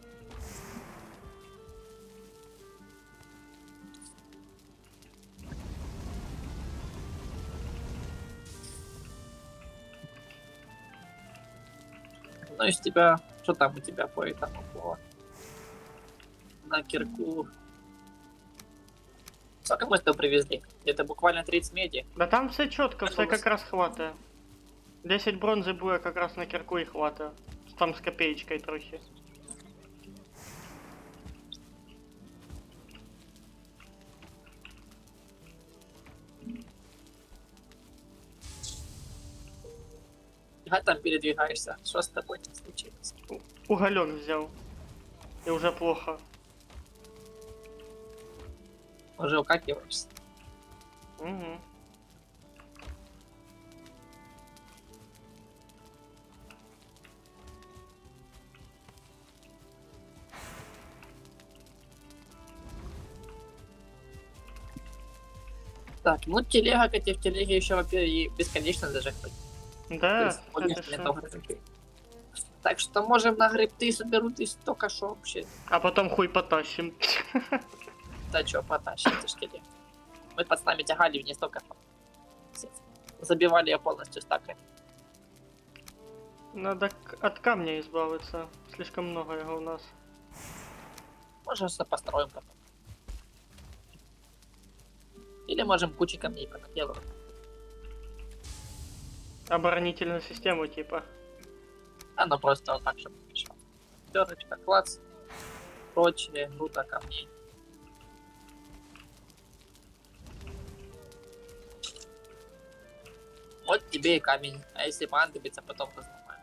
Ну, из тебя... Что там у тебя по этому плова? На кирку... Сколько мы с тобой привезли? Где-то буквально тридцать меди. Да там все чітко, все Це як раз хватає. десять бронзи буде якраз на кирку і хватає. Там з копеечкою трохи. Как там передвигаешься? Что с тобой там случилось? Угольок взяв. І вже плохо. Уже укакиваешься? Угу. Так, ну телега, кстати, в телеге еще, во-первых, и бесконечно даже ходить. То Да, есть, вот це нет ти того що? грибы. Так что можем на грибы соберут и столько шо вообще. А потом хуй потащим. Да чё, потащим, ты ж телега. Мы пацанами тягали вниз столько. Забивали ее полностью стакой. Надо к- от камня избавиться. Слишком много его у нас. Можем что построим потом. Или можем кучу камней понаделывать. Оборонительную систему типа. А ну просто вот так, чтобы мешал. Пятерочка, клац. Прочее, груда камней. Вот тебе и камень. А если понадобится, потом разломаем.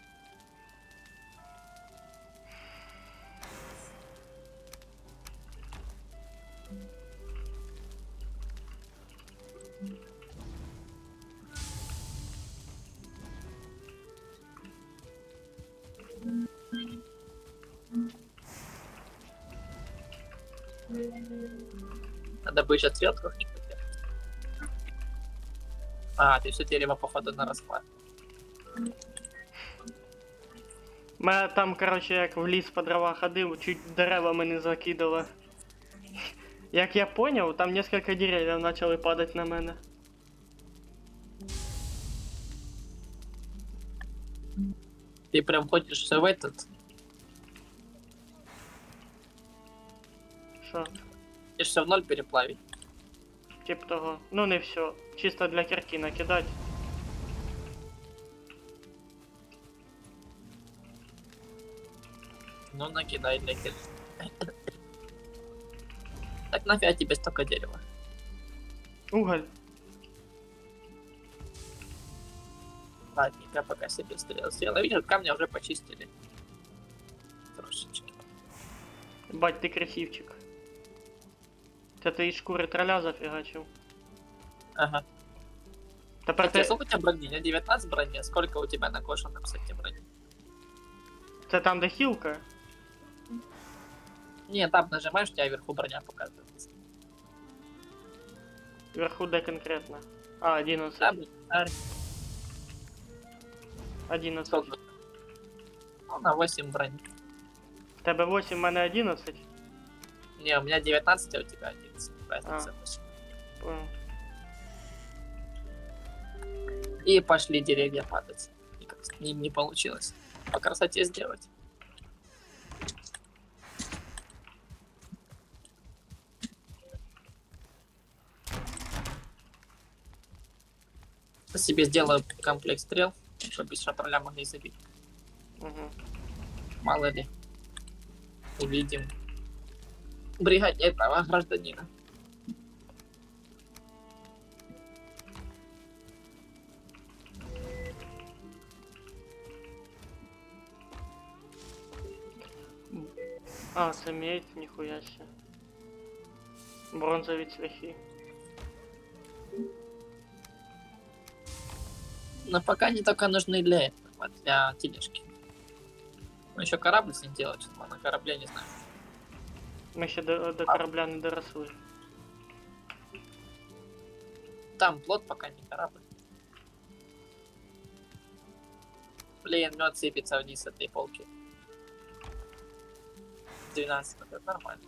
Надо бы еще цвет как-нибудь делать. А, ты все дерево, походу, на расклад. Мене там, короче, як в ліс по дрова ходив, чуть деревами не закидало. Як я поняв, там несколько деревьев почали падати на мене. Ты прям ходишь все в этот. Що? Ты все в ноль переплавить. Тип того. Ну не все. Чисто для кирки накидать. Ну, накидай для кир. Так нафига тебе столько дерева? Уголь. Ладненько, пока себе стрел сделал. Видишь, камня уже почистили. Трошечки. Бать, ти красивчик. Це ти із шкури троля зафігачив. Ага. Тепер Кстати, а ти... сколько у тебя брони? У меня девятнадцать брони, а сколько у тебя на кошенном сете брони? Це там, де хілка? Не, там нажимаешь, у тебя вверху броня показывается. Вверху де конкретно? А, одинадцять. Да, блин, а, одинадцять. сколько? Ну, на восемь брони. В тебе восемь, в мене одинадцять. Не, у меня девятнадцать, а у тебя одиннадцать. Разница А. восемь. Понял. И пошли деревья падать. Никак с ним не получилось. По красоте сделать. Себе сделаю комплект стрел, чтобы без шапроля могли забить. Угу. Мало ли. Увидим. Бригаде этого гражданина. А, це медь, ніхуя ще. Бронзові цвяхи. Но пока они только нужны для этого, для тележки. Ну, еще корабль с ним делать, что на корабле не знаю. Ми ще до, до корабля не доросли. Там плот, пока не корабль. Блин, мед сыпется вниз с этой полки. двенадцать, это нормально.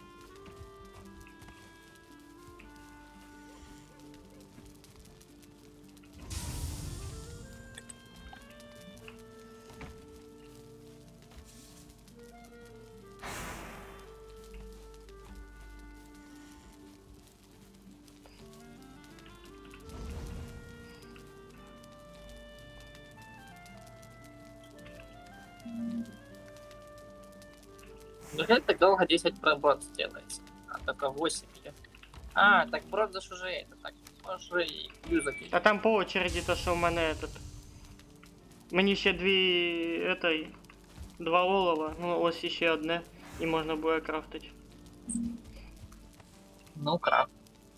Неужели так долго десять бронз делается? А только восемь или... А, так бронза ж уже это, так, уже и юзать. А там по очереді то, що в мене этот. Мені ще дві... Этой... Два олова, ну ось іще одне. І можна буде крафтити. Ну, краб.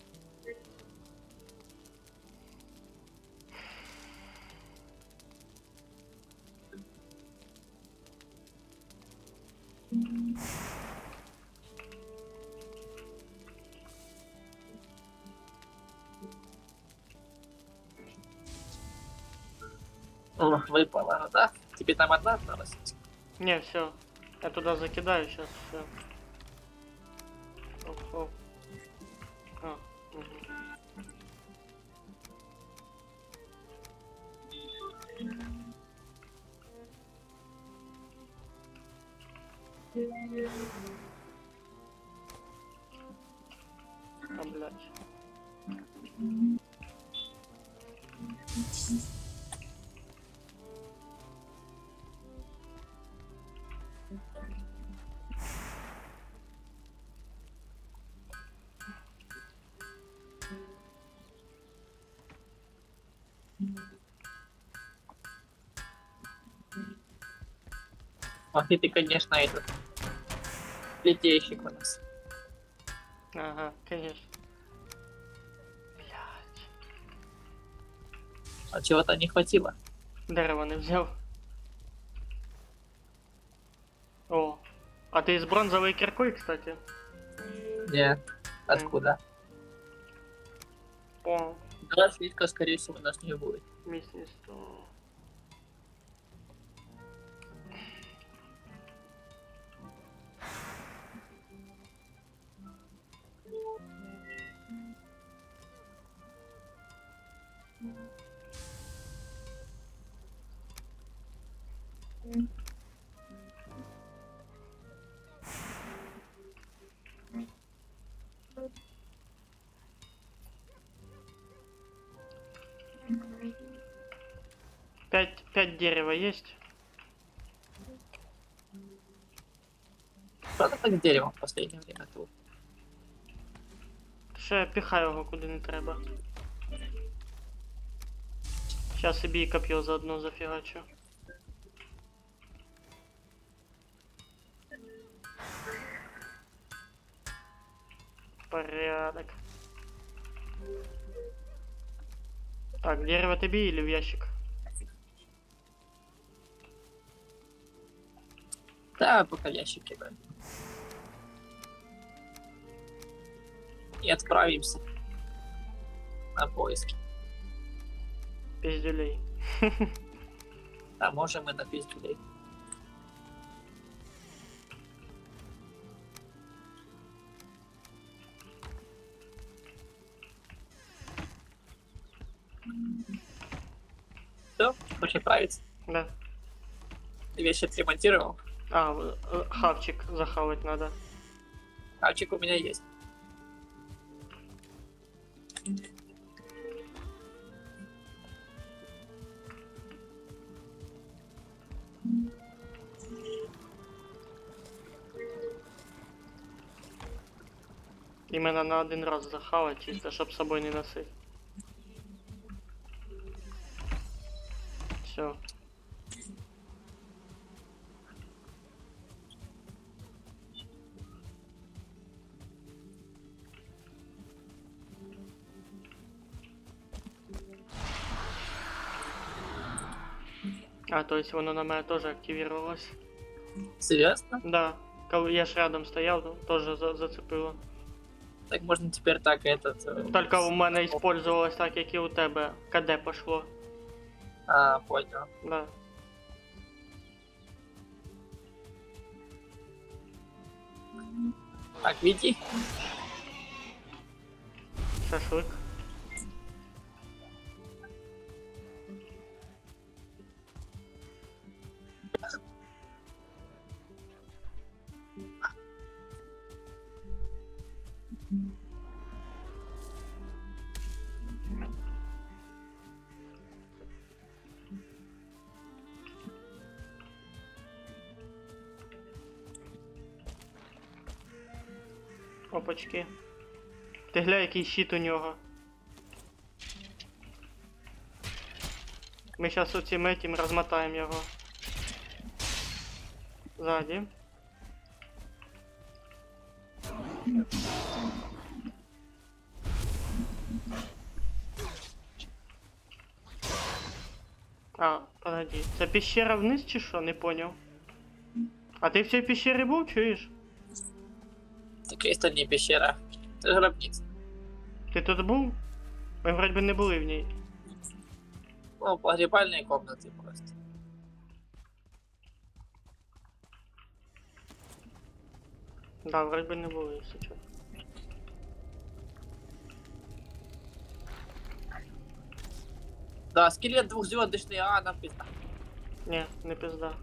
О, выпало, да? Тебе там одна осталась? Не, все. Я туда закидаю сейчас все. Оп, оп. А, угу. А, блядь. Ах, и ты, конечно, этот... Летейщик у нас. Ага, конечно. Блядь. А чего-то не хватило. Дерево не взяв. О. А ты с бронзовой киркой, кстати? Нет. Откуда? О, Да, слишком, скорее всего, нас не будет. мясництво. Пять, пять дерева есть? Что-то так деревом в последнее время тут. Ще я піхаю його куди не треба. Щас собі і коп'є заодно зафігачу. Порядок. Так, дерево тебе или в ящик? Да, пока в ящик кидаем. И отправимся на поиски. Пиздюлей. А можем и на пиздюлей. Все, хочешь отправиться? Да. Ты вещи отремонтировал? А, в- э, хавчик захавать надо. Хавчик у меня есть. Іменно на один раз захавать, чисто, щоб з собою не носить. Все. А, то есть воно на мене теж активировалось. Серьезно? Да. Коли я ж рядом стояв, ну, теж за зацепило. Так можно теперь так этот... э, Только у мене использовалось так, як і у тебе. КД пошло. А, понял. Да. Так, веди. Шашлык. Опачки. Ти гля, який щит у нього. Ми зараз оцим этим розмотаємо його. Ззаді. А, погоди. Це пещера вниз чи що? Не поняв. А ти в цій пещері був, чуєш? Так это не пещера. Это гробница. Ти тут був? Ми вроді би не були в ній. Ну, погребальные комнаты просто. Да, вроді би не були, якщо чого. Да, скелет двухзвездочный, а, нам пизда. Не, не пизда.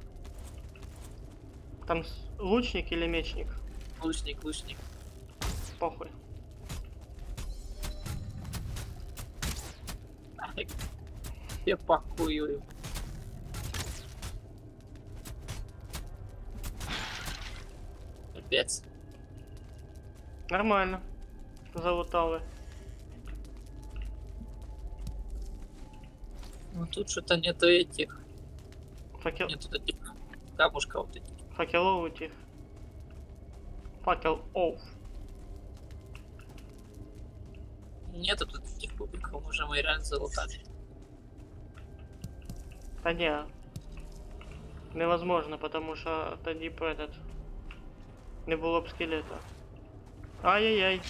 Там с- лучник или мечник? Лучник, лучник. Похуй. Ай, я похую. Капец. Нормально. Залутали. Ну тут что-то нету этих. Факел... Нету таких камушков вот этих. Факелов утих. Факел оф. Нету тут таких кубиков, уже мы реально залутали. Та не. Невозможно, потому что тоді б этот... Не було б скелета. Ай-яй-яй.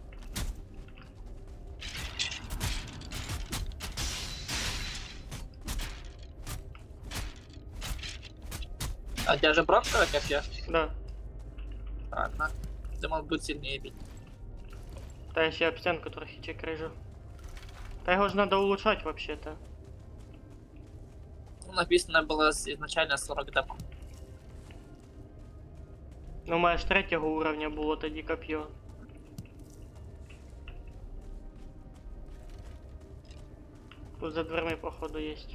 А у тебя же бровка, как я? Да. Ладно. Думал, будет сильнее бить. Та я ще об стенку трохи чекрижу. Та його ж надо улучшать вообще-то. Ну, написано было изначально сорок дамаг. Ну, у мене ж третього уровня було тоді коп'є. Тут за дверми, походу, есть.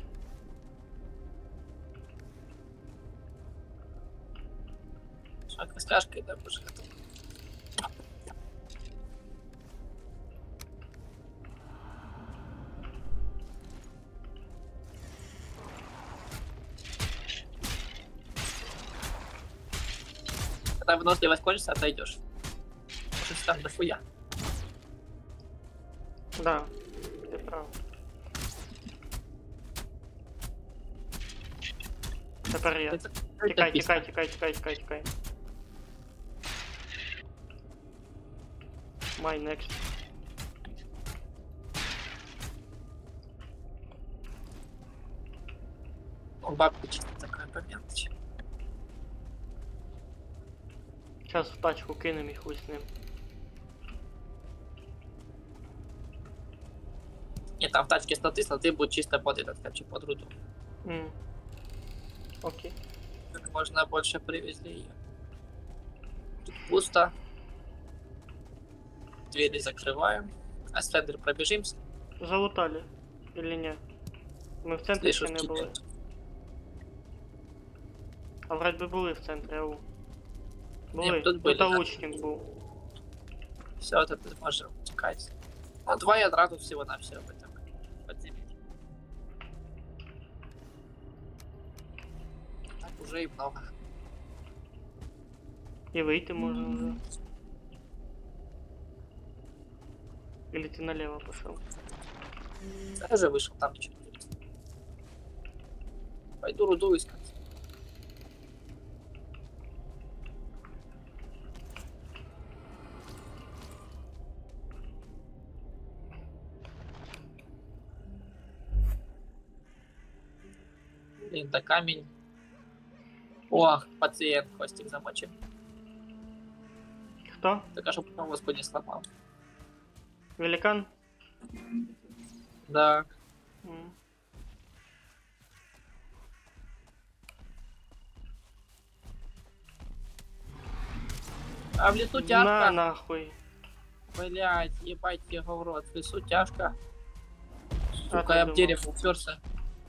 Шаг с кашкой, да, будешь готов. Когда выносливость кончится, отойдешь. Может, там дохуя. Да, ти прав. Тепер я. Тікай, тікай, тікай, тікай, тікай, тікай. My next. О, бабка чисто такая по мелочи. Зараз в тачку кинем і хуй з ним. Не, там в тачке сто тысяч, ты будешь чисто под этот, короче, под руду. М. Окей. Как можно больше привезли ее. Тут пусто. Двери закрываем. А слендер пробежимся. Залутали. Или ні? Ми в центрі ще не Слышу, були. А вроді би були в центрі, ау. Були. Ні, тут були, Тут да. лучник був. Все, это ты можешь утекать. Ну, два ядра тут всего на все в этом подземелье. Так уже и много. І вийти можна вже. Или ти налево пішов? Я уже вышел, там ничего не будет. Пойду руду искать. Блин, да камень. О, пациент, хвостик замочим. Хто? Так а чтоб повозку не сломал. Великан? Да. М. А в лесу На тяжко. нахуй. Блять, ебать его в рот. В лесу тяжко. А Сука, ты я об думал? дерево уперся.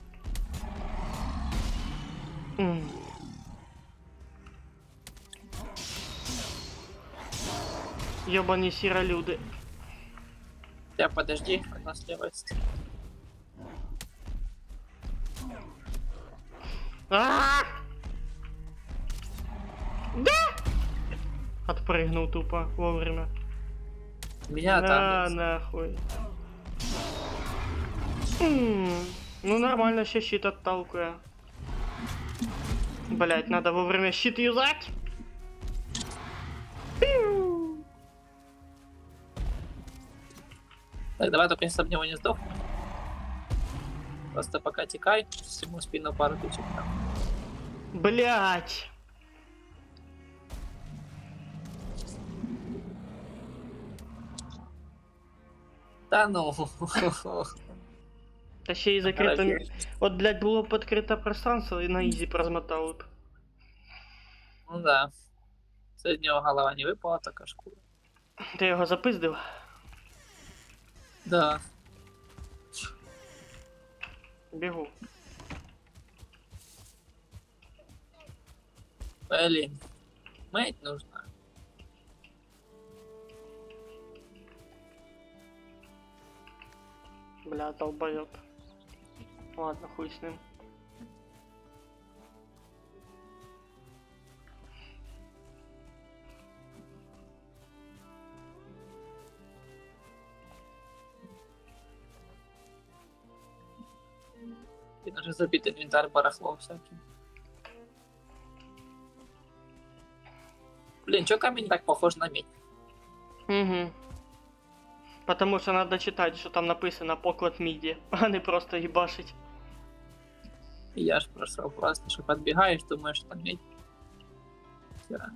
М. Ёбані сіролюди. Я подожди, у нас слева есть. А! Да! Отпрыгнул тупо вовремя. Меня На там. нахуй. М, Ну нормально, ще щит отталкує. Блять, надо вовремя щит юзать. Пиу. Так, давай только если об него не сдохнем. Просто пока текай, всему спину пару тычек там. Блять. Да ну. Та ще й закрите. Короче, От, блять, було б відкрите пространство і на ізі прозмотали б. Ну да. С него голова не выпала, так аж шкура. Ти його запиздив? Да. Бігу. Блин. Мыть нужно. Бля, долбоёб. Ладно, хуй с ним. И даже забит инвентарь барахло всяким. Блин, чё камень так похож на медь? Угу. Потому что надо читать, что там написано поклад миди, а не просто ебашить. И я ж просрал просто, что подбегаешь, думаешь, что там медь. Хера.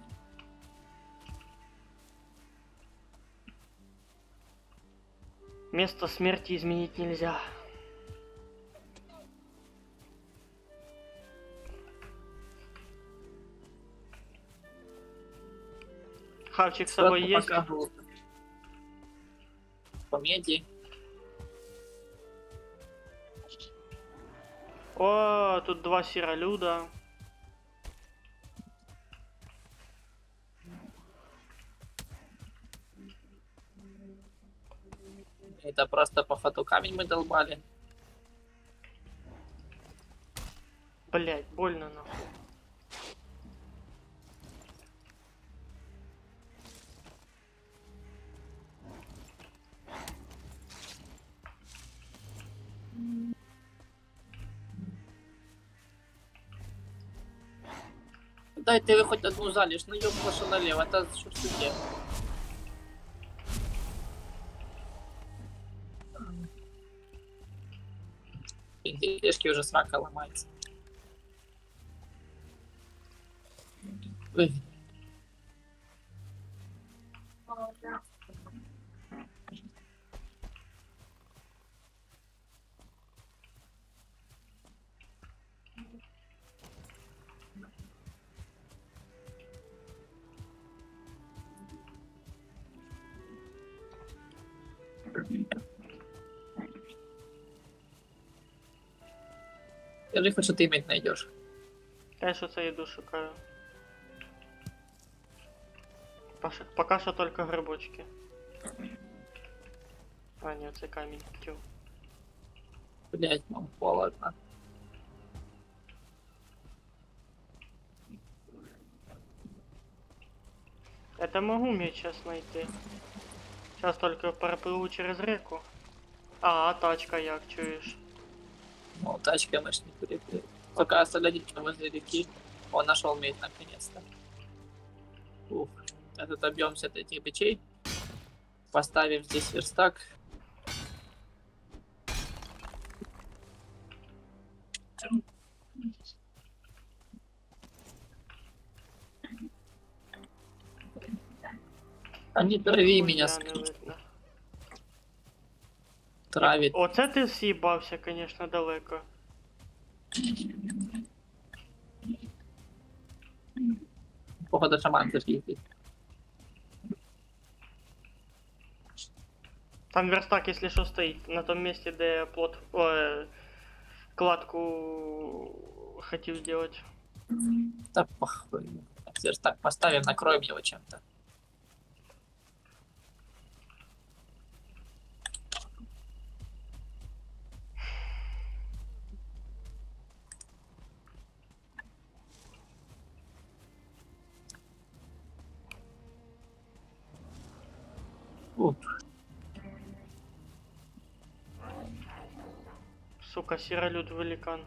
Место смерти изменить нельзя. Хавчик с собой Сразу есть? покажу. По меди. О, тут два сиролюда. Это просто по фату камень мы долбали. Блять, больно нахуй. дайте ви хоч одну заліж, ну ёб вашу налево, это що ж таке? Тележки уже срака ломается. Ой. Скажи, хоть что ты иметь найдешь. Я що це йду шукаю. Пош- Пока що только грибочки. А, ні, це камінь. Тю. Блять, мам, холодно. Это могу мне сейчас найти. Сейчас только проплыву через реку. А, тачка як, чуєш? Ну, тачка мы ж не перепили. Только оставляйте возле реки. Он нашел медь наконец-то. Ух. А тут объемся от этих бичей. Поставим здесь верстак. А не трави меня, Хуя не скрипт. видно. Травит. Оце ти з'їбався, конечно, далеко. Походу шаман закрепит. Там верстак, если что, стоит. На том месте, де я плот... Ой, кладку хотел сделать. Да похуй. Верстак поставим, накроем его чем-то. Ух. Сука, сиролюд великан.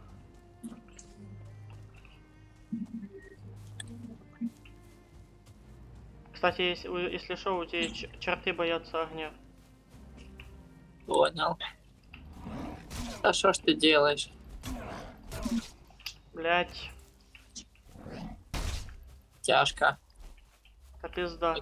Кстати, если, у- если что, у тебя ч- черты боятся огня. Понял. Да что ж ты делаешь? Блять, Тяжко. это пизда.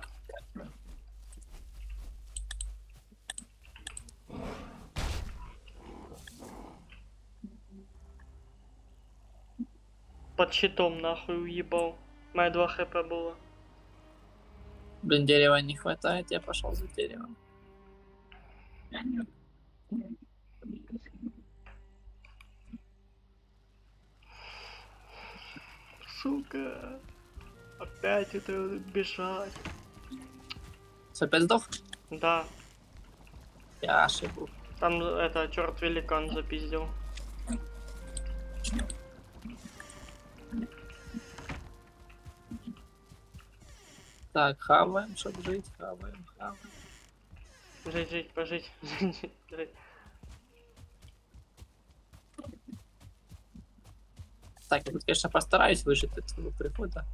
Под щитом нахуй уебал. Моя два хп было. Блин, дерева не хватает, я пошел за деревом. Сука. Опять это бежать. Что, опять сдох? Да, Я ошибу. там это черт великан запиздил. Так, хаваем, чтобы жить, хаваем, хаваем. Жить, жить, пожить. Жить, жить. Так, я тут, конечно, постараюсь выжить от своего прихода.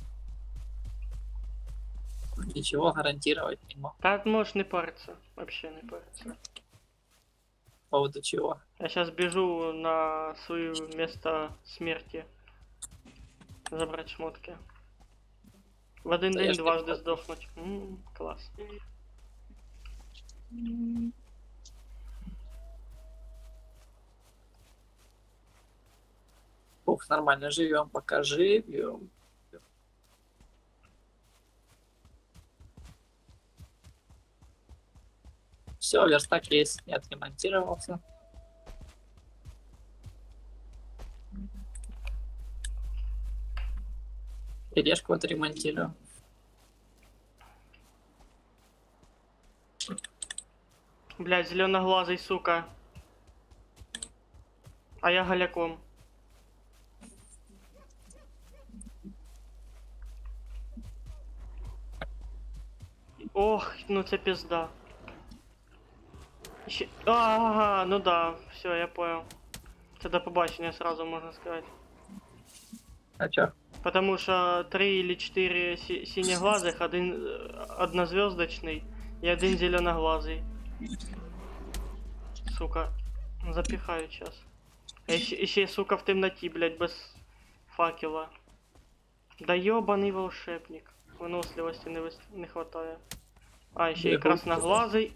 Ничего гарантировать не могу. Да, можешь не париться. Вообще не париться. По поводу чего? Я сейчас бежу на свое место смерти. Забрать шмотки. В один Да я день ж не дважды помню. сдохнуть. М, класс. Ух, нормально живем, пока живем. Все, верстак есть, не отремонтировался. Тележку отремонтировал. Блять, зеленоглазый, сука. А я голяком. Ох, ну це пизда. Ще... Ага, ну да, все, я понял. Це до побачення сразу можна сказати. А чё? Потому что три или четыре си- синеглазых, один э, однозвездочный и один зеленоглазый. Сука, запихаю сейчас. А еще, еще, сука, в темноте, блядь, без факела. Да ёбаный волшебник. Выносливости не, выс- не хватает. А, еще и Бегу. красноглазый.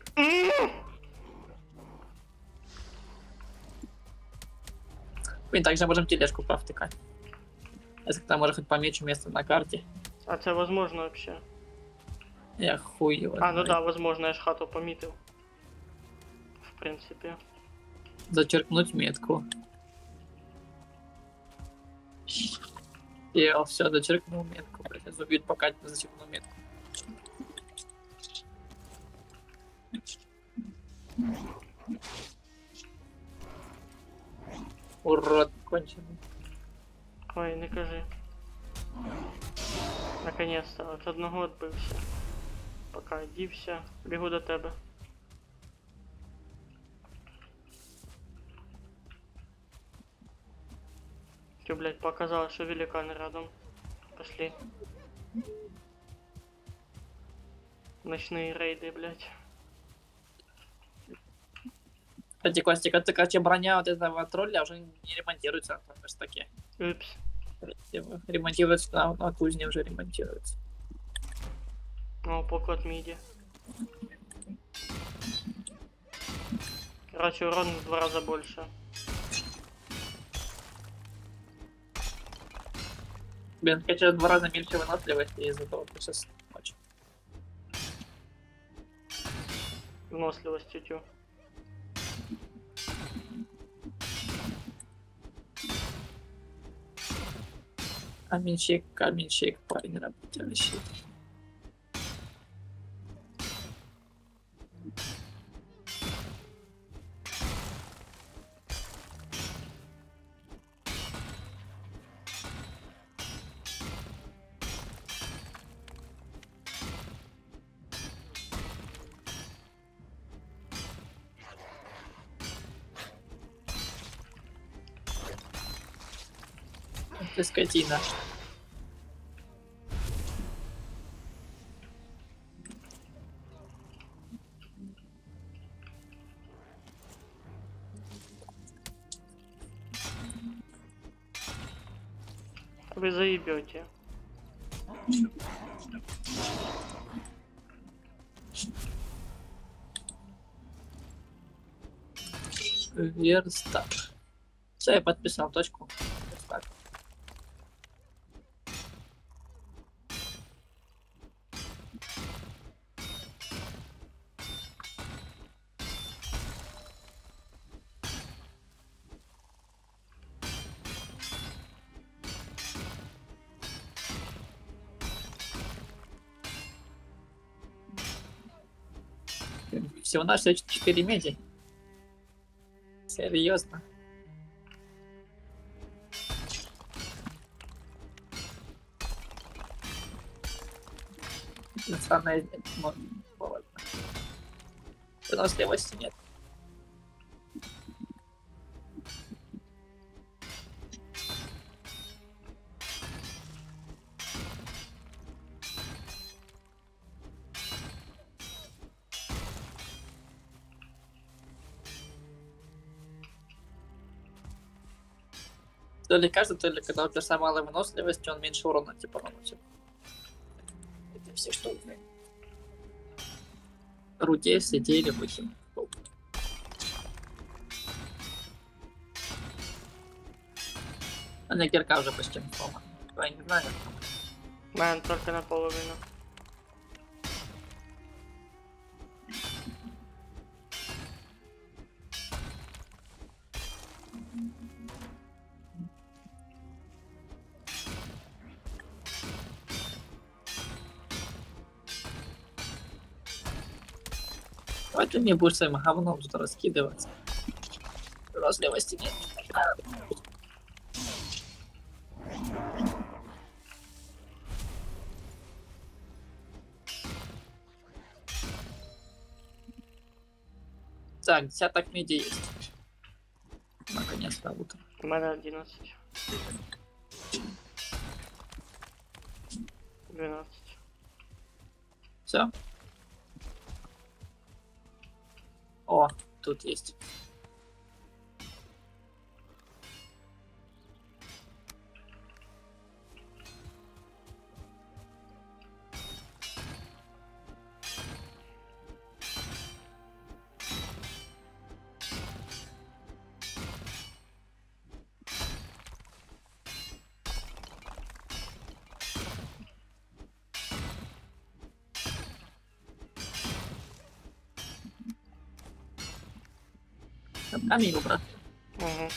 Мы также можем тележку повтыкать. Если там может хоть помечу место на карте. А это возможно вообще? Я хуй его А, ну знает. да, возможно, я ж хату помітив. В принципе. Зачеркнуть метку. Я все, зачеркнул метку. Блять, убьют, пока не зачеркнул метку. Урод конченый. Ой, не кажи. Наконец-то, от одного відбився. Пока дівся, бігу до тебе. Тю, блядь, показалось, що великан рядом. Пошли. Ночные рейды, блядь. Кстати, Костик, это, короче, броня вот этого тролля уже не ремонтируется на верстаке. Упс. Ремонтируется на, на кузне, уже ремонтируется. О, поклад миди. Короче, урон в два раза больше. Блин, конечно, в два раза меньше выносливости из-за того, что сейчас ночь. Выносливость тю-тю. Каменщик, каменщик, парень работающий. Ты скотина. Вы заебете. Верстак. Все, я подписал точку. Верстак. Всего на все четыре меди. Серьезно. Национальная выносливости нет. То ли каждый, то ли когда у перса малая выносливость, он меньше урона типа наносит. Это все штуки. Руде сидели выкинь. А на кирка уже почти не сломана. Я не знаю. Мэн только наполовину. Давай ты мне будешь своим говном тут раскидываться. Разливости нет. Так, десяток меди есть. Наконец-то утро. У мене одинадцять. двенадцать. Все. О, тут есть. Там камень убрать. Угу.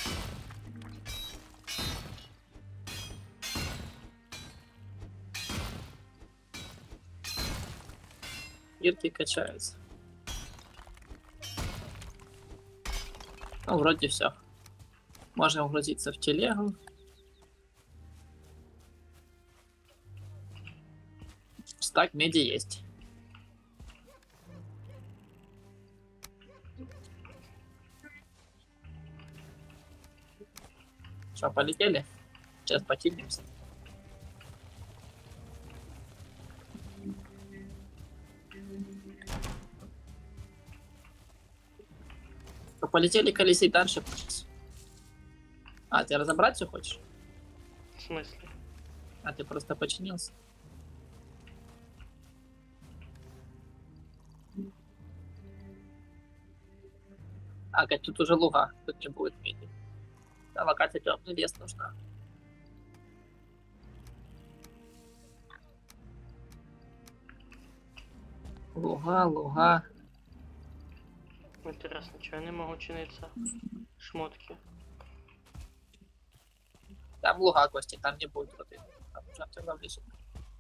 Гирки качаются. Ну, вроде все. Можем грузиться в телегу. Стак меди есть. Что, полетели? Сейчас потильнимся. То полетели колесить дальше. А, ты разобрать все хочешь? В смысле? А ты просто починился? А, как тут уже луга, тут не будет меди. Да, локация темный лес нужна. Луга, луга. Интересно, чого я не можу чинитися? Шмотки. Там луга, Костя, там не будет воды. Там нужно тогда в лесу.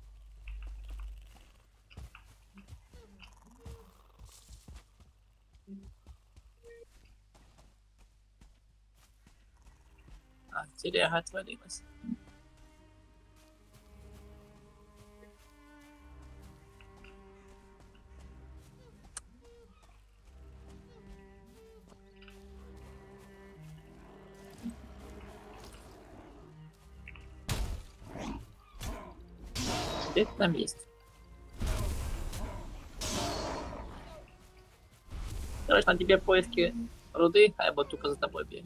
А, телега отвалилась. Где ты там есть? Короче, на тебе поиски руды, а я буду только за тобой бегать.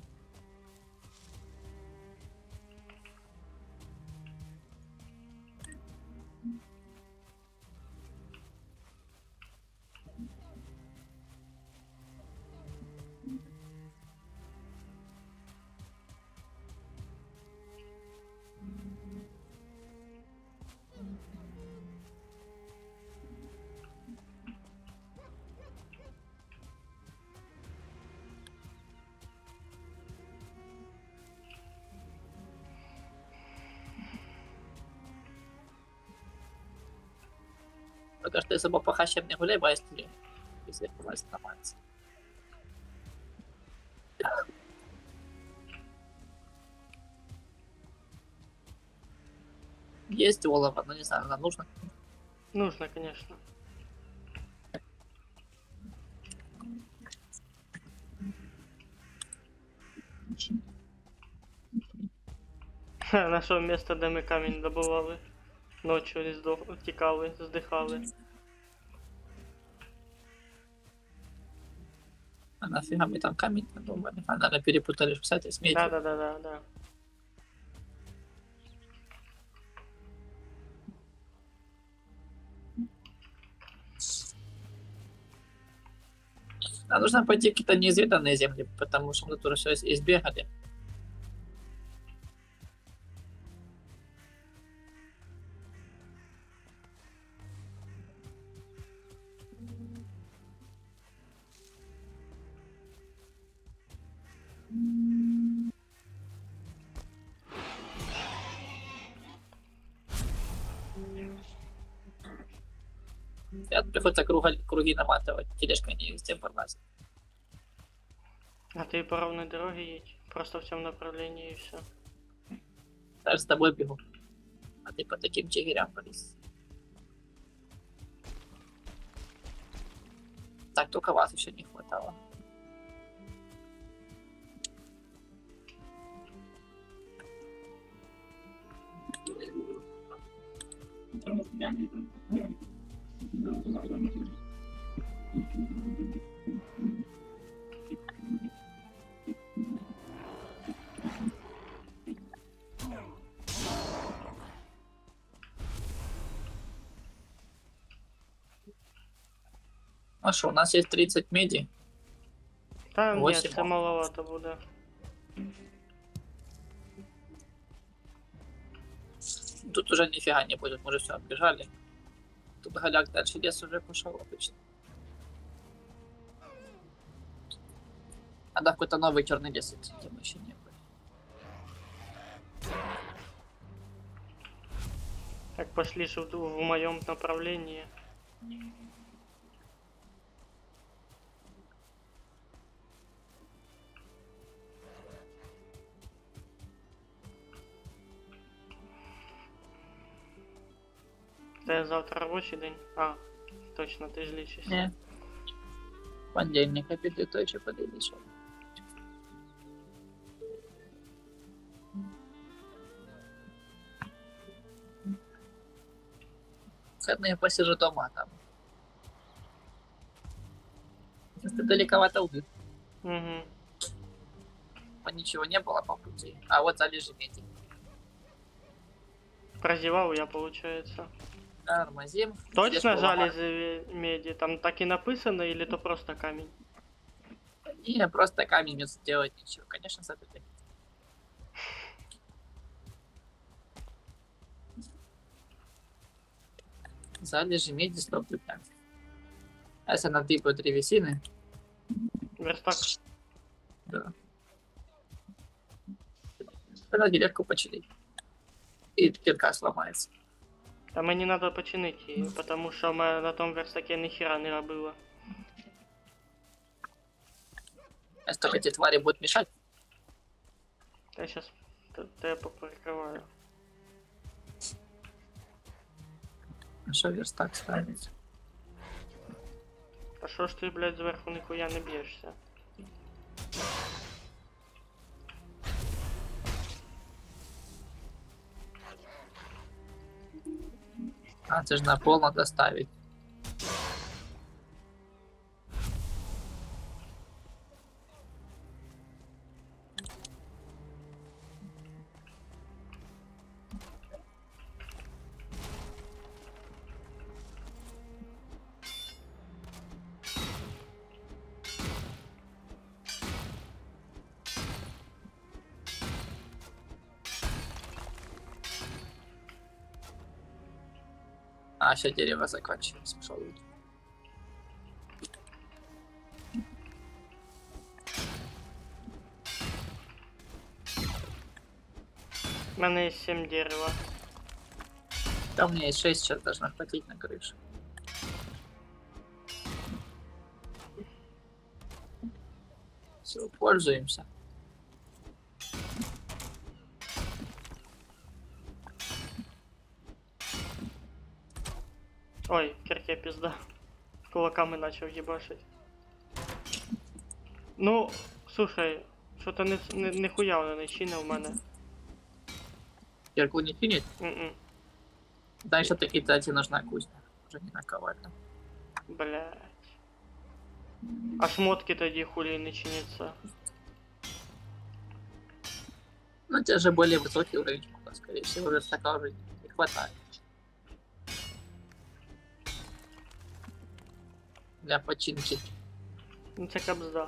Пока что особо по хащам не гуляй, боюсь тебе. Если власть сломается. Есть олово, но не знаю, нам нужно. Нужно, конечно. Ха, нашов місце, де ми камінь добували. Ночі вони здох... втікали, здихали. А нафига мы там камень надумали? А, наверное, перепутали, кстати, с медью. Да, да, да, да, да. А нужно пойти в какие-то неизведанные земли, потому что мы тут уже все избегали. Я приходится круги, круги наматывать, тележка не везде пролазит. А ти по ровной дороге їдь. Просто в цьому направлении і все. Даже с тобой бегу. А ты по таким чигирям полез. Так, только вас еще не хватало. А что, у нас есть тридцать меди. Та ні, Восемь. це маловато буде. Тут уже нифига не будет, мы уже все оббежали. Тут голяк дальше лес уже пошел обычно. Надо в какой-то новый черный лес идти, где мы еще не были. Так, пошли ж в, в моем направлении. Це завтра робочий день? А, точно, ти ж лічишся. Не. Понедельник, а під той ще подивишся. Хотно я посижу дома там. Если далековато убит. Угу. Ничего не было по пути. А вот залежи меди. Прозевал я, получается. Тормозим. Точно Здесь была жалезы меди? Там так и написано, или то просто камень? Не, просто камень не сделать ничего. Конечно, забыли. Залежи меди сто пятнадцать. А если надыбаю древесины, Верстак. да. Тогда деревку починить. И кирка сломается. Та мені треба починити її, тому що в мене на тому верстаке ніхіра не робило. Если только эти твари будут мешать, Та щас те- тебе поприкриваю. что верстак ставить. Та що ж ти, блядь, зверху ніхуя не б'єшся? А, это же на пол надо ставить. А, все дерево закончилось. Пошел. У мене є сім дерева. Там у меня есть шесть, сейчас должно хватить на крышу. Все, пользуемся. Ой, кирке пизда. Кулаками начал ебашить. Ну, слушай, що-то не, не, ніхуя воно не чине в мене. Кирку не кинет. М-м. Дальше таки кстати нужна кузня. Уже не наковальня. Блять. А шмотки тоді хулі не чиняться. Ну, у тебя же более высокий уровень, скорее всего, верстака уже не хватает. Для починки. Ну це кабзда.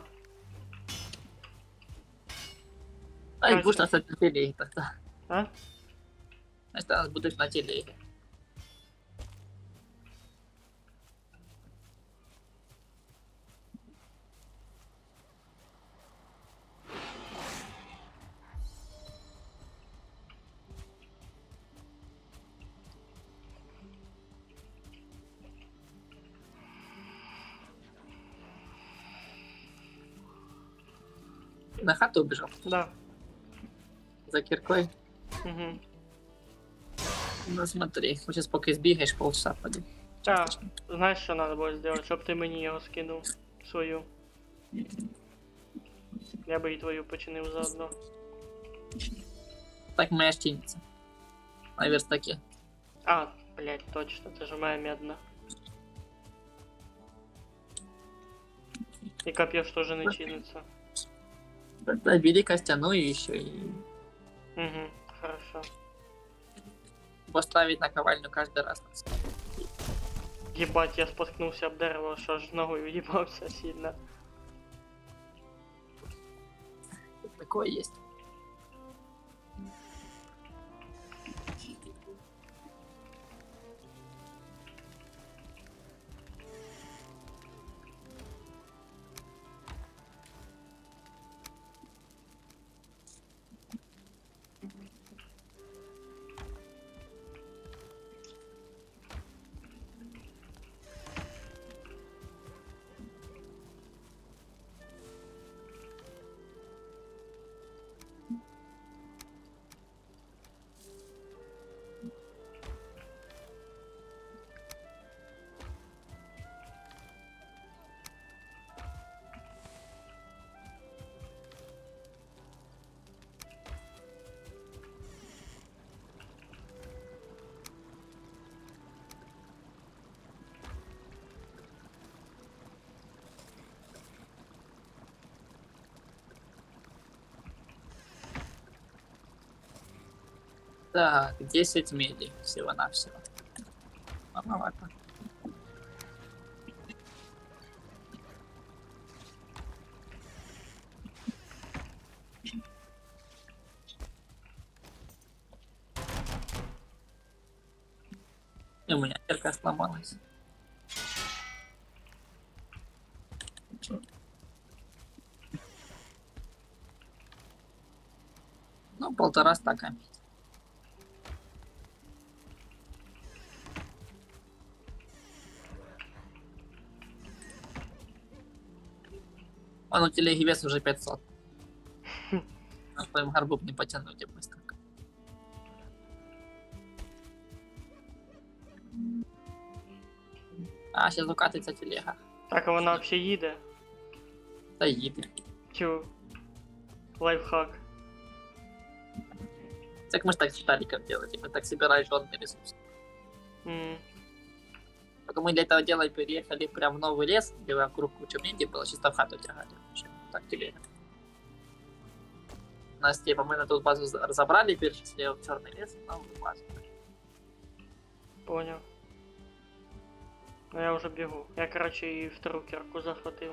А и Короче. будешь нас на телеге тогда. А? Значит, нас будешь на телеге. На хату убежал. Да. За киркой. Угу. Ну смотри, вот сейчас пока избегаешь полчаса поди. Так, знаєш, що треба було зробити, щоб ти мені його скинув свою. Я би і твою починив заодно. Так моя чинится. На верстаке. А, Блять, точно, це ж моя медна. И копье ж тоже не чинится. Тогда бери костяную еще и Угу, хорошо. поставить наковальню каждый раз. Ебать, я споткнулся об дерево, що ж ногою їбався сильно. Такое есть. Так, десять меди всего-навсего. Маловато. И у меня терка сломалась. Ну, полтора стака. Он у телеги вес уже пятьсот. На твоем горбу не потянуть быстро. А, сейчас укатится телега. Так, а вона взагалі їде? Да едет. Чу. Лайфхак. Так мы ж так с Виталиком делали. Мы так собираем жёлтый ресурс. М. Только мы для этого дела переехали прям в новый лес, где вокруг куча меди было, чисто в хату тягали. Вообще, так телега. У нас типа мы на ту базу за- разобрали, перешли в черный лес, в новую базу. Понял. Ну я вже бігу. Я, короче, і втору кірку захватив.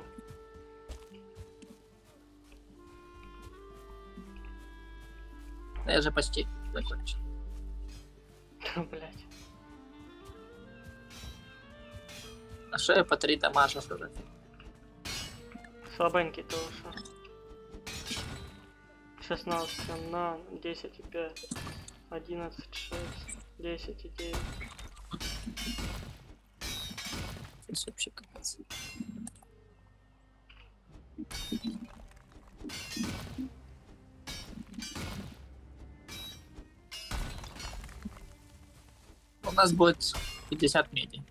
Я же почти закончил. Блять. А что я по три дамажа сказать? Слабенький того, що. шестнадцать на десять и пять. одиннадцать, шесть, десять и девять. Здесь вообще капец. У нас будет пятьдесят меди.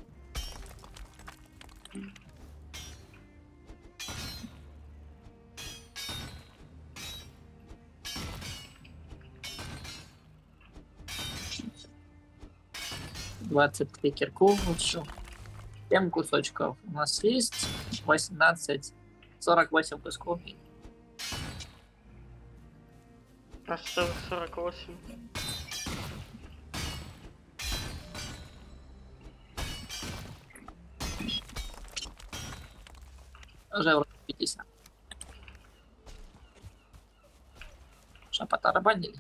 двадцать три кирку лучше. семь кусочков. У нас есть восемнадцать, сорок восемь кусков. Аж целых сорок восемь. Уже вроде пятьдесят. Что, потарабанили?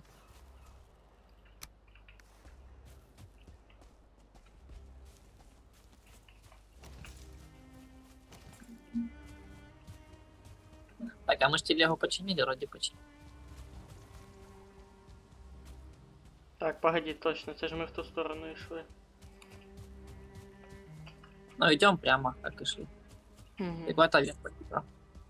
Так, а мы ж телегу починили, вроде починили. Так, погоди, точно, це ж ми в ту сторону йшли. Ну, идем прямо, как и шли. Угу. И куда-то вверх пойдем.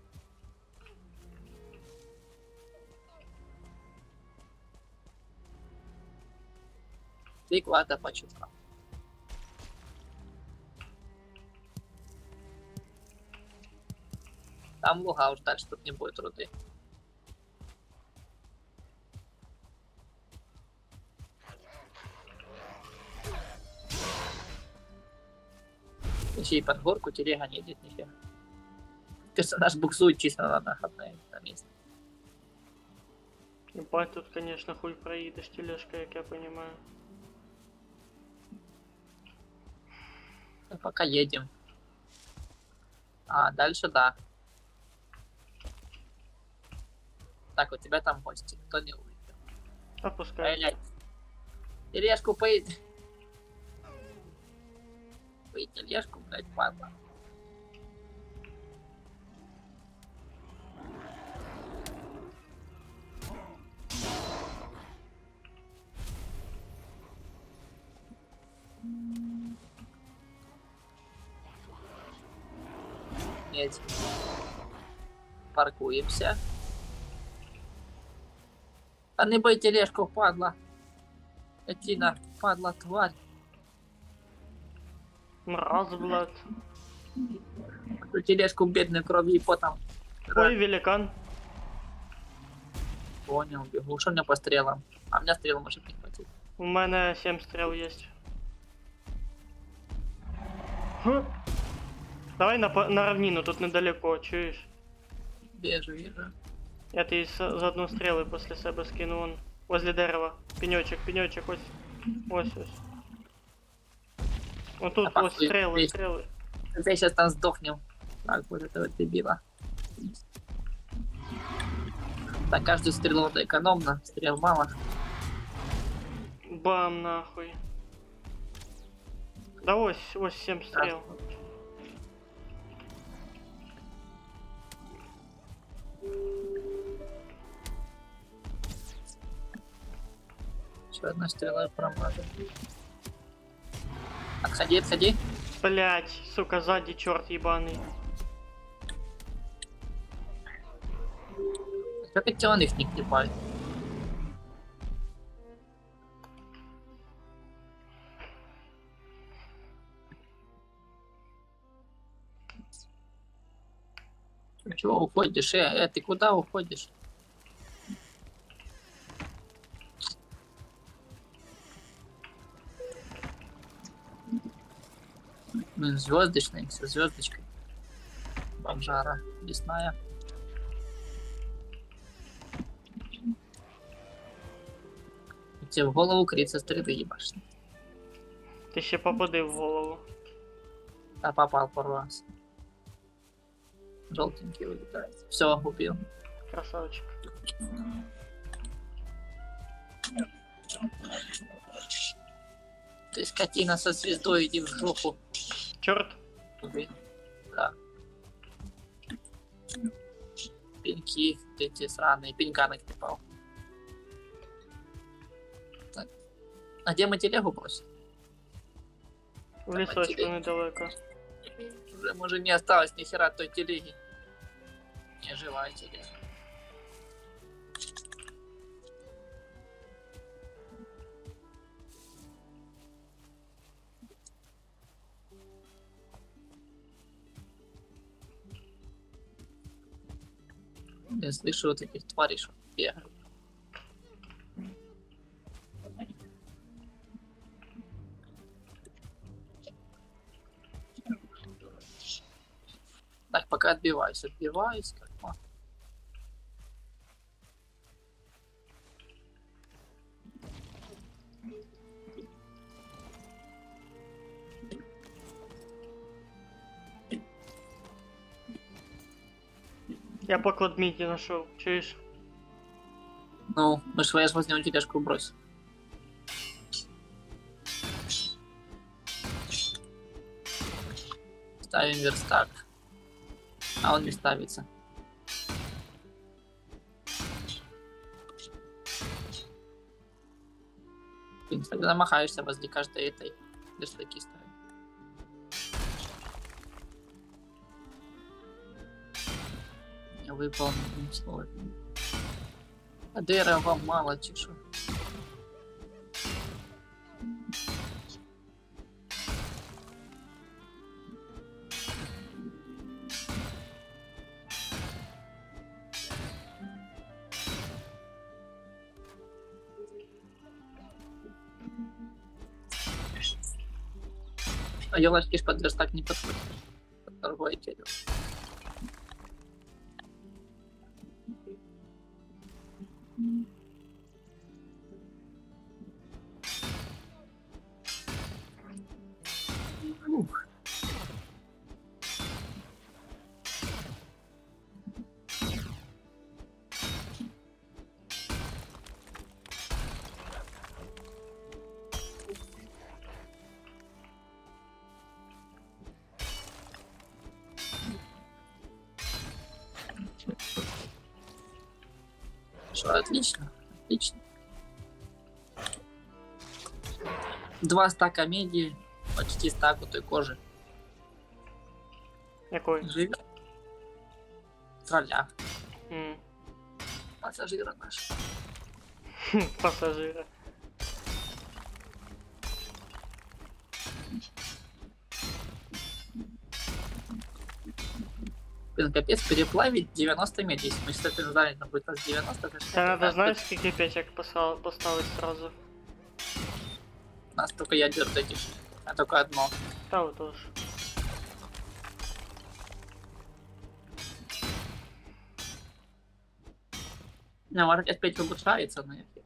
Ты куда-то почувствовал. Там луга уж дальше, тут не будет руды. Еще и под горку телега не едет нифига. Персонаж буксует чисто на находное на месте. Ебать, тут, конечно, хуй проїдеш тележка, як я понимаю. Ну, пока едем. А, дальше да. Так, у тебя там гости. Кто не увидел? Опускай. Блять. Тележку поедь. Поедь тележку, блять, падла. Нет. Паркуемся. А не бей тележку, падла. Этина, падла, тварь. Мраз, блядь. Эту тележку бедную кровью и потом. Ой, великан. Понял, бегу. Что у меня по стрелам? А у меня стрел может не хватить. У мене сім стріл є. Хм. Давай на, по- на равнину, тут недалеко, чуєш? Вижу, вижу. Я тобі с- заодно стріли після себе скину, вон. Возле дерева. Пеньочек, пеньочек, ось. Ось, ось. Ось тут, А ось похуй, стріли, весь. стріли. Ты сейчас там сдохнем. Так, вот этого дебила. Так, каждую стрелу это экономно. Стрел мало. Бам, нахуй. Да ось, ось сім стріл. Еще одна стрела промазал. Отходи, отходи. Блять, сука, сзади черт ебаный. Как эти он их не клепает? Ты чего уходишь? Э, э, ты куда уходишь? Блин, звездочный, со звездочкой. Бомжара, лесная. Тебе в голову крит со стрелы ебашь. Ти ще попади в голову. А попал пару раз. Желтенький вылетает. Все, убил. Красавчик. Ты скотина со звездой, иди в жопу. Черт. Убил. Да. Пеньки, эти сраные, пенька наклепал. Так. А где мы телегу бросим? В лісочку недалеко. Уже, может, не осталось ни хера той телеги. Не живая телега. Я слышу вот этих тварей, что бегают. Так, пока отбиваюсь, отбиваюсь, как могу. Я поклад міді знайшов, чуєш? Ну, мы ж я ж возьмем тележку брось. Ставим верстак. А он не ставится. Ты кстати, замахаешься возле каждой этой верстаки ставить. Не выполнил условия. А дерева мало чешу. А елочки ж под верстак не подходят. Под другое дерево. Ух. Что, отлично, отлично. Два стака меди, почти стак той кожи. Якої? Живет. Тролля, М. пассажира наш. Хм, Пасажира. Блин, капец, переплавить девяносто меди. Если мы сейчас это задание будет с девяносто, то Це треба, знаєш, скільки печек поса- поставити сразу? у нас только ядер этих, а только одно. Та отож. Не, может опять улучшается, но эффект.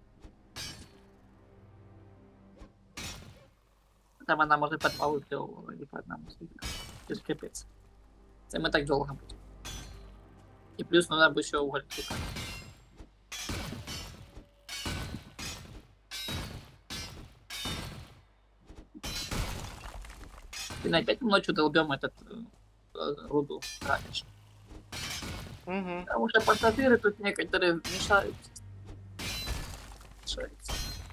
Там она может по два выпила или по одному слегка. То есть капец. Это мы так долго будем. И плюс надо бы еще уголь кликать. Ты на опять ночью долбем этот э, э, руду тратишь. Угу. Потому что пассажиры тут некоторые мешают. Мешаются.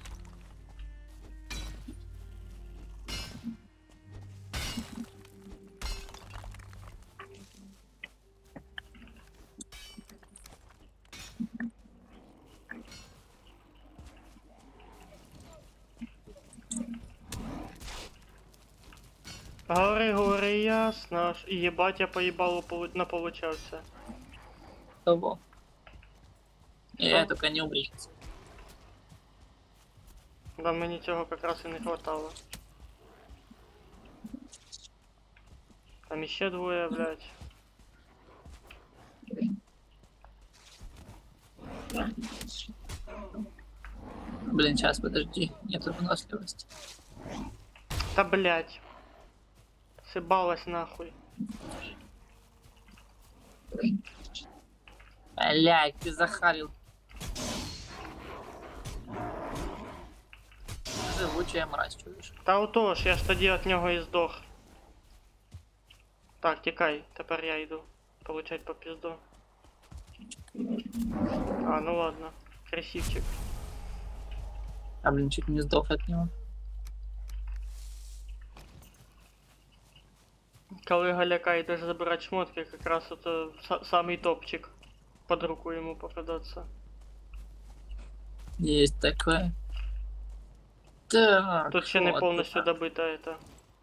Гори, гори, ясно. ж. І єбать, я поїбало полу- наполучався. Того. И Что? я только не убрежется. Да мені цього якраз і не хватало. Там іще двоє, блядь. Блин, сейчас, подожди. Нету выносливости. Та блядь. Сибалась нахуй. Блядь, ты захарил. Живучая мразь, чуешь? Та отож, я ж тоді від нього і здох. Так, тікай, тепер я йду. Получать по пізду. А, ну ладно. Красивчик. А, блин, чуть не сдох от него. Коли Галяка йдеш забирати шмотки, якраз это са- самий топчик. Под руку йому попадаться. Есть такое. Так. Тут ще не вот повністю это. добита это.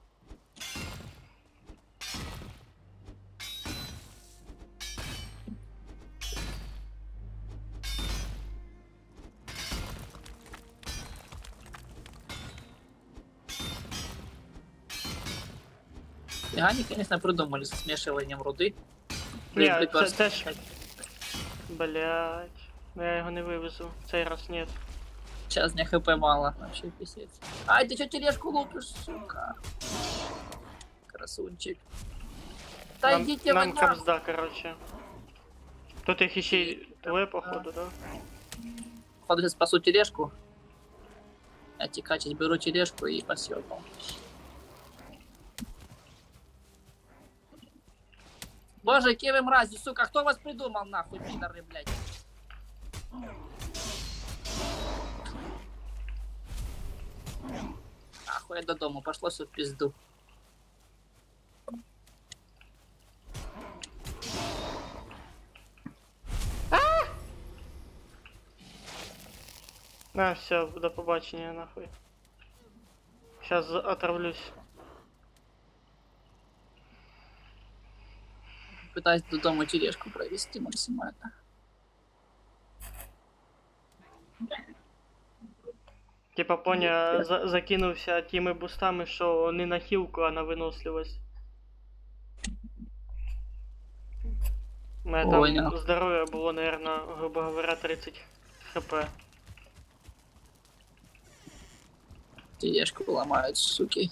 И они, конечно, придумали со смешиванием руды. Ні, це, прекрасно. це ж... Блять. Ну я його не вивезу. Цей раз нет. Сейчас мне хп мало, вообще писец. Ай, ты что тележку лупишь, сука? Красунчик. Да Нам, идите нам вы нахуй. капзда, короче. Тут їх іще й двоє, походу, да? Походу, сейчас спасу тележку. Я тикачить беру тележку и посёбал. Боже, какие вы мрази, сука, кто вас придумал, нахуй, пидоры, блядь? Нахуй я до дома, пошло все в пизду. А, все, до побачення, нахуй. Сейчас отравлюсь. Пытаюсь до дома тележку провести максимально. Типа, поня, за закинувся тими бустами, що не на хілку, а на виносливость. У мене Понял. там здоров'я було, наверное, грубо говоря, тридцать хп. Тележку ломают, суки.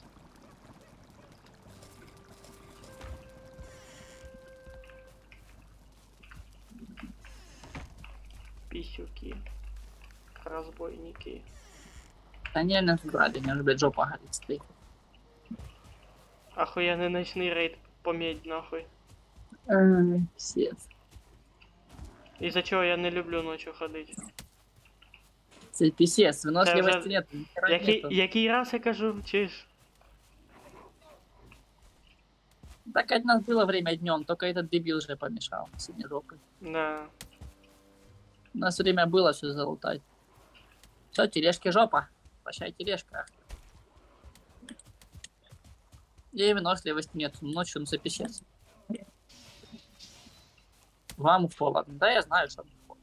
Писюки. Разбойники. Да не, не брали, мне уже, блядь, жопа горит стоит. Охуенный ночный рейд помедь нахуй. Ай, пиздец. Из-за чего я не люблю ночью ходить. Це писец, Це выносливости вже- нет, нихера Який, нету. який раз я кажу, чиш? Так у нас было время днем, только этот дебил уже помешал сегодня жопой. Да. У нас время было все залутать. Все, тележки жопа. Прощай, тележка. И выносливости нет, ночью за писец. Вам холодно. Да, я знаю, что вам холодно.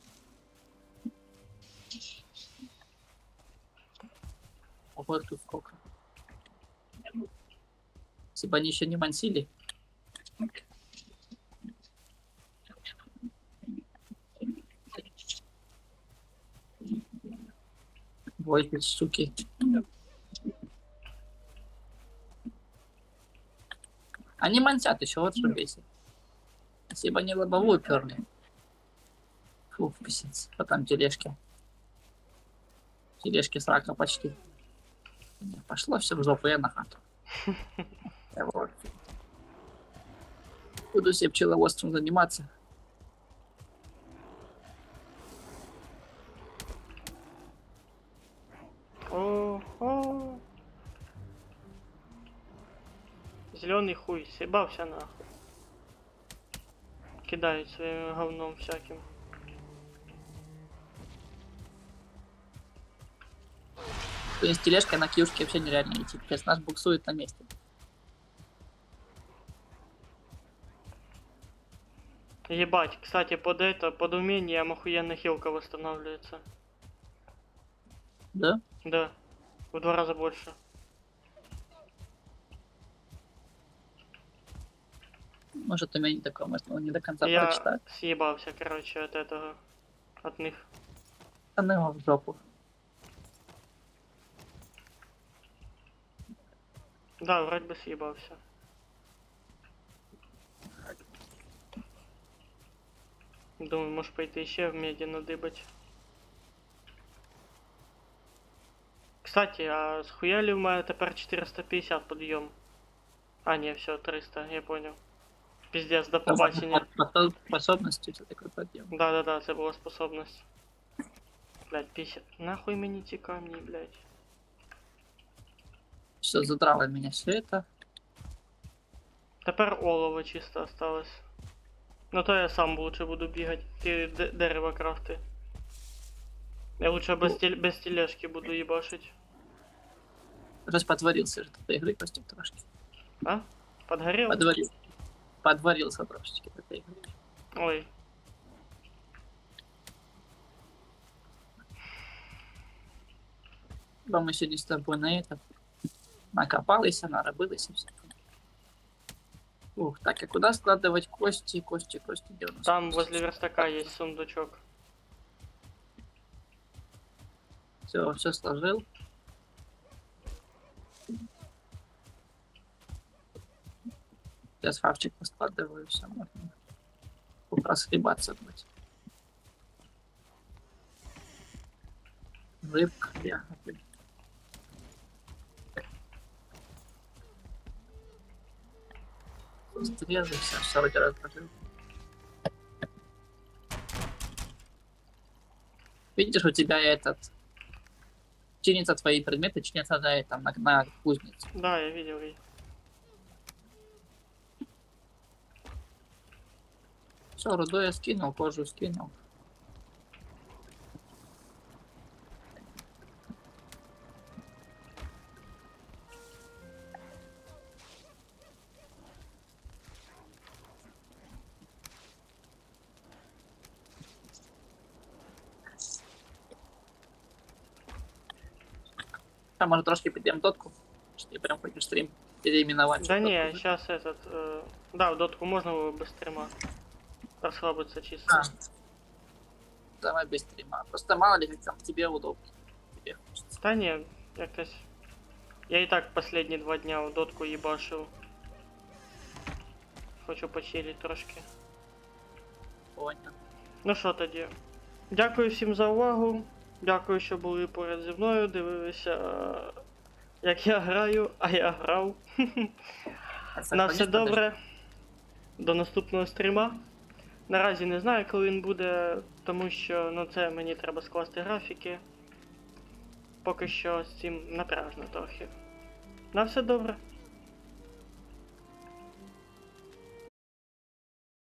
Ого, тут сколько. Если бы они еще не мансили. Ой, суки. Они мансят еще, вот что бесит. Если бы они лобовую перли. Фу, писец. А там тележки. Тележки срака почти. Не, пошло все в жопу, я на хату. Я вот. Буду себе пчеловодством заниматься. О, о. Зеленый хуй, съебался нахуй. Кидает своим говном всяким. То есть тележка на киюшке вообще нереально идти. Персонаж буксует на месте. Ебать, кстати, под это, под умением охуенно хилка восстанавливается. Да? Да, в два раза больше. Может, у меня не такое, может, он не до конца Я прочитает. съебался, короче, от этого, от них. А ну его в жопу. Да, вроде бы съебался. Думаю, может пойти еще в меди надыбать. Кстати, а схуяли у меня теперь четыреста пятьдесят подъем? А, не, все, триста, я понял. Пиздец, до побачення. По способности что такое подъем. Да-да-да, це була способність. Блядь, пятьдесят. Нахуй мені ці камні, блядь. Все, задрало меня все это. Тепер олово чисто осталось. Ну то я сам лучше буду бігати. Ти д- дерево крафти. Я лучше без, теле- без тележки буду їбашить. Раз подварился же этой игры, Костик, трошки. А? Подгорел? Подварил. Подварился трошечки этой игры. Ой. Бо мы сегодня с тобой на это накопались, наробились и все. Ух, так, а куда складывать кости, кости, кости? Где у нас Там кости? возле верстака есть сундучок. Все, все сложил. Сейчас хавчик поскладываю, все можно. Как раз хлебаться будет. Рыбка, ягоды. Стрелы, все, все вроде разложил. Видишь, у тебя этот... Чинятся твои предметы, чинятся да, там, на, на кузницу. Да, я видел ее. Все, руду я скинул, кожу скинул. А може трошки підемо дотку? Чи ти прям хочеш стрім переименувати? Да щоб не, дотку? сейчас этот... Э, да, в дотку можно без стрима. Расслабиться чисто. А, давай без стрима. Просто мало ли, как там тебе удобно. Тебе хочется. Та ні, якось. Я і так последні два дня в дотку їбашив. Хочу почилить трошки. Понял. Ну що тоді? Дякую всім за увагу. Дякую, що були поряд зі мною, дивилися, е, як я граю, а я грав. На все добре. До наступного стріма. Наразі не знаю, коли він буде, тому що ну, це мені треба скласти графіки. Поки що з цим напряжно трохи. На все добре.